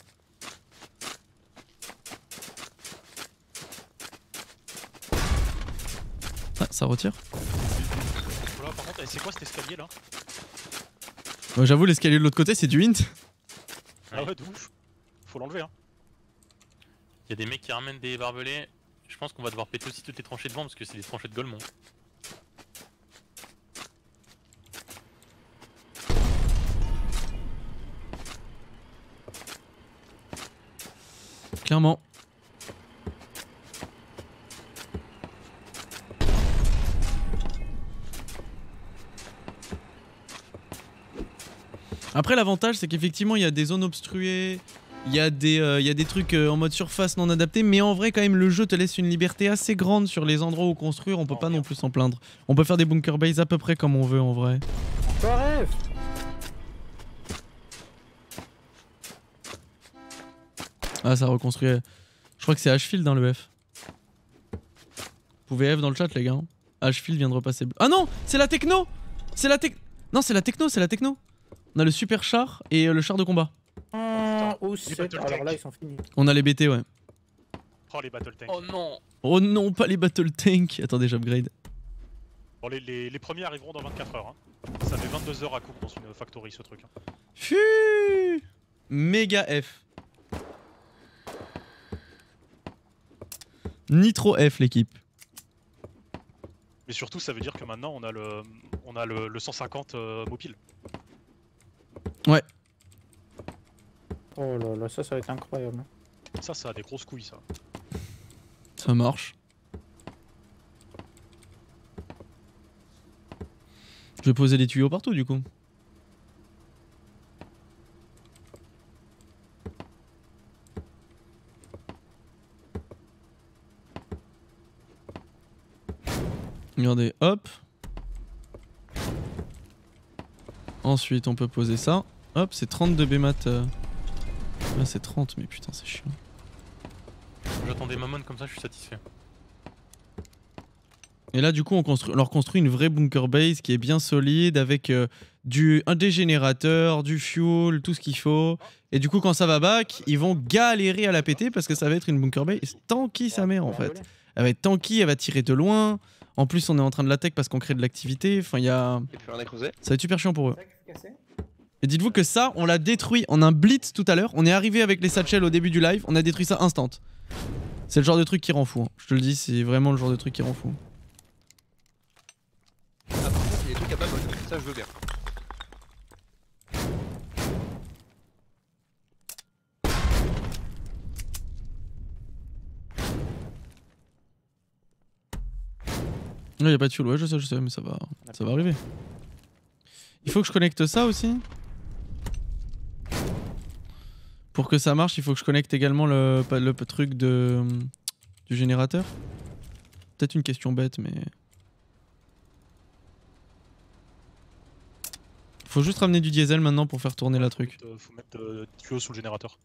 Ah ça retire. Voilà, par contre, c'est quoi cet escalier là? J'avoue l'escalier de l'autre côté c'est du hint. Ah ouais de ouf. Faut l'enlever hein. Il y a des mecs qui ramènent des barbelés. Je pense qu'on va devoir péter aussi toutes les tranchées devant parce que c'est des tranchées de Golemont. Clairement. Après l'avantage c'est qu'effectivement il y a des zones obstruées, il y a des trucs en mode surface non adaptés, mais en vrai quand même le jeu te laisse une liberté assez grande sur les endroits où construire, on peut pas non plus s'en plaindre. On peut faire des bunker base à peu près comme on veut en vrai. Bref. Ah ça reconstruit, je crois que c'est Hfield dans le F. Vous pouvez F dans le chat les gars. Hfield vient de repasser. Ah non, c'est la techno. C'est la techno. Non c'est la techno. On a le super char et le char de combat. Alors là ils sont finis. On a les BT ouais. Oh les battle tanks. Oh non. Oh non pas les battle tanks. Attendez j'upgrade. Bon les premiers arriveront dans 24 heures hein. Ça fait 22 heures à coupe dans une factory ce truc hein. Fuuu. Méga F. Nitro F l'équipe. Mais surtout, ça veut dire que maintenant on a le 150 mobile. Ouais. Oh là là, ça va être incroyable. Ça a des grosses couilles, ça. Ça marche. Je vais poser des tuyaux partout du coup. Regardez, hop. Ensuite, on peut poser ça. Hop, c'est 32 BMAT. Là, c'est 30, mais putain, c'est chiant. J'attends des mamans comme ça, je suis satisfait. Et là, du coup, on leur construit une vraie bunker base qui est bien solide avec des générateurs, du fuel, tout ce qu'il faut. Et du coup, quand ça va back, ils vont galérer à la péter parce que ça va être une bunker base tanky sa mère en fait. Elle va être tanky, elle va tirer de loin. En plus, on est en train de la tech parce qu'on crée de l'activité. Enfin, il y a. Ça va être super chiant pour eux. Et dites-vous que ça, on l'a détruit en un blitz tout à l'heure. On est arrivé avec les satchels au début du live. On a détruit ça instant. C'est le genre de truc qui rend fou. Hein. Je te le dis, c'est vraiment le genre de truc qui rend fou. Ah, par contre, il y a des trucs à babonne, ça je veux bien. Là, il a pas de fuel. Ouais, je sais, mais ça va arriver. Il faut que je connecte ça aussi. Pour que ça marche, il faut que je connecte également le truc du générateur. Peut-être une question bête, mais... Faut juste ramener du diesel maintenant pour faire tourner la truc. Faut mettre des tuyaux sous le générateur.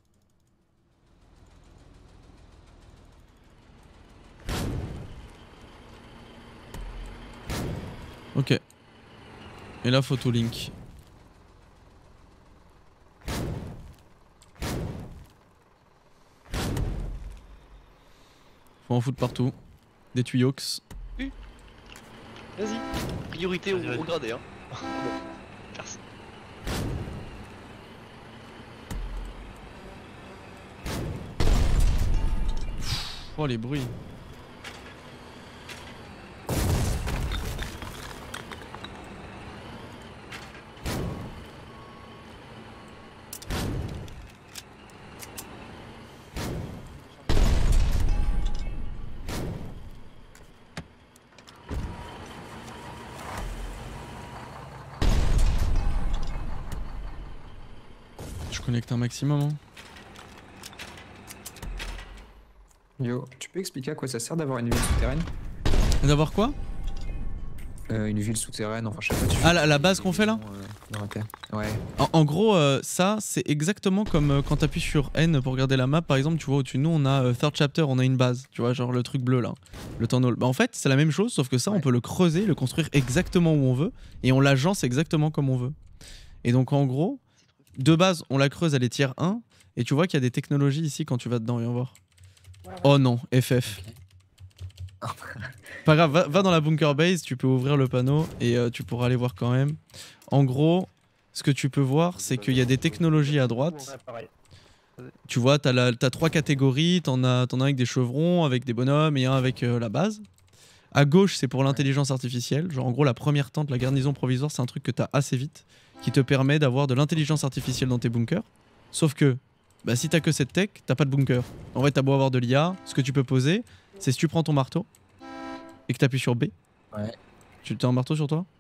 Ok. Et là, photolink. Faut en foutre partout. Des tuyaux. Vas-y, priorité au gradé hein. Merci. Oh les bruits. Je connecte un maximum. Hein. Yo, tu peux expliquer à quoi ça sert d'avoir une ville souterraine? D'avoir quoi? Une ville souterraine, enfin je sais pas. Ah, la base qu'on fait là? Ouais. En gros, ça, c'est exactement comme quand t'appuies sur N pour regarder la map. Par exemple, tu vois au-dessus de nous, on a Third Chapter, on a une base. Tu vois, genre le truc bleu là. Le tunnel. Bah, en fait, c'est la même chose, sauf que ça, on peut le creuser, le construire exactement où on veut. Et on l'agence exactement comme on veut. Et donc, en gros, de base, on la creuse, elle est tier 1. Et tu vois qu'il y a des technologies ici quand tu vas dedans, viens voir. Oh non, FF. Pas grave, va dans la bunker base, tu peux ouvrir le panneau et tu pourras aller voir quand même. En gros, ce que tu peux voir, c'est qu'il y a des technologies à droite. Tu vois, t'as 3 catégories, t'en as un avec des chevrons, avec des bonhommes et un avec la base. À gauche, c'est pour l'intelligence artificielle. Genre en gros, la première tente, la garnison provisoire, c'est un truc que t'as assez vite, qui te permet d'avoir de l'intelligence artificielle dans tes bunkers. Sauf que, bah, si t'as que cette tech, t'as pas de bunker. En vrai, t'as beau avoir de l'IA, ce que tu peux poser, c'est si tu prends ton marteau et que t'appuies sur B. Ouais. Tu as un marteau sur toi?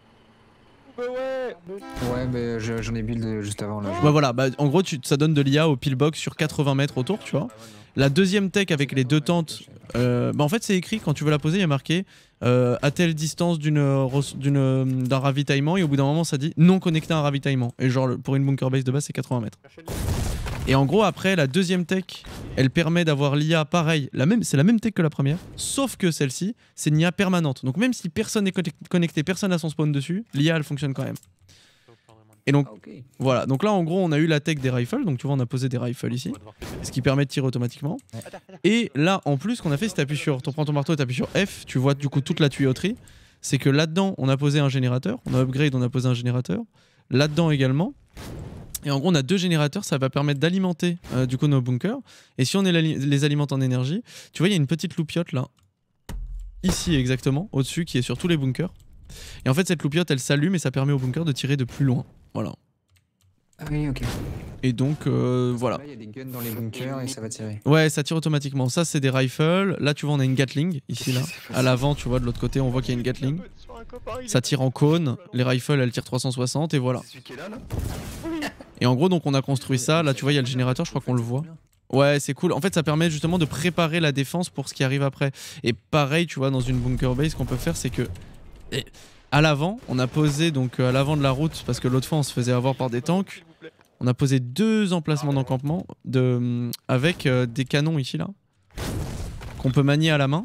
Ouais, mais j'en ai build juste avant là. Ouais, voilà, bah, en gros, ça donne de l'IA au pillbox sur 80 mètres autour, tu vois. La deuxième tech avec les 2 tentes, bah en fait, c'est écrit quand tu veux la poser, il y a marqué à telle distance d'un ravitaillement, et au bout d'un moment, ça dit non connecté à un ravitaillement. Et genre, pour une bunker base de base, c'est 80 mètres. Et en gros, après, la deuxième tech, elle permet d'avoir l'IA pareil, c'est la même tech que la première, sauf que celle-ci, c'est une IA permanente. Donc même si personne n'est connecté, personne n'a son spawn dessus, l'IA, elle fonctionne quand même. Et donc, voilà. Donc là, en gros, on a eu la tech des rifles. Donc tu vois, on a posé des rifles ici, ce qui permet de tirer automatiquement. Et là, en plus, ce qu'on a fait, c'est tu prends ton marteau et t'appuies sur F, tu vois du coup toute la tuyauterie. C'est que là-dedans, on a posé un générateur. On a upgrade, on a posé un générateur. Là-dedans également. Et en gros, on a 2 générateurs, ça va permettre d'alimenter du coup nos bunkers. Et si on les alimente en énergie, tu vois, il y a une petite loupiote là. ici exactement, au-dessus, qui est sur tous les bunkers. Et en fait, cette loupiote, elle s'allume et ça permet au bunker de tirer de plus loin. Voilà. Ah oui, ok. Et donc, voilà. Là, il y a des guns dans les bunkers et ça va tirer. Ouais, ça tire automatiquement. Ça, c'est des rifles. Là, tu vois, on a une Gatling, ici, là. À l'avant, tu vois, de l'autre côté, on voit qu'il y a une Gatling. Ça tire en cône. Les rifles, elles tirent 360 et voilà. Et en gros, donc, on a construit ça. Là, tu vois, il y a le générateur, je crois qu'on le voit. Ouais, c'est cool. En fait, ça permet justement de préparer la défense pour ce qui arrive après. Et pareil, tu vois, dans une bunker base, ce qu'on peut faire, c'est que... à l'avant, on a posé donc à l'avant de la route, parce que l'autre fois, on se faisait avoir par des tanks. On a posé 2 emplacements d'encampement avec des canons ici, là. Qu'on peut manier à la main.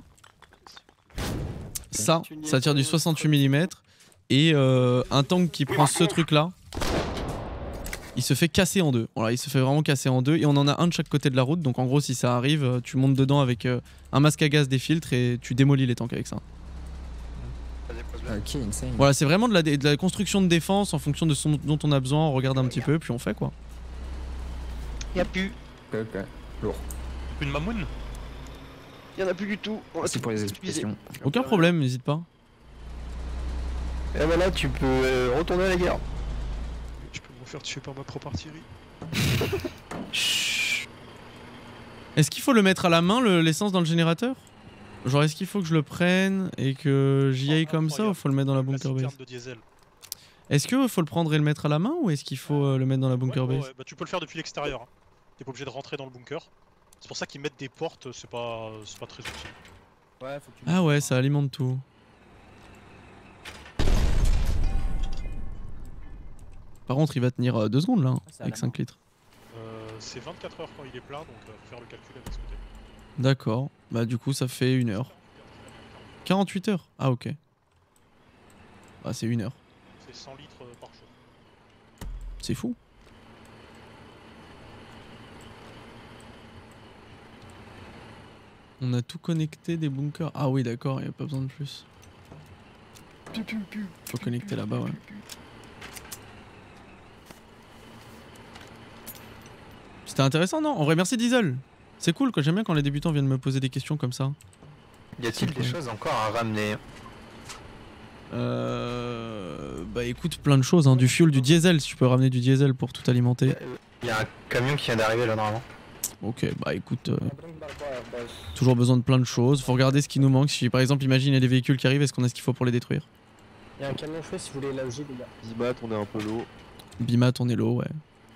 Ça tire du 68 mm. Et un tank qui prend ce truc-là, il se fait casser en deux. Voilà, il se fait vraiment casser en deux. Et on en a un de chaque côté de la route. Donc en gros, si ça arrive, tu montes dedans avec un masque à gaz, des filtres et tu démolis les tanks avec ça. Ok, insane. Voilà, c'est vraiment de la construction de défense en fonction de ce dont on a besoin. On regarde un petit peu, puis on fait quoi. Y'a plus. Ok, lourd. Plus de mamoun. Y'en a plus du tout. C'est pour les explications. Aucun problème, n'hésite pas. Et voilà, tu peux retourner à la guerre. Je peux me faire tuer par ma propre artillerie. Est-ce qu'il faut le mettre à la main, l'essence dans le générateur? Genre, est-ce qu'il faut que je le prenne et que j'y aille comme ça ou faut le mettre dans la bunker base? Est-ce qu'il faut le prendre et le mettre à la main ou est-ce qu'il faut le mettre dans la bunker base? Ouais, bah, tu peux le faire depuis l'extérieur. Hein. T'es pas obligé de rentrer dans le bunker. C'est pour ça qu'ils mettent des portes, c'est pas très utile. Ouais, faut que tu Ah ouais, ça alimente tout. Par contre, il va tenir 2 secondes là, hein, avec 5 litres. C'est 24 heures quand il est plein, donc faut faire le calcul avec ce côté. D'accord, bah du coup ça fait 1 heure. 48 heures? Ah ok. Bah c'est 1 heure. C'est 100 litres par jour. C'est fou. On a tout connecté des bunkers. Ah oui d'accord, il n'y a pas besoin de plus. Faut connecter là-bas, ouais. C'était intéressant, non? En vrai, merci Diesel. C'est cool, quoi. J'aime bien quand les débutants viennent me poser des questions comme ça. Y a-t-il des choses encore à ramener? Bah écoute, plein de choses, hein. Du fuel, du diesel, si tu peux ramener du diesel pour tout alimenter. Il y a un camion qui vient d'arriver là normalement. Ok, bah écoute, toujours besoin de plein de choses. Faut regarder ce qui nous manque. Si par exemple, imagine il y a des véhicules qui arrivent, est-ce qu'on a ce qu'il faut pour les détruire? Il y a un camion fouet si vous voulez loger, les gars. Bimat, on est un peu low. Bimat, on est low, ouais.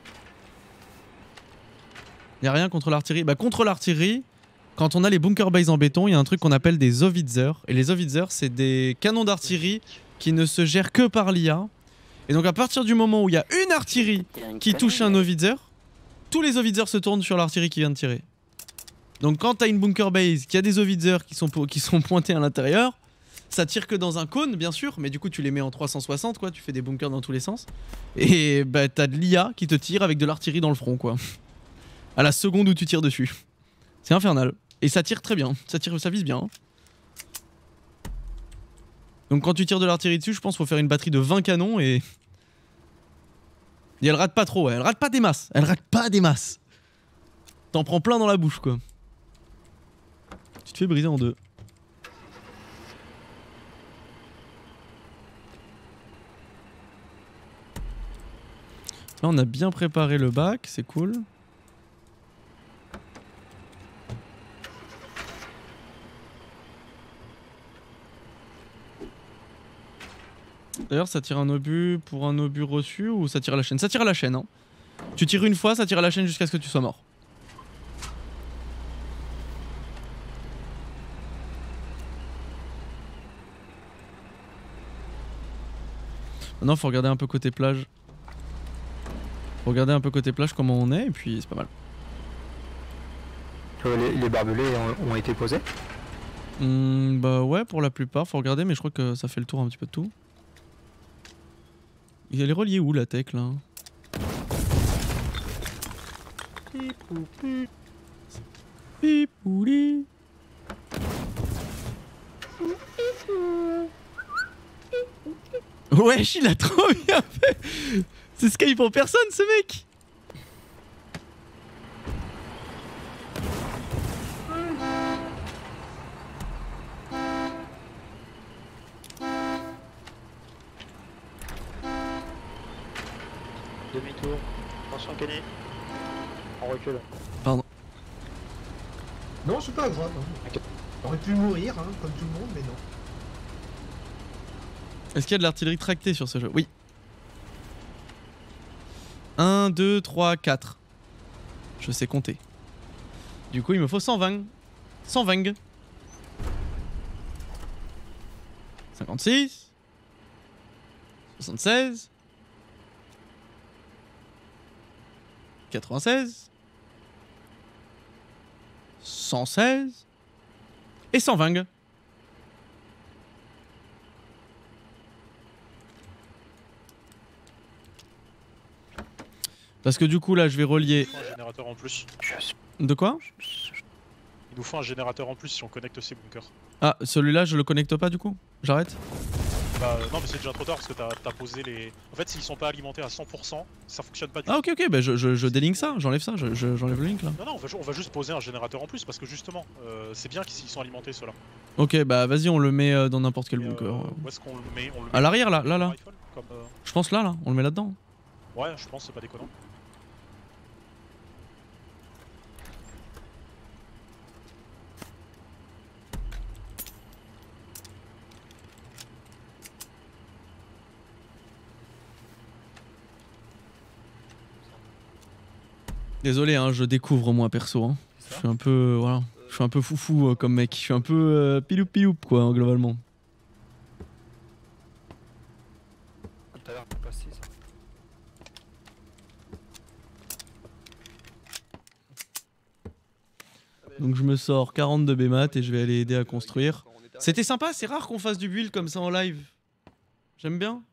Y'a rien contre l'artillerie. Bah contre l'artillerie, quand on a les bunker bases en béton, il y a un truc qu'on appelle des Howitzer. Et les Howitzer, c'est des canons d'artillerie qui ne se gèrent que par l'IA. Et donc à partir du moment où il y a une artillerie qui touche un Howitzer, tous les Howitzer se tournent sur l'artillerie qui vient de tirer. Donc quand t'as une bunker base qui a des Howitzer qui sont pointés à l'intérieur, ça tire que dans un cône bien sûr, mais du coup tu les mets en 360 quoi, tu fais des bunkers dans tous les sens. Et bah t'as de l'IA qui te tire avec de l'artillerie dans le front quoi. À la seconde où tu tires dessus. C'est infernal. Et ça tire très bien, ça vise bien. Donc quand tu tires de l'artillerie dessus, je pense qu'il faut faire une batterie de 20 canons et elle rate pas trop, ouais. Elle rate pas des masses. Elle rate pas des masses. T'en prends plein dans la bouche quoi. Tu te fais briser en deux. Là on a bien préparé le bac, c'est cool. D'ailleurs ça tire un obus pour un obus reçu ou ça tire à la chaîne? Ça tire à la chaîne hein. Tu tires une fois, ça tire à la chaîne jusqu'à ce que tu sois mort. Maintenant faut regarder un peu côté plage. Faut regarder un peu côté plage comment on est et puis c'est pas mal. Les barbelés ont été posés? Bah ouais pour la plupart, faut regarder mais je crois que ça fait le tour un petit peu de tout. Il est relié où la tech là? Pipouli. Wesh, il a trop bien fait. C'est Skype en personne ce mec. Demi-tour. Attention Kenny. On recule. Pardon. Non, c'est pas grave. Hein. J'aurais pu mourir, hein, comme tout le monde, mais non. Est-ce qu'il y a de l'artillerie tractée sur ce jeu? Oui. 1, 2, 3, 4. Je sais compter. Du coup, il me faut 120. 120. 56. 76. 96. 116. Et 120. Parce que du coup là je vais relier... Un générateur en plus. De quoi? Il nous faut un générateur en plus si on connecte ces bunkers. Ah, celui-là je le connecte pas du coup? J'arrête? Bah non mais c'est déjà trop tard parce que t'as posé les... En fait s'ils sont pas alimentés à 100%, ça fonctionne pas du tout. Ah ok, bah je délink ça, j'enlève ça, j'enlève le link là. Non, on va juste poser un générateur en plus parce que justement, c'est bien s'ils sont alimentés ceux-là. Ok, bah vas-y on le met dans n'importe quel bunker. Où est-ce qu'on le met, à l'arrière là, là. Comme, Je pense là, on le met là-dedans. Ouais, je pense c'est pas déconnant. Désolé, hein, je découvre moi perso. Hein. Je suis un peu, voilà, je suis un peu foufou comme mec. Je suis un peu piloup piloup quoi, hein, globalement. Tout à l'heure, t'es passé ça. Donc je me sors 40 de BMAT et je vais aller aider à construire. C'était sympa, c'est rare qu'on fasse du build comme ça en live. J'aime bien.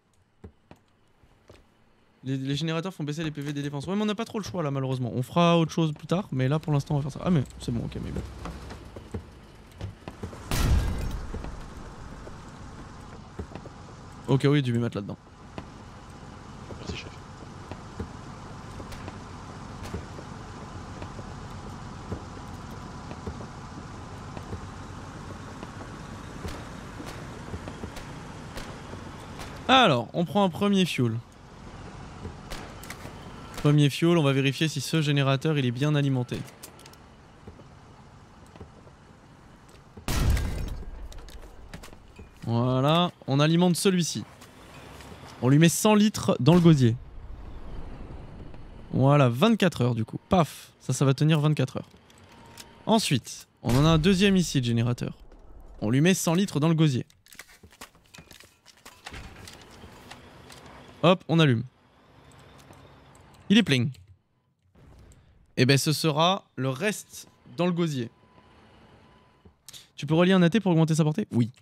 Les générateurs font baisser les PV des défenses. Ouais mais on n'a pas trop le choix là malheureusement. On fera autre chose plus tard mais là pour l'instant on va faire ça. Ah mais c'est bon, ok mais bon. Ok oui, du BMAT là-dedans. Merci chef. Alors, on prend un premier fuel. Premier fuel, on va vérifier si ce générateur il est bien alimenté. Voilà, on alimente celui-ci. On lui met 100 litres dans le gosier. Voilà, 24 heures du coup. Paf, ça va tenir 24 heures. Ensuite, on en a un deuxième ici de générateur. On lui met 100 litres dans le gosier. Hop, on allume. Il est plein. Et ben ce sera le reste dans le gosier. Tu peux relier un AT pour augmenter sa portée? Oui.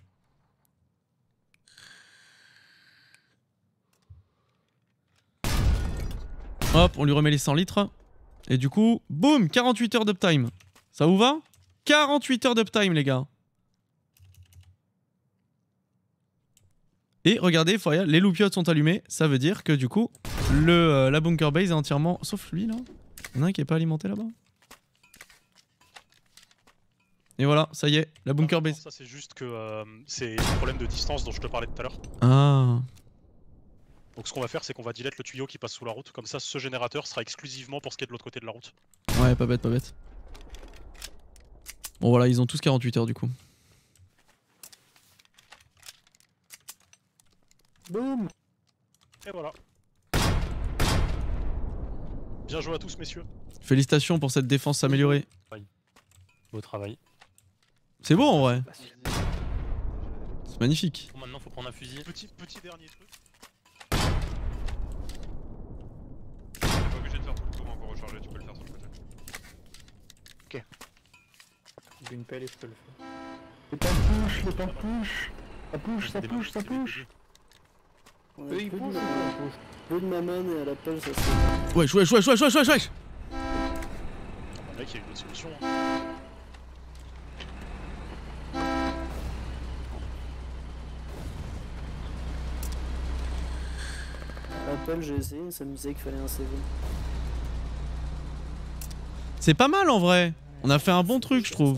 Hop, on lui remet les 100 litres. Et du coup, boum, 48 heures d'uptime. Ça vous va? 48 heures d'uptime les gars. Et regardez, les loupiottes sont allumées, ça veut dire que du coup, la bunker base est entièrement... Sauf lui là, il y en a un qui est pas alimenté là-bas. Et voilà, ça y est, la bunker base. Ça c'est juste que c'est le problème de distance dont je te parlais tout à l'heure. Ah. Donc ce qu'on va faire c'est qu'on va delete le tuyau qui passe sous la route, comme ça ce générateur sera exclusivement pour ce qui est de l'autre côté de la route. Ouais, pas bête, pas bête. Bon voilà, ils ont tous 48 heures du coup. Boum. Et voilà. Bien joué à tous messieurs. Félicitations pour cette défense améliorée. Beau travail. C'est beau en vrai. C'est magnifique. Bon, maintenant faut prendre un fusil. Petit dernier truc. T'es pas obligé de faire tout le tour encore recharger, tu peux le faire sur le côté. Ok. D'une pelle et je peux le faire. Le temps push, le temps push. Ça push, ça push, ça push. On a plus de maman et à la pelle ça se... Wesh. Mec, il y a une autre solution. Hein. À la pelle j'ai essayé, ça me disait qu'il fallait un CV. C'est pas mal en vrai. On a fait un bon truc je trouve.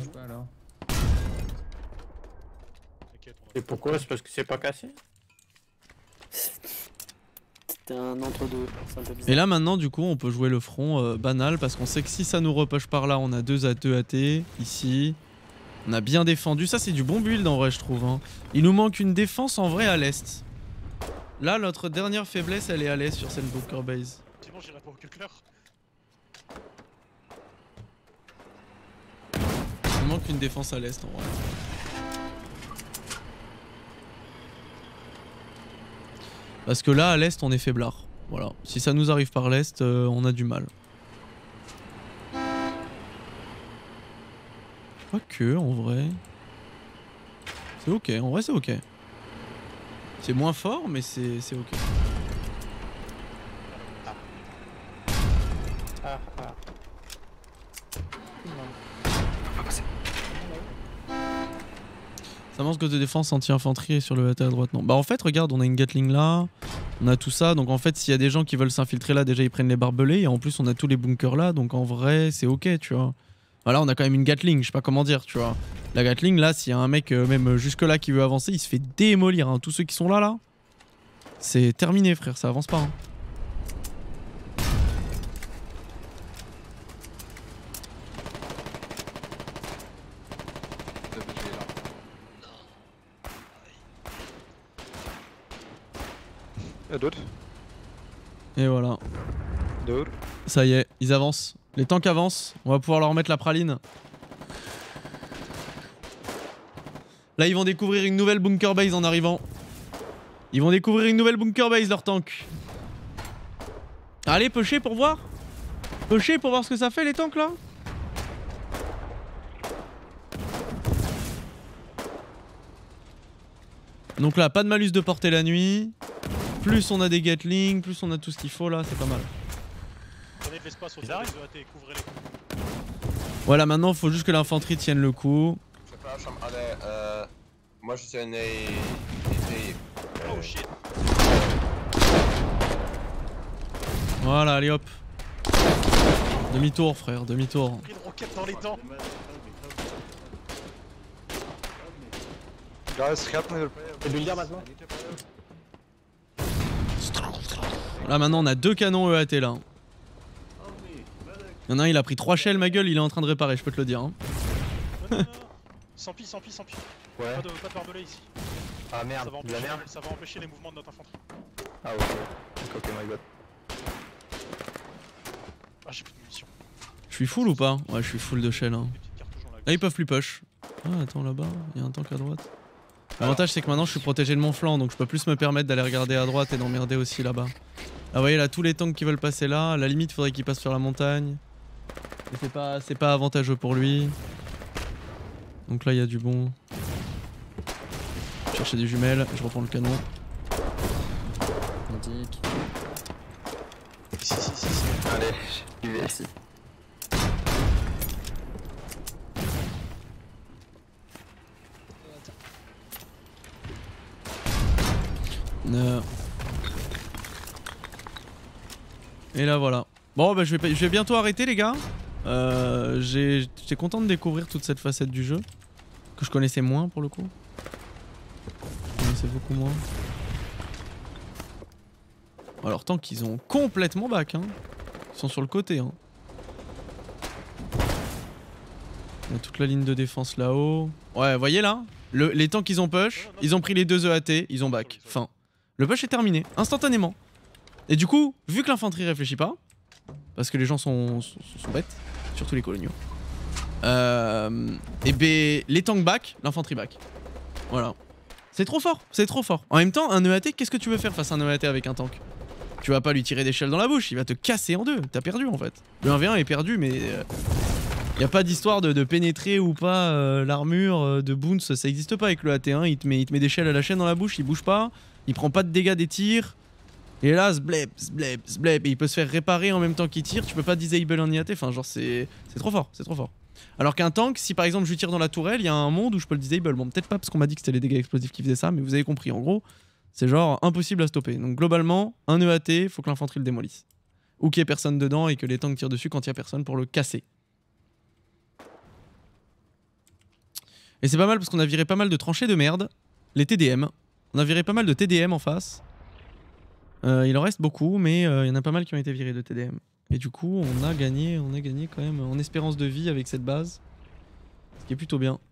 Et pourquoi? C'est parce que c'est pas cassé? C'était un entre-deux, c'est un peu bizarre. Et là maintenant du coup on peut jouer le front banal parce qu'on sait que si ça nous repush par là on a 2 AT ici. On a bien défendu, ça c'est du bon build en vrai je trouve hein. Il nous manque une défense en vrai à l'est. Là notre dernière faiblesse elle est à l'est sur cette bunker base. Sinon j'irai pas au Kukler. Il nous manque une défense à l'est en vrai. Parce que là à l'est on est faiblard. Voilà, si ça nous arrive par l'est on a du mal. Quoique en vrai. C'est ok, en vrai c'est ok. C'est moins fort mais c'est ok. Ah. Ça avance que de défense anti-infanterie et sur le AT à droite non. Bah en fait regarde on a une Gatling là. On a tout ça donc en fait s'il y a des gens qui veulent s'infiltrer là déjà ils prennent les barbelés et en plus on a tous les bunkers là donc en vrai c'est ok tu vois. Voilà on a quand même une Gatling je sais pas comment dire tu vois. La Gatling là s'il y a un mec même jusque là qui veut avancer il se fait démolir hein. Tous ceux qui sont là c'est terminé frère ça avance pas hein. D'autres. Et voilà. D'autres. Ça y est, ils avancent. Les tanks avancent. On va pouvoir leur mettre la praline. Là, ils vont découvrir une nouvelle bunker base en arrivant. Ils vont découvrir une nouvelle bunker base, leurs tanks. Allez, pusher pour voir. Pusher pour voir ce que ça fait, les tanks, là. Donc là, pas de malus de portée la nuit. Plus on a des Gatling, plus on a tout ce qu'il faut là, c'est pas mal. Prenez de l'espace autour des EAT et couvrez-les. Voilà, maintenant il faut juste que l'infanterie tienne le coup. Moi je suis un Oh shit. Voilà, allez hop. Demi-tour frère, demi-tour. Pris de roquette dans les dents. C'est builder maintenant. Là maintenant on a 2 canons EAT là. Il y en a un il a pris 3 shells ma gueule, il est en train de réparer, je peux te le dire. Hein. Non. Sans pis. Ouais. Pas de barbelé ici. Ah merde, Ça va empêcher les mouvements de notre infanterie. Ah ok, my god. Ah j'ai plus de munitions. Je suis full ou pas? Ouais je suis full de shells. Hein. Là ils peuvent plus push. Ah attends là-bas, il y a un tank à droite. L'avantage c'est que maintenant je suis protégé de mon flanc donc je peux plus me permettre d'aller regarder à droite et d'emmerder aussi là-bas. Là vous voyez là tous les tanks qui veulent passer là, à la limite faudrait qu'ils passent sur la montagne. C'est pas avantageux pour lui. Donc là il y a du bon. Chercher des jumelles, je reprends le canon. Indique. Si. Allez, j'y vais. Merci. Et là voilà. Bon bah je vais bientôt arrêter les gars. J'étais content de découvrir toute cette facette du jeu. Que je connaissais moins pour le coup. Je connaissais beaucoup moins. Alors tant qu'ils ont complètement back hein. Ils sont sur le côté hein. On a toute la ligne de défense là-haut. Ouais vous voyez là les tanks ils ont push, ils ont pris les 2 EAT, ils ont back. Fin. Le push est terminé, instantanément. Et du coup, vu que l'infanterie réfléchit pas, parce que les gens sont bêtes, surtout les coloniaux, et ben les tanks back, l'infanterie back. Voilà. C'est trop fort, c'est trop fort. En même temps, un EAT, qu'est-ce que tu veux faire face à un EAT avec un tank? Tu vas pas lui tirer des shells dans la bouche, il va te casser en deux. T'as perdu en fait. Le 1v1 est perdu, mais y a pas d'histoire de pénétrer ou pas l'armure de Boons, ça existe pas avec le AT1. Il te met des shells à la chaîne dans la bouche, il bouge pas, il prend pas de dégâts des tirs. Et là, zbleb, et il peut se faire réparer en même temps qu'il tire, tu peux pas disable un IAT, enfin genre c'est trop fort, c'est trop fort. Alors qu'un tank, si par exemple je lui tire dans la tourelle, il y a un monde où je peux le disable, bon peut-être pas parce qu'on m'a dit que c'était les dégâts explosifs qui faisaient ça, mais vous avez compris, en gros, c'est genre impossible à stopper. Donc globalement, un EAT, faut que l'infanterie le démolisse. Ou qu'il y ait personne dedans et que les tanks tirent dessus quand il y a personne pour le casser. Et c'est pas mal parce qu'on a viré pas mal de tranchées de merde, les TDM. On a viré pas mal de TDM en face. Il en reste beaucoup, mais il y en a pas mal qui ont été virés de TDM. Et du coup, on a gagné quand même en espérance de vie avec cette base. Ce qui est plutôt bien.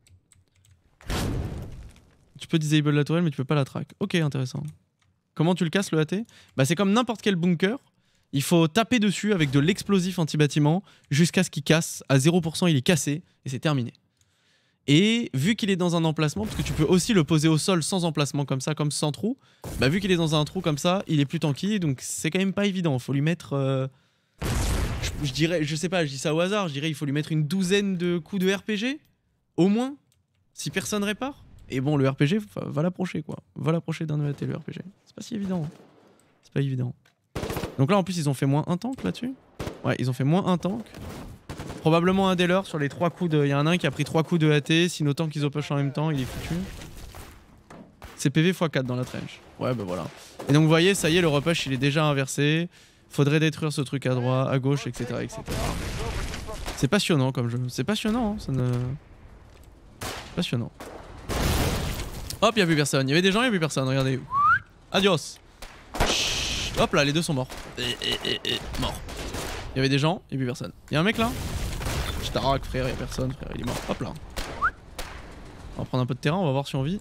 Tu peux disable la tourelle, mais tu peux pas la track. Ok, intéressant. Comment tu le casses le AT? Bah c'est comme n'importe quel bunker. Il faut taper dessus avec de l'explosif anti-bâtiment jusqu'à ce qu'il casse. À 0%, il est cassé et c'est terminé. Et vu qu'il est dans un emplacement, parce que tu peux aussi le poser au sol sans emplacement comme ça, comme sans trou, bah vu qu'il est dans un trou comme ça, il est plus tanky, donc c'est quand même pas évident. Faut lui mettre... je dirais, je sais pas, je dis ça au hasard, je dirais il faut lui mettre une douzaine de coups de RPG, au moins, si personne répare. Et bon, le RPG, va l'approcher quoi. Va l'approcher d'un EAT le RPG. C'est pas si évident. Hein. C'est pas évident. Donc là en plus ils ont fait moins un tank là-dessus. Ouais, ils ont fait moins un tank. Probablement un des leurs sur les 3 coups de... Il y en a un qui a pris 3 coups de AT, si nos tanks ils push en même temps, il est foutu. C'est PV x4 dans la trench. Ouais bah voilà. Et donc vous voyez, ça y est, le repush il est déjà inversé. Faudrait détruire ce truc à droite, à gauche, etc. etc. C'est passionnant comme jeu. C'est passionnant, hein, ça ne... Passionnant. Hop, il y a plus personne. Il y avait des gens, il y a plus personne. Regardez. Adios. Chut. Hop là, les deux sont morts. Mort. Il y avait des gens, il y a plus personne. Il y a un mec là. Je t'arraque frère, il y a personne frère, il est mort. Hop là. On va prendre un peu de terrain, on va voir si on vit.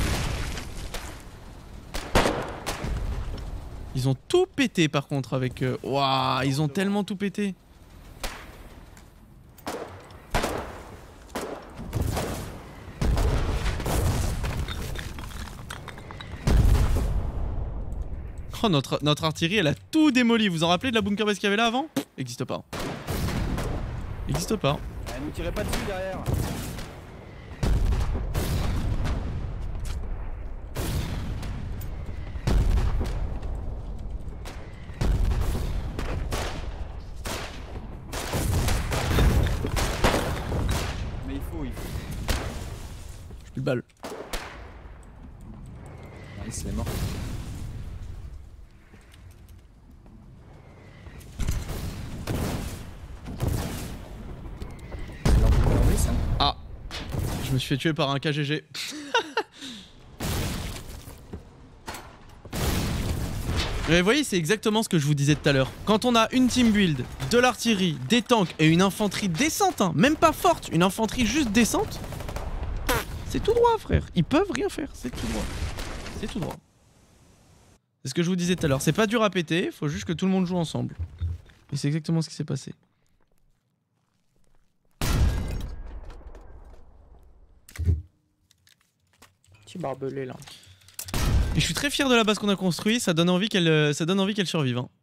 Ils ont tout pété par contre avec... Waouh, ils ont tellement tout pété. Oh, notre artillerie elle a tout démoli. Vous vous en rappelez de la bunker base qu'il y avait là avant? Existe pas. Existe pas. Ne tirez pas dessus derrière. Mais il faut. J'ai plus de balles. Nice, il est mort. Ah, je me suis fait tuer par un KGG. Mais vous voyez, c'est exactement ce que je vous disais tout à l'heure. Quand on a une team build, de l'artillerie, des tanks et une infanterie décente, hein, même pas forte, une infanterie juste décente, c'est tout droit frère. Ils peuvent rien faire, c'est tout droit. C'est tout droit. C'est ce que je vous disais tout à l'heure. C'est pas dur à péter, faut juste que tout le monde joue ensemble. Et c'est exactement ce qui s'est passé. Petit barbelé là. Et je suis très fier de la base qu'on a construite, ça donne envie qu'elle survive. Hein.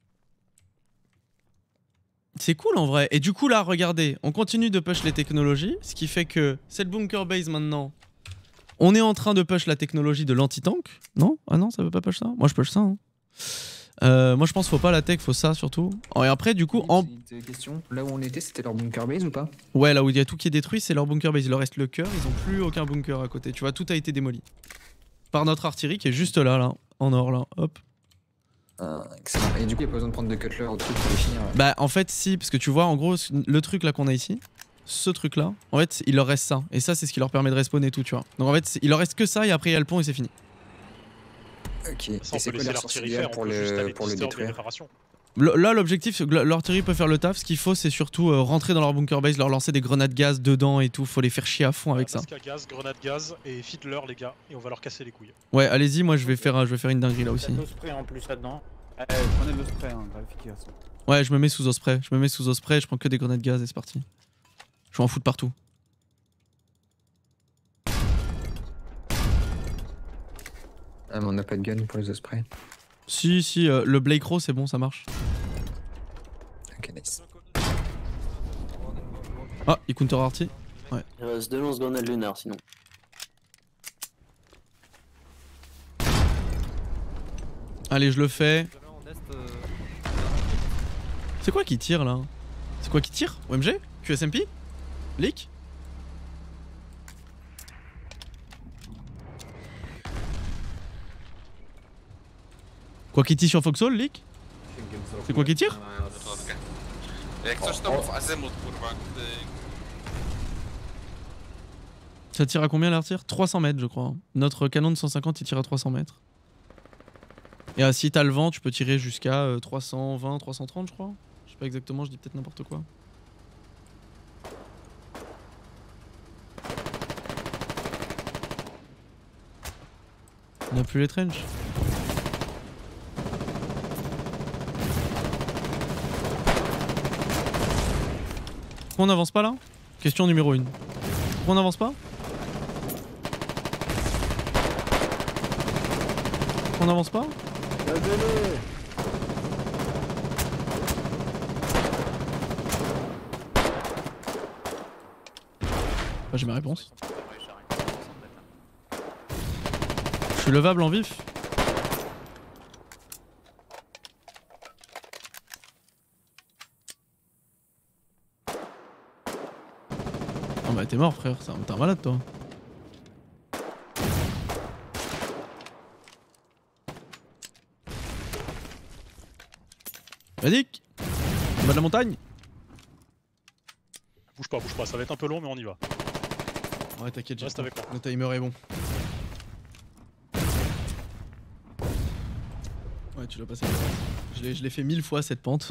C'est cool en vrai. Et du coup là, regardez, on continue de push les technologies, ce qui fait que cette bunker base maintenant, on est en train de push la technologie de l'anti-tank. Non? Ah non, ça veut pas push ça? Moi je push ça. Hein. Moi je pense qu'il faut pas la tech, faut ça surtout. Oh, et après du coup Question. Là où on était, c'était leur bunker base ou pas? Ouais, là où il y a tout qui est détruit, c'est leur bunker base. Il leur reste le cœur, ils ont plus aucun bunker à côté. Tu vois, tout a été démoli. Par notre artillerie qui est juste là, en or là, hop. Excellent. Et du coup, il n'y a pas besoin de prendre de cutler au truc pour les finir. Bah en fait si, parce que tu vois en gros le truc là qu'on a ici, ce truc là, en fait il leur reste ça. Et ça c'est ce qui leur permet de respawn et tout, tu vois. Donc en fait il leur reste que ça et après il y a le pont et c'est fini. Ok, et Ça, on c'est peut quoi laisser leur l'artillerie sorcière faire, pour on peut juste aller le disturber les détruire? réparations. Là l'objectif c'est que l'artillerie peut faire le taf, ce qu'il faut c'est surtout rentrer dans leur bunker base, leur lancer des grenades gaz dedans et tout, faut les faire chier à fond avec ça. Masque à gaz, grenade gaz et feed-leur les gars et on va leur casser les couilles. Ouais allez-y, moi je vais faire une dinguerie là aussi. Il y a de spray en plus là-dedans. Prenez le spray, hein, grave efficace. Ouais je me mets sous osprey, je prends que des grenades gaz et c'est parti. Je vais en foutre partout. Ah mais on n'a pas de gun pour les ospreys. Si, le Blake Row c'est bon, ça marche. Ok, nice. Ah, il counter arty. Ouais. Il reste 2 lance-grenades lunaires sinon. Allez, je le fais. C'est quoi qui tire là? C'est quoi qui tire? OMG? QSMP? Leak? Quoi qui tire sur Foxhole, Leak? C'est quoi qui tire? Ça tire à combien l'artillerie? 300 mètres je crois. Notre canon de 150 il tire à 300 mètres. Et si t'as le vent, tu peux tirer jusqu'à 320, 330 je crois. Je sais pas exactement, je dis peut-être n'importe quoi. On a plus les trenches. Pourquoi on n'avance pas là? Question numéro 1. Pourquoi on n'avance pas? Pourquoi on n'avance pas? J'ai ma réponse. Je suis levable en vif. Oh bah t'es mort frère, t'es un malade toi. Medic, en bas de la montagne. Bouge pas, ça va être un peu long mais on y va. Ouais t'inquiète, reste avec moi. Le timer est bon. Ouais tu l'as passé. Je l'ai fait 1000 fois cette pente.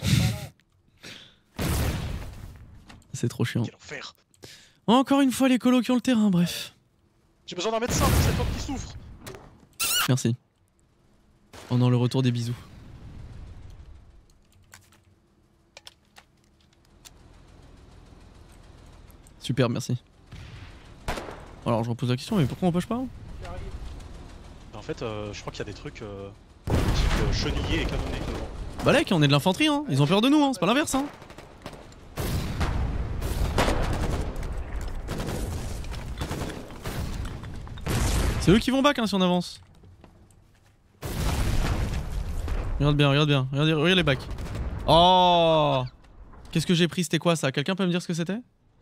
C'est trop chiant. Quel enfer. Encore une fois les colos qui ont le terrain, bref. J'ai besoin d'un médecin pour cette femme qui souffre. Merci. Oh non, le retour des bisous. Super, merci. Alors je repose la question, mais pourquoi on push pas? En fait, je crois qu'il y a des trucs type chenillés et canonnés devant. Bah là, on est de l'infanterie, hein. Ils ont peur de nous, hein. C'est pas l'inverse, hein. C'est eux qui vont back hein, si on avance. Regarde bien, regarde les backs. Oh, qu'est-ce que j'ai pris? C'était quoi ça? Quelqu'un peut me dire ce que c'était?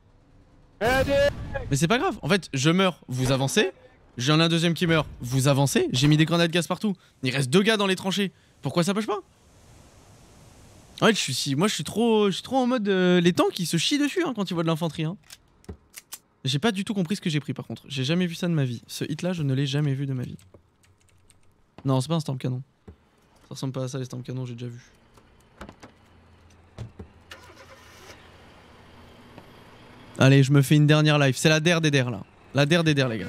Mais c'est pas grave, en fait je meurs, vous avancez. J'en ai un deuxième qui meurt, vous avancez. J'ai mis des grenades gaz partout. Il reste 2 gars dans les tranchées. Pourquoi ça push pas? En fait moi je suis trop en mode les tanks ils se chient dessus hein, quand ils voient de l'infanterie hein. J'ai pas du tout compris ce que j'ai pris par contre. J'ai jamais vu ça de ma vie. Ce hit là je ne l'ai jamais vu de ma vie. Non c'est pas un stamp canon. Ça ressemble pas à ça les stamp canons, j'ai déjà vu. Allez je me fais une dernière live. C'est la der des der là. La der des der les gars.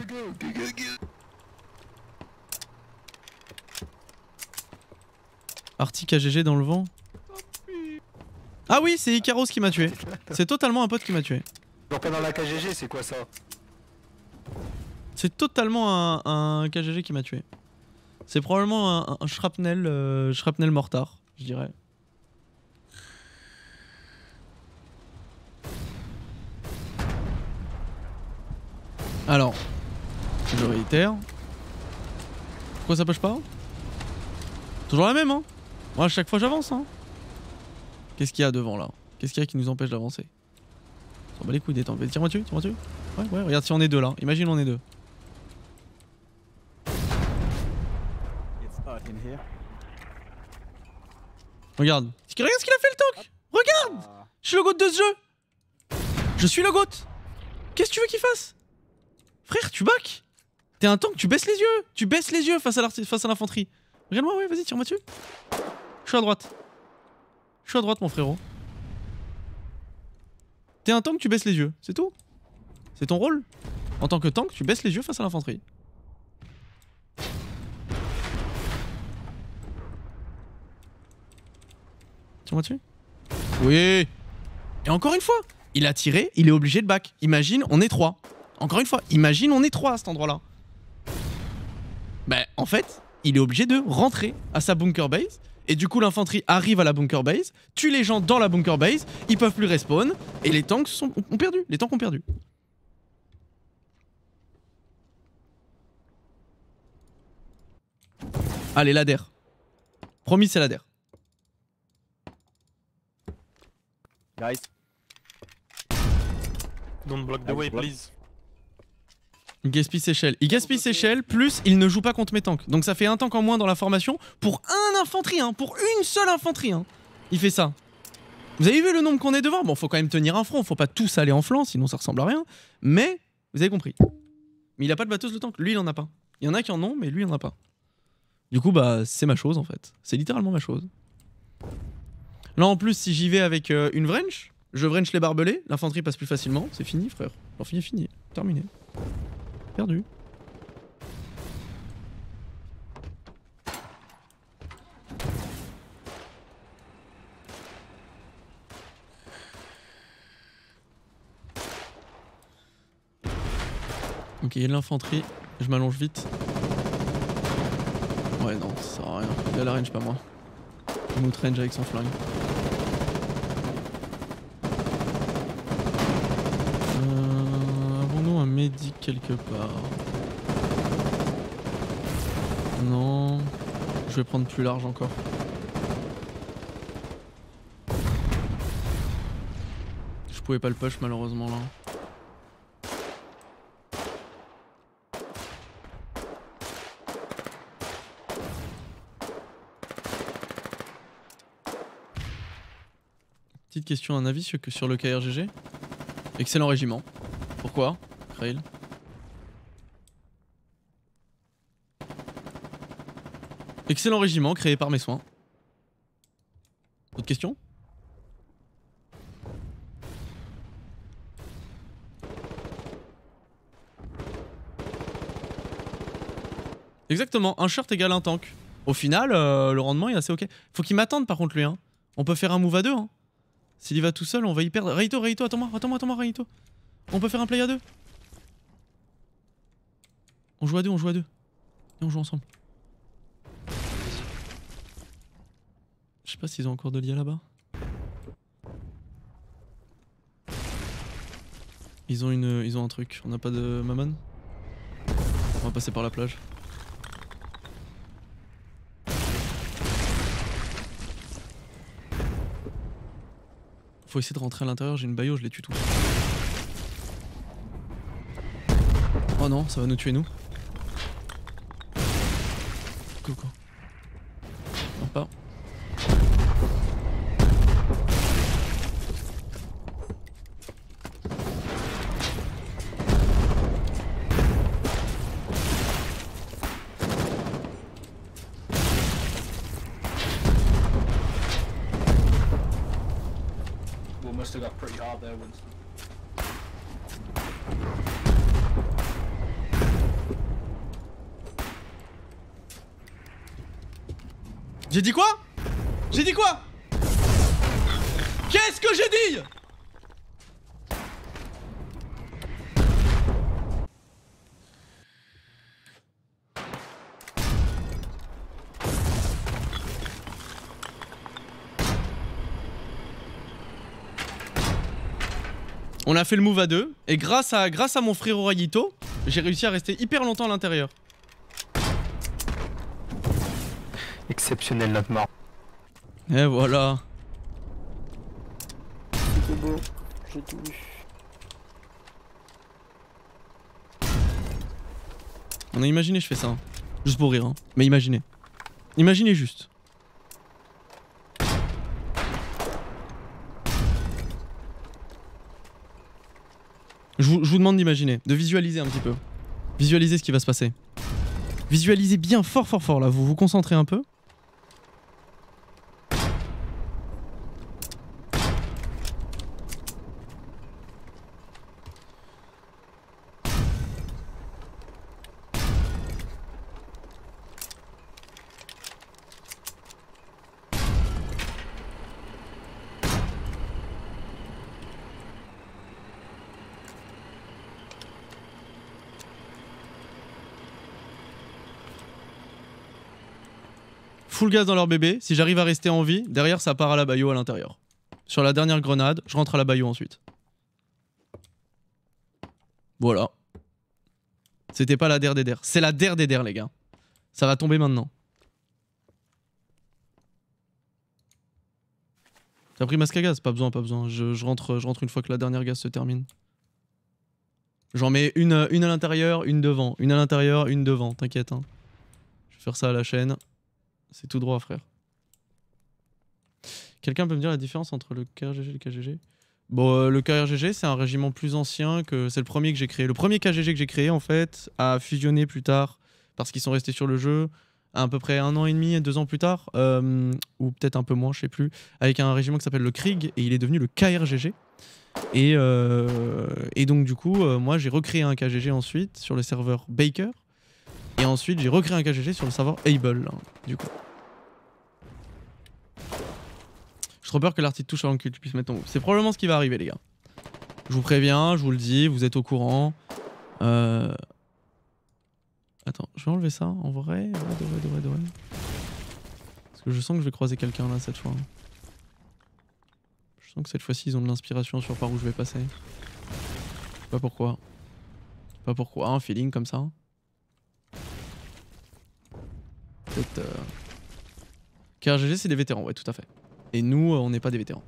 Arctic AGG dans le vent. Ah oui c'est Icaros qui m'a tué. C'est totalement un pote qui m'a tué. Genre pas dans la KGG, c'est quoi ça? C'est totalement un KGG qui m'a tué. C'est probablement un shrapnel mortar, je dirais. Alors, je réitère. Pourquoi ça push pas? Toujours la même hein. Moi à chaque fois j'avance hein. Qu'est-ce qu'il y a devant là? Qu'est-ce qu'il y a qui nous empêche d'avancer? On s'en bat les couilles des temps. Tire-moi dessus, tire-moi dessus. Ouais, regarde si on est 2 là. Imagine on est 2. Regarde. Regarde ce qu'il a fait le tank. Regarde. Je suis le GOAT de ce jeu. Je suis le GOAT. Qu'est-ce que tu veux qu'il fasse? Frère, tu back. T'es un tank, tu baisses les yeux. Tu baisses les yeux face à l'infanterie. Regarde-moi, ouais, vas-y, tire-moi dessus. Je suis à droite. Je suis à droite, mon frérot. T'es un tank, tu baisses les yeux, c'est tout. C'est ton rôle. En tant que tank, tu baisses les yeux face à l'infanterie. Tire-moi dessus. Oui. Et encore une fois, il a tiré, il est obligé de back. Imagine, on est 3. Encore une fois, imagine, on est 3 à cet endroit-là. Bah, en fait, il est obligé de rentrer à sa bunker base. Et du coup l'infanterie arrive à la bunker base, tue les gens dans la bunker base, ils peuvent plus respawn, et les tanks ont perdu, les tanks ont perdu. Allez ladder. Promis c'est ladder. Guys. Don't block the way please. Il gaspille ses shells. Il gaspille ses shells, plus il ne joue pas contre mes tanks. Donc ça fait un tank en moins dans la formation pour un infanterie, hein, pour une seule infanterie. Hein. Il fait ça. Vous avez vu le nombre qu'on est devant? Bon, faut quand même tenir un front, faut pas tous aller en flanc, sinon ça ressemble à rien. Mais, vous avez compris. Mais il a pas de batteuse le tank, lui il en a pas. Il y en a qui en ont, mais lui il en a pas. Du coup, bah, c'est ma chose en fait. C'est littéralement ma chose. Là, en plus, si j'y vais avec une wrench, je wrench les barbelés, l'infanterie passe plus facilement. C'est fini, frère. L'infini est fini. Terminé. Perdu. Ok, il y a de l'infanterie. Je m'allonge vite. Ouais, non, ça sert à rien. Il a la range, pas moi. Il m'out range avec son flingue. Avons-nous un médic quelque part? Non. Je vais prendre plus large encore. Je pouvais pas le push malheureusement là. Petite question, un avis sur le KRGG? Excellent régiment. Pourquoi, Krail? Excellent régiment créé par mes soins. Autre question? Exactement, un shirt égale un tank. Au final, le rendement est assez ok. Faut qu'il m'attende par contre lui. Hein. On peut faire un move à deux. Hein. S'il y va tout seul, on va y perdre. Raito, attends-moi, Raito. On peut faire un play à deux. On joue à deux. Et on joue ensemble. Je sais pas s'ils ont encore de l'IA là-bas. Ils ont un truc. On n'a pas de Mammon. On va passer par la plage. Faut essayer de rentrer à l'intérieur, j'ai une bayo, je les tue tous. Oh non, ça va nous tuer nous. Go. Non pas. J'ai dit quoi? Qu'est-ce que j'ai dit? On a fait le move à deux et grâce à mon frère Rayito, j'ai réussi à rester hyper longtemps à l'intérieur. Exceptionnel notre mort. Et voilà. C'était beau, j'ai tout vu. On a imaginé je fais ça. Hein. Juste pour rire. Hein. Mais imaginez. Imaginez juste. Je vous demande d'imaginer, de visualiser un petit peu. Visualisez ce qui va se passer. Visualisez bien fort là, vous vous concentrez un peu. Full gaz dans leur bébé, si j'arrive à rester en vie, derrière ça part à la bayo à l'intérieur. Sur la dernière grenade, je rentre à la bayo ensuite. Voilà. C'était pas la der des der, c'est la der des der les gars. Ça va tomber maintenant. T'as pris masque à gaz? Pas besoin. Je rentre une fois que la dernière gaz se termine. J'en mets une à l'intérieur, une devant. Une à l'intérieur, une devant, t'inquiète. Hein. Je vais faire ça à la chaîne. C'est tout droit, frère. Quelqu'un peut me dire la différence entre le KRGG et le KGG? Bon, le KRGG, c'est un régiment plus ancien que... C'est le premier que j'ai créé. Le premier KGG que j'ai créé, en fait, a fusionné plus tard, parce qu'ils sont restés sur le jeu, à peu près 1 an et demi, 2 ans plus tard, ou peut-être un peu moins, je sais plus, avec un régiment qui s'appelle le Krieg, et il est devenu le KRGG. Et donc du coup, moi j'ai recréé un KGG ensuite sur le serveur Baker, et ensuite j'ai recréé un KGG sur le serveur Able, hein, du coup. J'ai trop peur que l'article touche avant que tu puisses mettre ton move. C'est probablement ce qui va arriver, les gars. Je vous préviens, je vous le dis, vous êtes au courant. Attends, je vais enlever ça en vrai. Ouais. Parce que je sens que je vais croiser quelqu'un là cette fois. Je sens que cette fois-ci ils ont de l'inspiration sur par où je vais passer. Je sais pas pourquoi. Pas pourquoi, un feeling comme ça. Peut-être. KRGG c'est des vétérans, ouais, tout à fait. Et nous, on n'est pas des vétérans.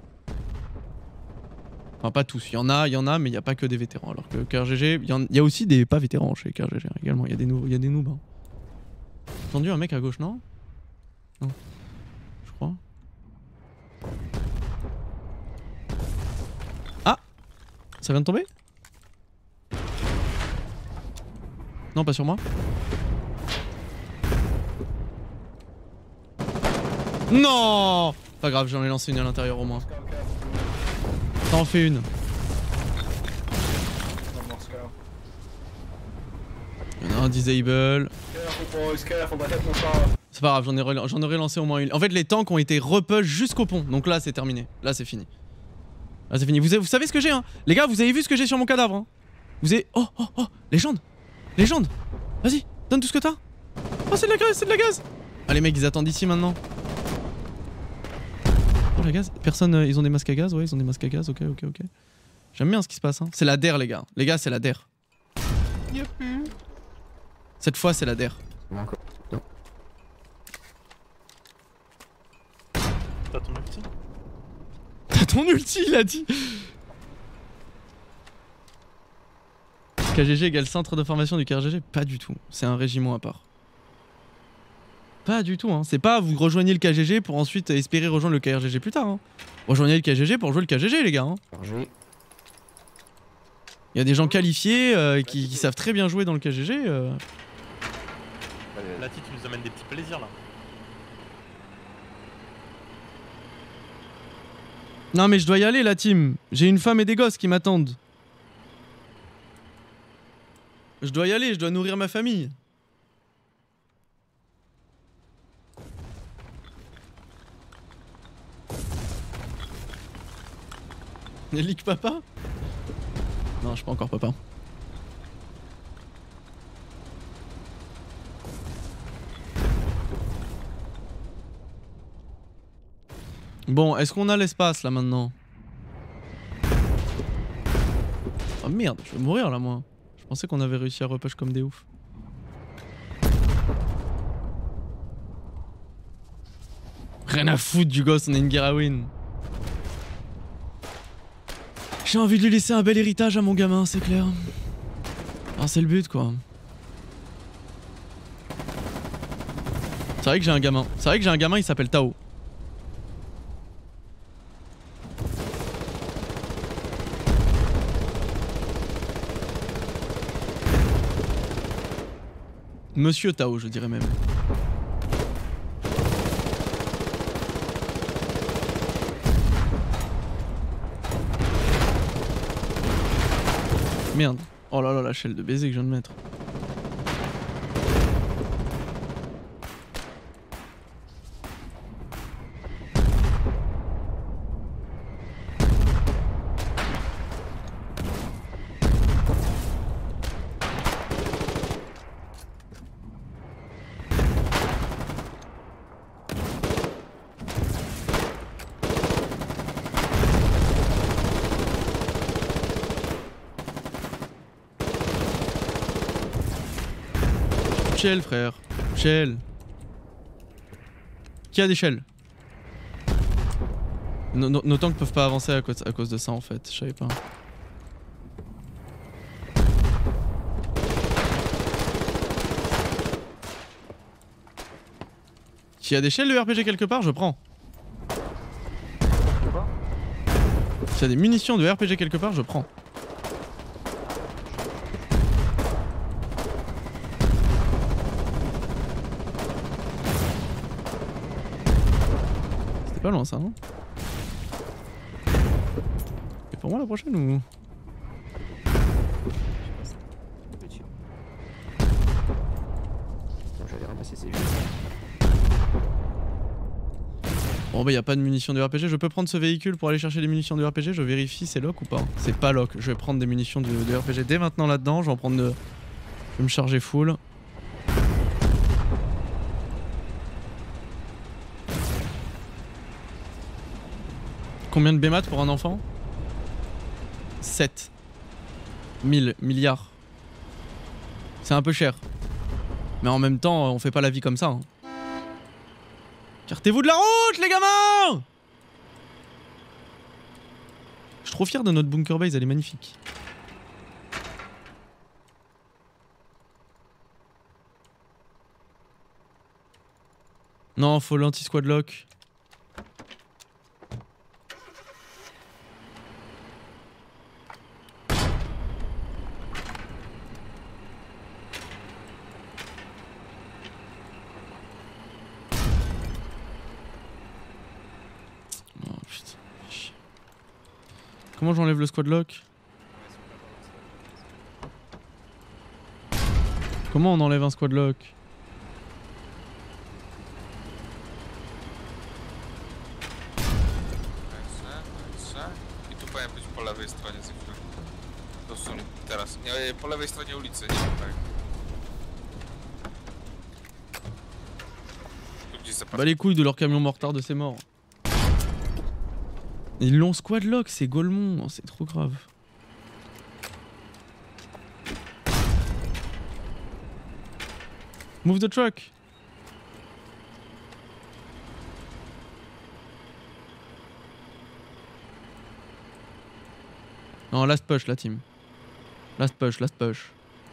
Enfin, pas tous. Il y en a, mais il n'y a pas que des vétérans. Alors que KRGG, il y a aussi des pas vétérans chez KRGG également. Il y a des noobs. Hein. J'ai entendu un mec à gauche, non? Non. Je crois. Ah! Ça vient de tomber? Non, pas sur moi. Non! Pas grave, j'en ai lancé une à l'intérieur au moins. T'en fais une. Il y en a un disable. C'est pas grave, j'en aurais lancé au moins une. En fait, les tanks ont été repush jusqu'au pont. Donc là, c'est terminé. Là, c'est fini. Là, c'est fini. Vous savez ce que j'ai, hein? Les gars, vous avez vu ce que j'ai sur mon cadavre, hein? Vous avez... Oh! Légende! Vas-y, donne tout ce que t'as. Oh, c'est de la gaz! Ah, les mecs, ils attendent ici maintenant. La gaz. Personne, ils ont des masques à gaz, ouais, ils ont des masques à gaz, ok. J'aime bien ce qui se passe, hein. C'est la DER, les gars. Les gars, c'est la DER. Cette fois, c'est la DER. T'as ton ulti? T'as ton ulti, il a dit. KGG égale centre de formation du KRGG? Pas du tout. C'est un régiment à part. Pas du tout, hein. C'est pas vous rejoignez le KGG pour ensuite espérer rejoindre le KRGG plus tard. Hein. Rejoignez le KGG pour jouer le KGG, les gars. Hein. Il y a des gens qualifiés qui savent très bien jouer dans le KGG. Lati, tu nous amènes des petits plaisirs là. Non mais je dois y aller, la team. J'ai une femme et des gosses qui m'attendent. Je dois y aller, je dois nourrir ma famille. Leak papa? Non, je suis pas encore papa. Bon, est-ce qu'on a l'espace là maintenant? Oh merde, je vais mourir là moi. Je pensais qu'on avait réussi à repush comme des oufs. Rien à foutre du gosse, on a une guerre à win. J'ai envie de lui laisser un bel héritage à mon gamin, c'est clair. Alors c'est le but quoi. C'est vrai que j'ai un gamin. C'est vrai que j'ai un gamin, il s'appelle Tao. Monsieur Tao, je dirais même. Merde. Oh là là, la shell de baiser que je viens de mettre. Shell, frère. Shell. Qui a des shells? Nos tanks peuvent pas avancer à cause de ça en fait, je savais pas. S'il y a des shells de RPG quelque part, je prends. S'il y a des munitions de RPG quelque part, je prends. pas loin ça, hein. C'est pour moi la prochaine ou... J'allais ramasser ces jeux. Bon bah y a pas de munitions de RPG, je peux prendre ce véhicule pour aller chercher des munitions de RPG, je vérifie c'est lock ou pas. C'est pas lock, je vais prendre des munitions de RPG dès maintenant là-dedans, je vais en prendre de... Je vais me charger full. Combien de BMAT pour un enfant? 7. 1000 milliards. C'est un peu cher. Mais en même temps, on fait pas la vie comme ça. Hein. Cartez-vous de la route, les gamins! Je suis trop fier de notre bunker base, elle est magnifique. Non, faut l'anti-squad lock. Comment j'enlève le squad lock? Comment on enlève un squad lock? I tu powinien być po lewej stronie z chwilą. Dosłownie teraz. Nie, po lewej stronie ulicy, nie tak. Tu gdzieś zapas. Bah les couilles de leur camion mortard de ces morts. Ils l'ont squad lock, c'est Golemont, c'est trop grave. Move the truck. Non, last push la team. Last push, last push.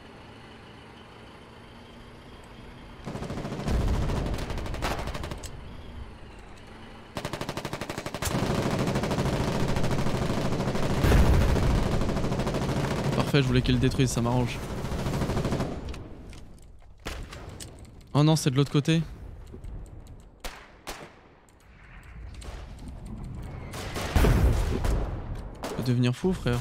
Parfait, je voulais qu'il le détruise, ça m'arrange. Oh non, c'est de l'autre côté. Tu vas devenir fou, frère.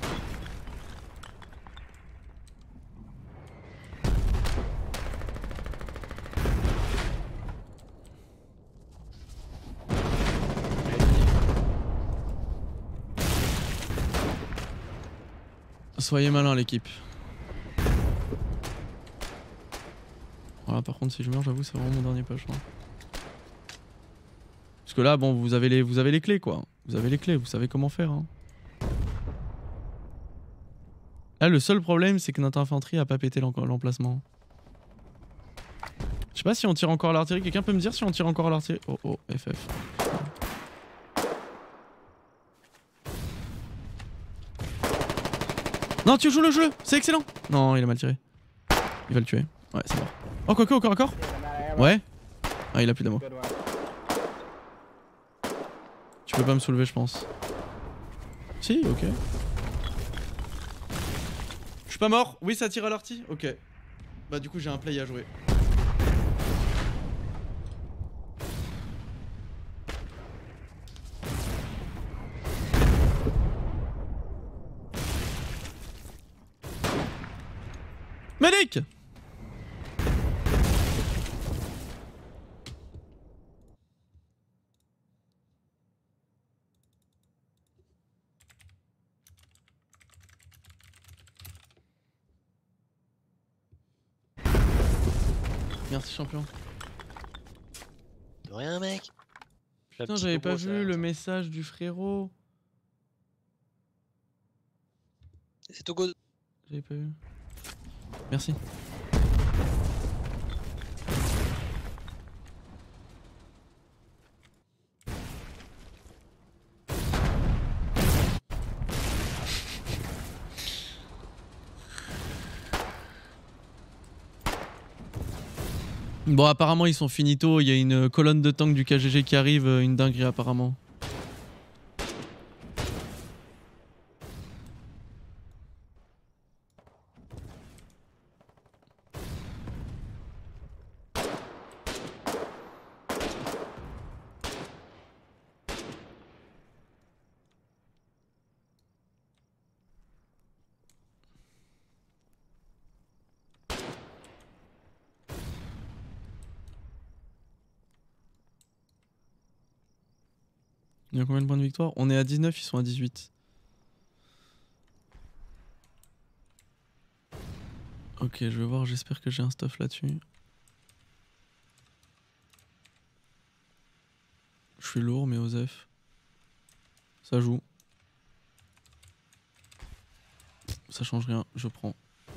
Soyez malin l'équipe. Voilà, par contre si je meurs j'avoue c'est vraiment mon dernier push. Hein. Parce que là bon vous avez les clés quoi. Vous avez les clés, vous savez comment faire. Hein. Là le seul problème c'est que notre infanterie a pas pété l'emplacement. Je sais pas si on tire encore à l'artillerie. Quelqu'un peut me dire si on tire encore à l'artillerie? Oh oh FF. Non, tu joues le jeu, c'est excellent. Non, il a mal tiré. Il va le tuer. Ouais, c'est mort. Oh, quoique, encore. Ouais. Ah, il a plus d'amour. Tu peux pas me soulever, je pense. Si, ok. Je suis pas mort. Oui, ça tire à l'arty. Ok. Bah, du coup, j'ai un play à jouer. Medic! Merci champion. De rien mec. Putain j'avais pas vu le message du frérot. C'est Togo. J'avais pas vu. Merci. Bon apparemment ils sont finito, il y a une colonne de tanks du KGG qui arrive, une dinguerie apparemment. Il y a combien de points de victoire? On est à 19, ils sont à 18. Ok, je vais voir, j'espère que j'ai un stuff là-dessus. Je suis lourd, mais Osef. Ça joue. Ça change rien, je prends.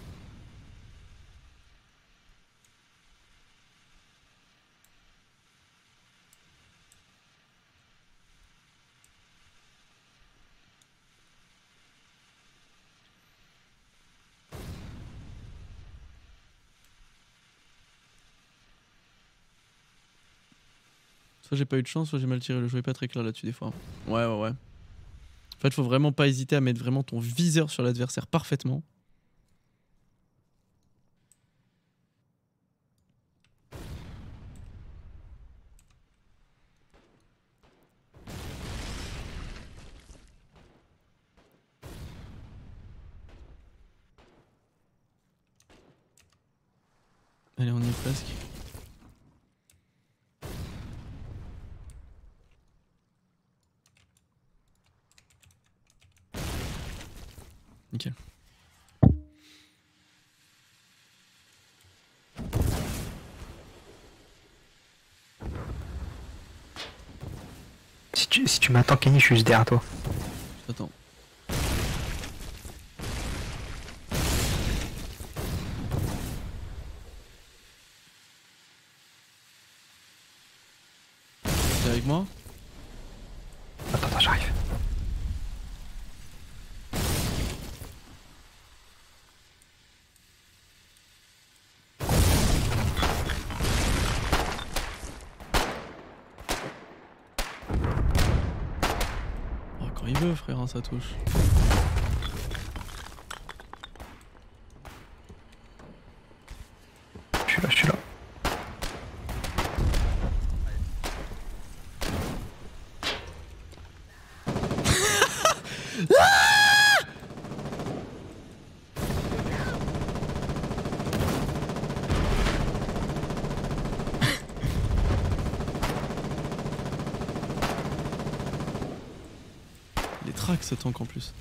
Soit j'ai pas eu de chance, soit j'ai mal tiré le jeu est pas très clair là-dessus des fois. Ouais. En fait, faut vraiment pas hésiter à mettre vraiment ton viseur sur l'adversaire parfaitement. Allez, on y est presque. Nickel. Si tu m'attends, Kenny, je suis juste derrière toi. Attends. T'es avec moi? Attends, j'arrive. Quand il veut, frère, hein, ça touche. Je suis là. Les tracks ce tank en plus.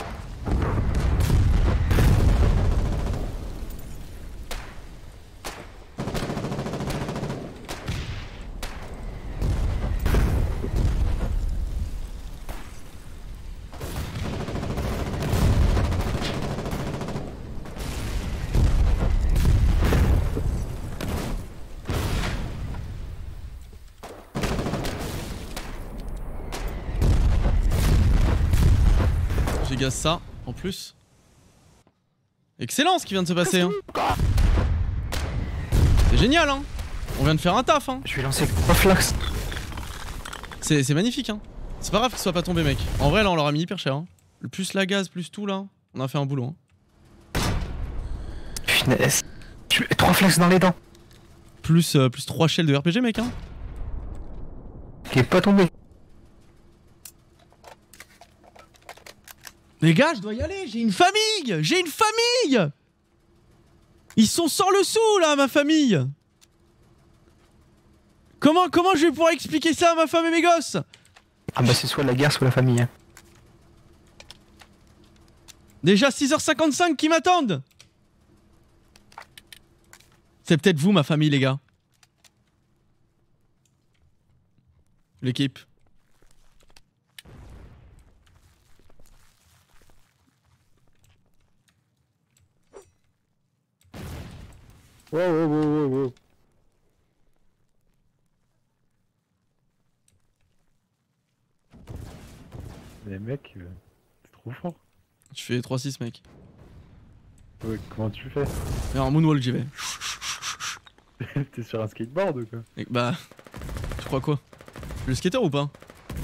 J'ai gaz ça en plus. Excellent ce qui vient de se passer hein. C'est génial hein. On vient de faire un taf hein. Je vais lancer Flax. C'est magnifique hein. C'est pas grave qu'il soit pas tombé mec. En vrai là on leur a mis hyper cher hein. Plus la gaz plus tout là. On a fait un boulot hein. Finesse. 3 flax dans les dents. Plus 3 shells de RPG mec hein. Il est pas tombé. Les gars, je dois y aller, j'ai une famille! J'ai une famille! Ils sont sans le sou là, ma famille! Comment je vais pouvoir expliquer ça à ma femme et mes gosses? Ah bah c'est soit la guerre, soit la famille. Hein. Déjà 6h55 qui m'attendent! C'est peut-être vous, ma famille, les gars. L'équipe. Wow. Les mecs, c'est trop fort. Tu fais 3-6 mec. Ouais, comment tu fais? Et en moonwalk j'y vais. T'es sur un skateboard ou quoi? Et bah... Tu crois quoi? Le skater ou pas?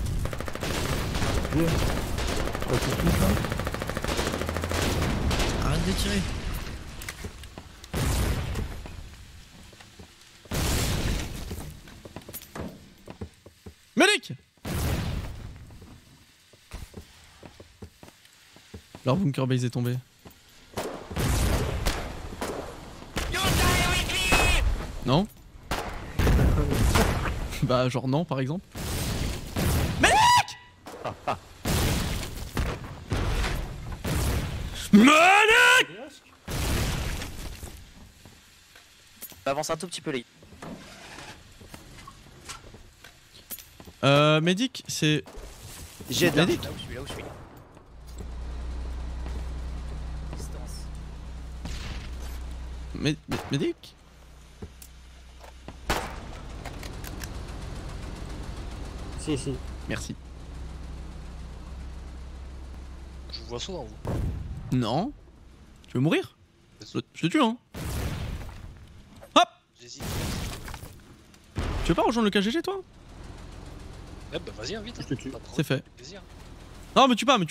Arrête de tirer. Medic! Leur bunker base est tombé. Non? Bah genre non par exemple. Medic! On avance un tout petit peu les Medic, c'est... J'ai de la Medic. là où je suis, là où je suis. Distance. Medic. Si, si. Merci. Je vous vois souvent, vous. Non. Tu veux mourir? Je te tue, hein. Hop. J'hésite. Tu veux pas rejoindre le KGG, toi? Ouais, bah vas-y, hein, vite. Je te tue. Pas de C'est fait. plaisir. Non, mais tu pas,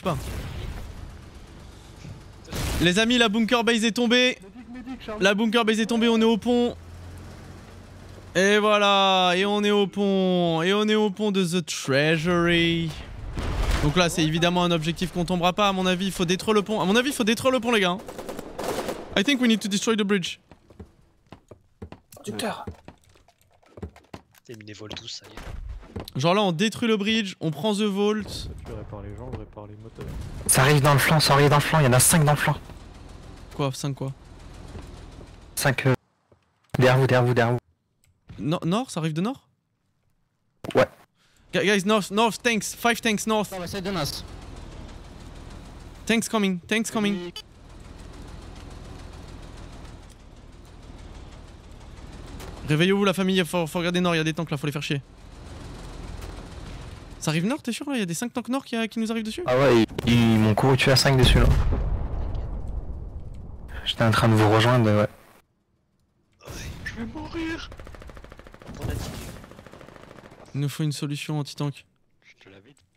Les amis, la bunker base est tombée. La bunker base est tombée, on est au pont. Et voilà, et on est au pont. Et on est au pont de The Treasury. Donc là, c'est évidemment un objectif qu'on tombera pas. À mon avis, il faut détruire le pont. À mon avis, il faut détruire le pont, les gars. I think we need to destroy the bridge. Conducteur. Terminé vol tous, ça y est. Genre là, on détruit le bridge, on prend The Vault. Tu répares les gens, je répare les moteurs. Ça arrive dans le flanc, ça arrive dans le flanc, il y en a 5 dans le flanc. Quoi, 5 quoi? 5 derrière vous, derrière vous, derrière vous. Nord, ça arrive de nord? Ouais. Guys, north, tanks, 5 tanks north. On va essayer de нас. Tanks coming. Réveillez-vous la famille, faut regarder nord, il y a des tanks là, faut les faire chier. Ça arrive nord, t'es sûr là? Il y a des 5 tanks nord qui nous arrivent dessus? Ah ouais, ils m'ont couru tué à 5 dessus là. J'étais en train de vous rejoindre, ouais. Je vais mourir. Il nous faut une solution anti-tank. Je te l'avais dit.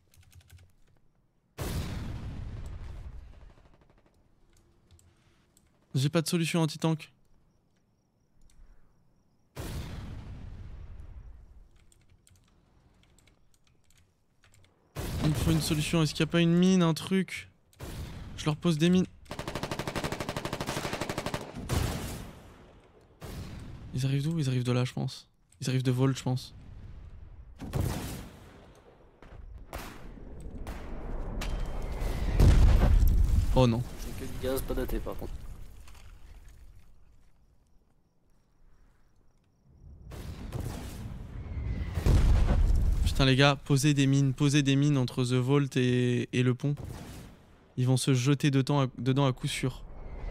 J'ai pas de solution anti-tank. Il me faut une solution, est-ce qu'il n'y a pas une mine, un truc? Je leur pose des mines. Ils arrivent d'où? Ils arrivent de là, je pense. Ils arrivent de vol, je pense. Oh non. C'est que du gaz pas daté par contre. Putain les gars, posez des mines entre The Vault et le pont. Ils vont se jeter dedans à coup sûr.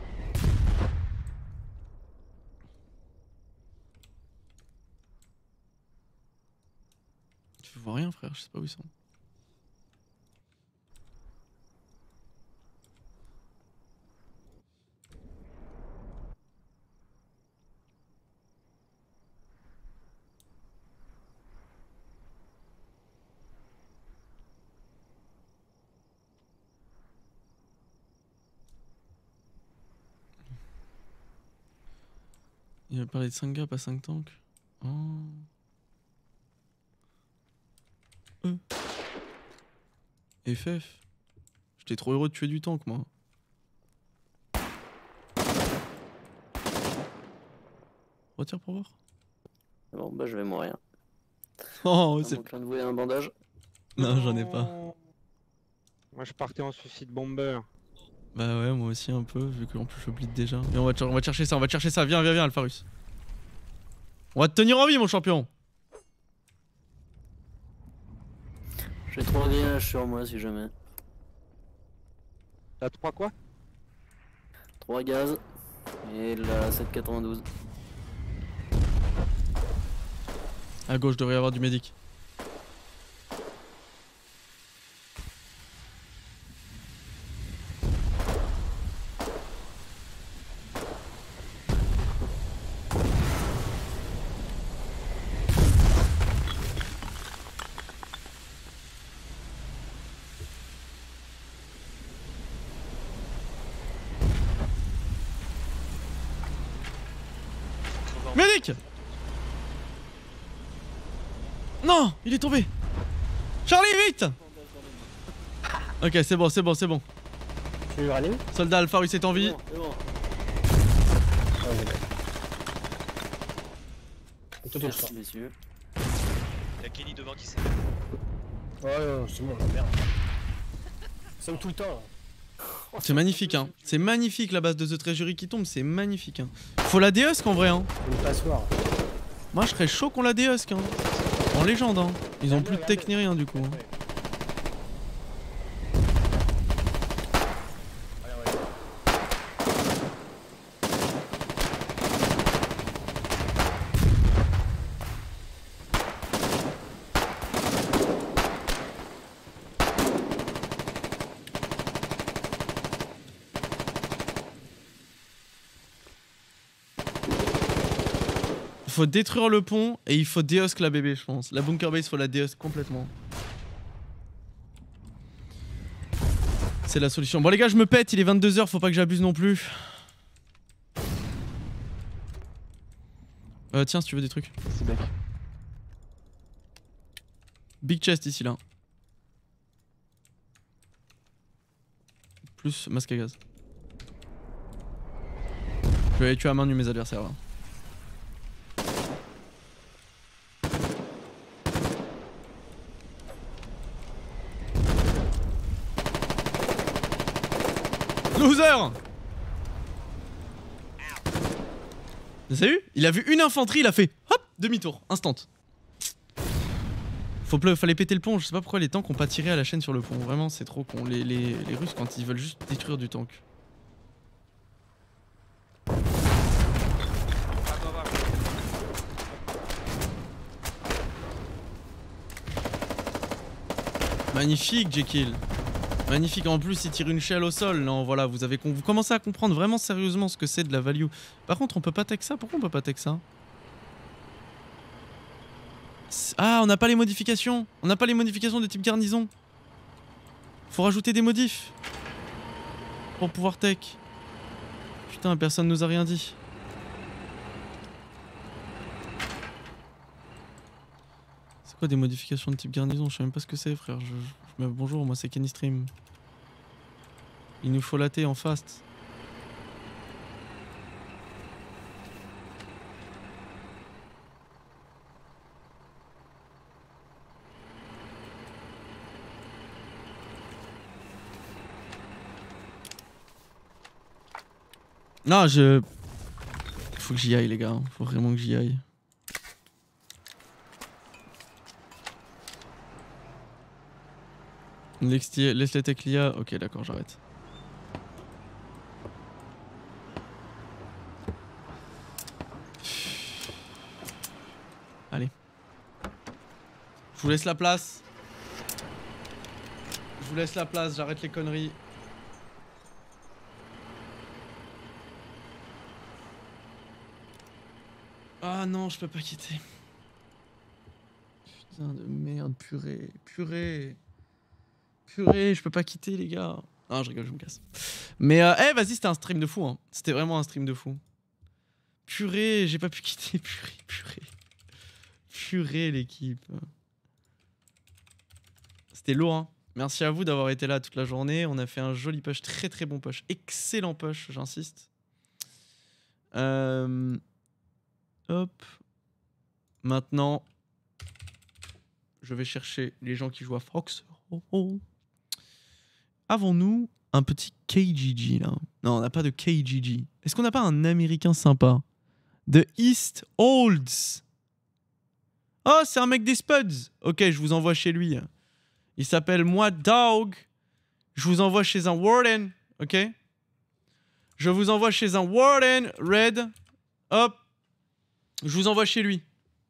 Je vois rien frère, je sais pas où ils sont. Il va parler de 5 gars, pas 5 tanks. Oh. FF. J'étais trop heureux de tuer du tank, moi. Retire pour voir. Bon, bah je vais mourir. Oh, c'est. En train de vouer un bandage. Non, j'en ai pas. Moi je partais en suicide bomber. Bah ouais, moi aussi un peu, vu qu'en plus je bleed déjà. Et on va chercher ça, viens, Alpharus. On va te tenir en vie, mon champion. J'ai 3 grillages sur moi si jamais. T'as 3 quoi? 3 gaz et la 7,92. À gauche, devrait y avoir du médic. Médic! Non, il est tombé. Charlie, vite! Ok, c'est bon. Tu veux aller où? Soldat Alpharus est en vie. C'est bon. Merci messieurs. Il y a Kenny devant qui s'est. Ouais, c'est bon, merde. Ça me tout le temps. C'est magnifique, hein. C'est magnifique la base de The Treasury qui tombe, c'est magnifique. Hein. Faut la déhusk en vrai, hein. Une passoire. Moi je serais chaud qu'on la déhusk, hein. En légende, hein. Ils ont plus de tech ni rien du coup. Hein. Il faut détruire le pont et il faut déhusk la bébé, je pense. La bunker base, faut la déhusk complètement. C'est la solution. Bon les gars, je me pète, il est 22 h, faut pas que j'abuse non plus. Tiens, si tu veux des trucs. C'est bec. Big chest ici là. Plus masque à gaz. Je vais aller tuer à main nue mes adversaires là. Loser! Vous avez vu? Il a vu une infanterie, il a fait hop, demi-tour, instant. Fallait péter le pont, je sais pas pourquoi les tanks ont pas tiré à la chaîne sur le pont, vraiment c'est trop con. Les Russes quand ils veulent juste détruire du tank. Magnifique Jekyll. Magnifique, en plus il tire une shell au sol, non voilà, vous commencez à comprendre vraiment sérieusement ce que c'est de la value. Par contre on peut pas tech ça, pourquoi on peut pas tech ça? Ah, on n'a pas les modifications, on n'a pas les modifications de type garnison. Faut rajouter des modifs pour pouvoir tech. Putain, personne nous a rien dit. C'est quoi des modifications de type garnison? Je sais même pas ce que c'est frère. Bonjour, moi c'est Kenny Stream. Il nous faut la T en fast. Non, faut que j'y aille les gars, faut vraiment que j'y aille. Laisse les tech l'IA, ok d'accord j'arrête. Allez. Je vous laisse la place. Je vous laisse la place, j'arrête les conneries. Ah non, je peux pas quitter. Putain de merde, purée, purée. Purée, je peux pas quitter les gars. Non, je rigole, je me casse. Mais vas-y, c'était un stream de fou. Hein. C'était vraiment un stream de fou. Purée, j'ai pas pu quitter. Purée, purée. Purée, l'équipe. C'était lourd. Hein. Merci à vous d'avoir été là toute la journée. On a fait un joli push, très très bon push. Excellent push, j'insiste. Hop. Maintenant, je vais chercher les gens qui jouent à Fox. Avons-nous un petit KGG là? Non, on n'a pas de KGG. Est-ce qu'on n'a pas un américain sympa? The East Olds. Oh, c'est un mec des Spuds. Ok, je vous envoie chez lui. Il s'appelle Moi Dog. Je vous envoie chez un Warden. Ok? Je vous envoie chez un Warden Red. Hop. Je vous envoie chez lui.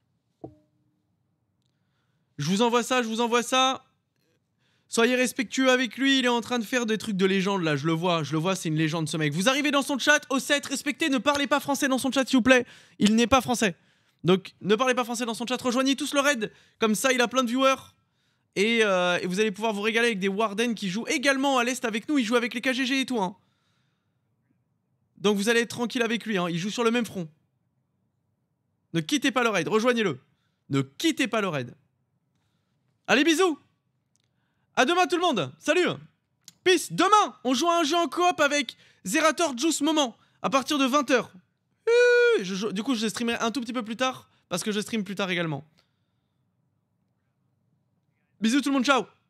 Je vous envoie ça, je vous envoie ça. Soyez respectueux avec lui, il est en train de faire des trucs de légende là, je le vois, c'est une légende ce mec. Vous arrivez dans son chat, O7, respectez, ne parlez pas français dans son chat s'il vous plaît. Il n'est pas français. Donc ne parlez pas français dans son chat, rejoignez tous le raid. Comme ça il a plein de viewers. Et vous allez pouvoir vous régaler avec des Warden qui jouent également à l'Est avec nous, ils jouent avec les KGG et tout. Hein. Donc vous allez être tranquille avec lui, hein. Il joue sur le même front. Ne quittez pas le raid, rejoignez-le. Ne quittez pas le raid. Allez bisous. À demain tout le monde. Salut. Peace. Demain, on joue à un jeu en coop avec Zerator Juice Moment à partir de 20 h. Du coup, je streamerai un tout petit peu plus tard parce que je stream plus tard également. Bisous tout le monde, ciao.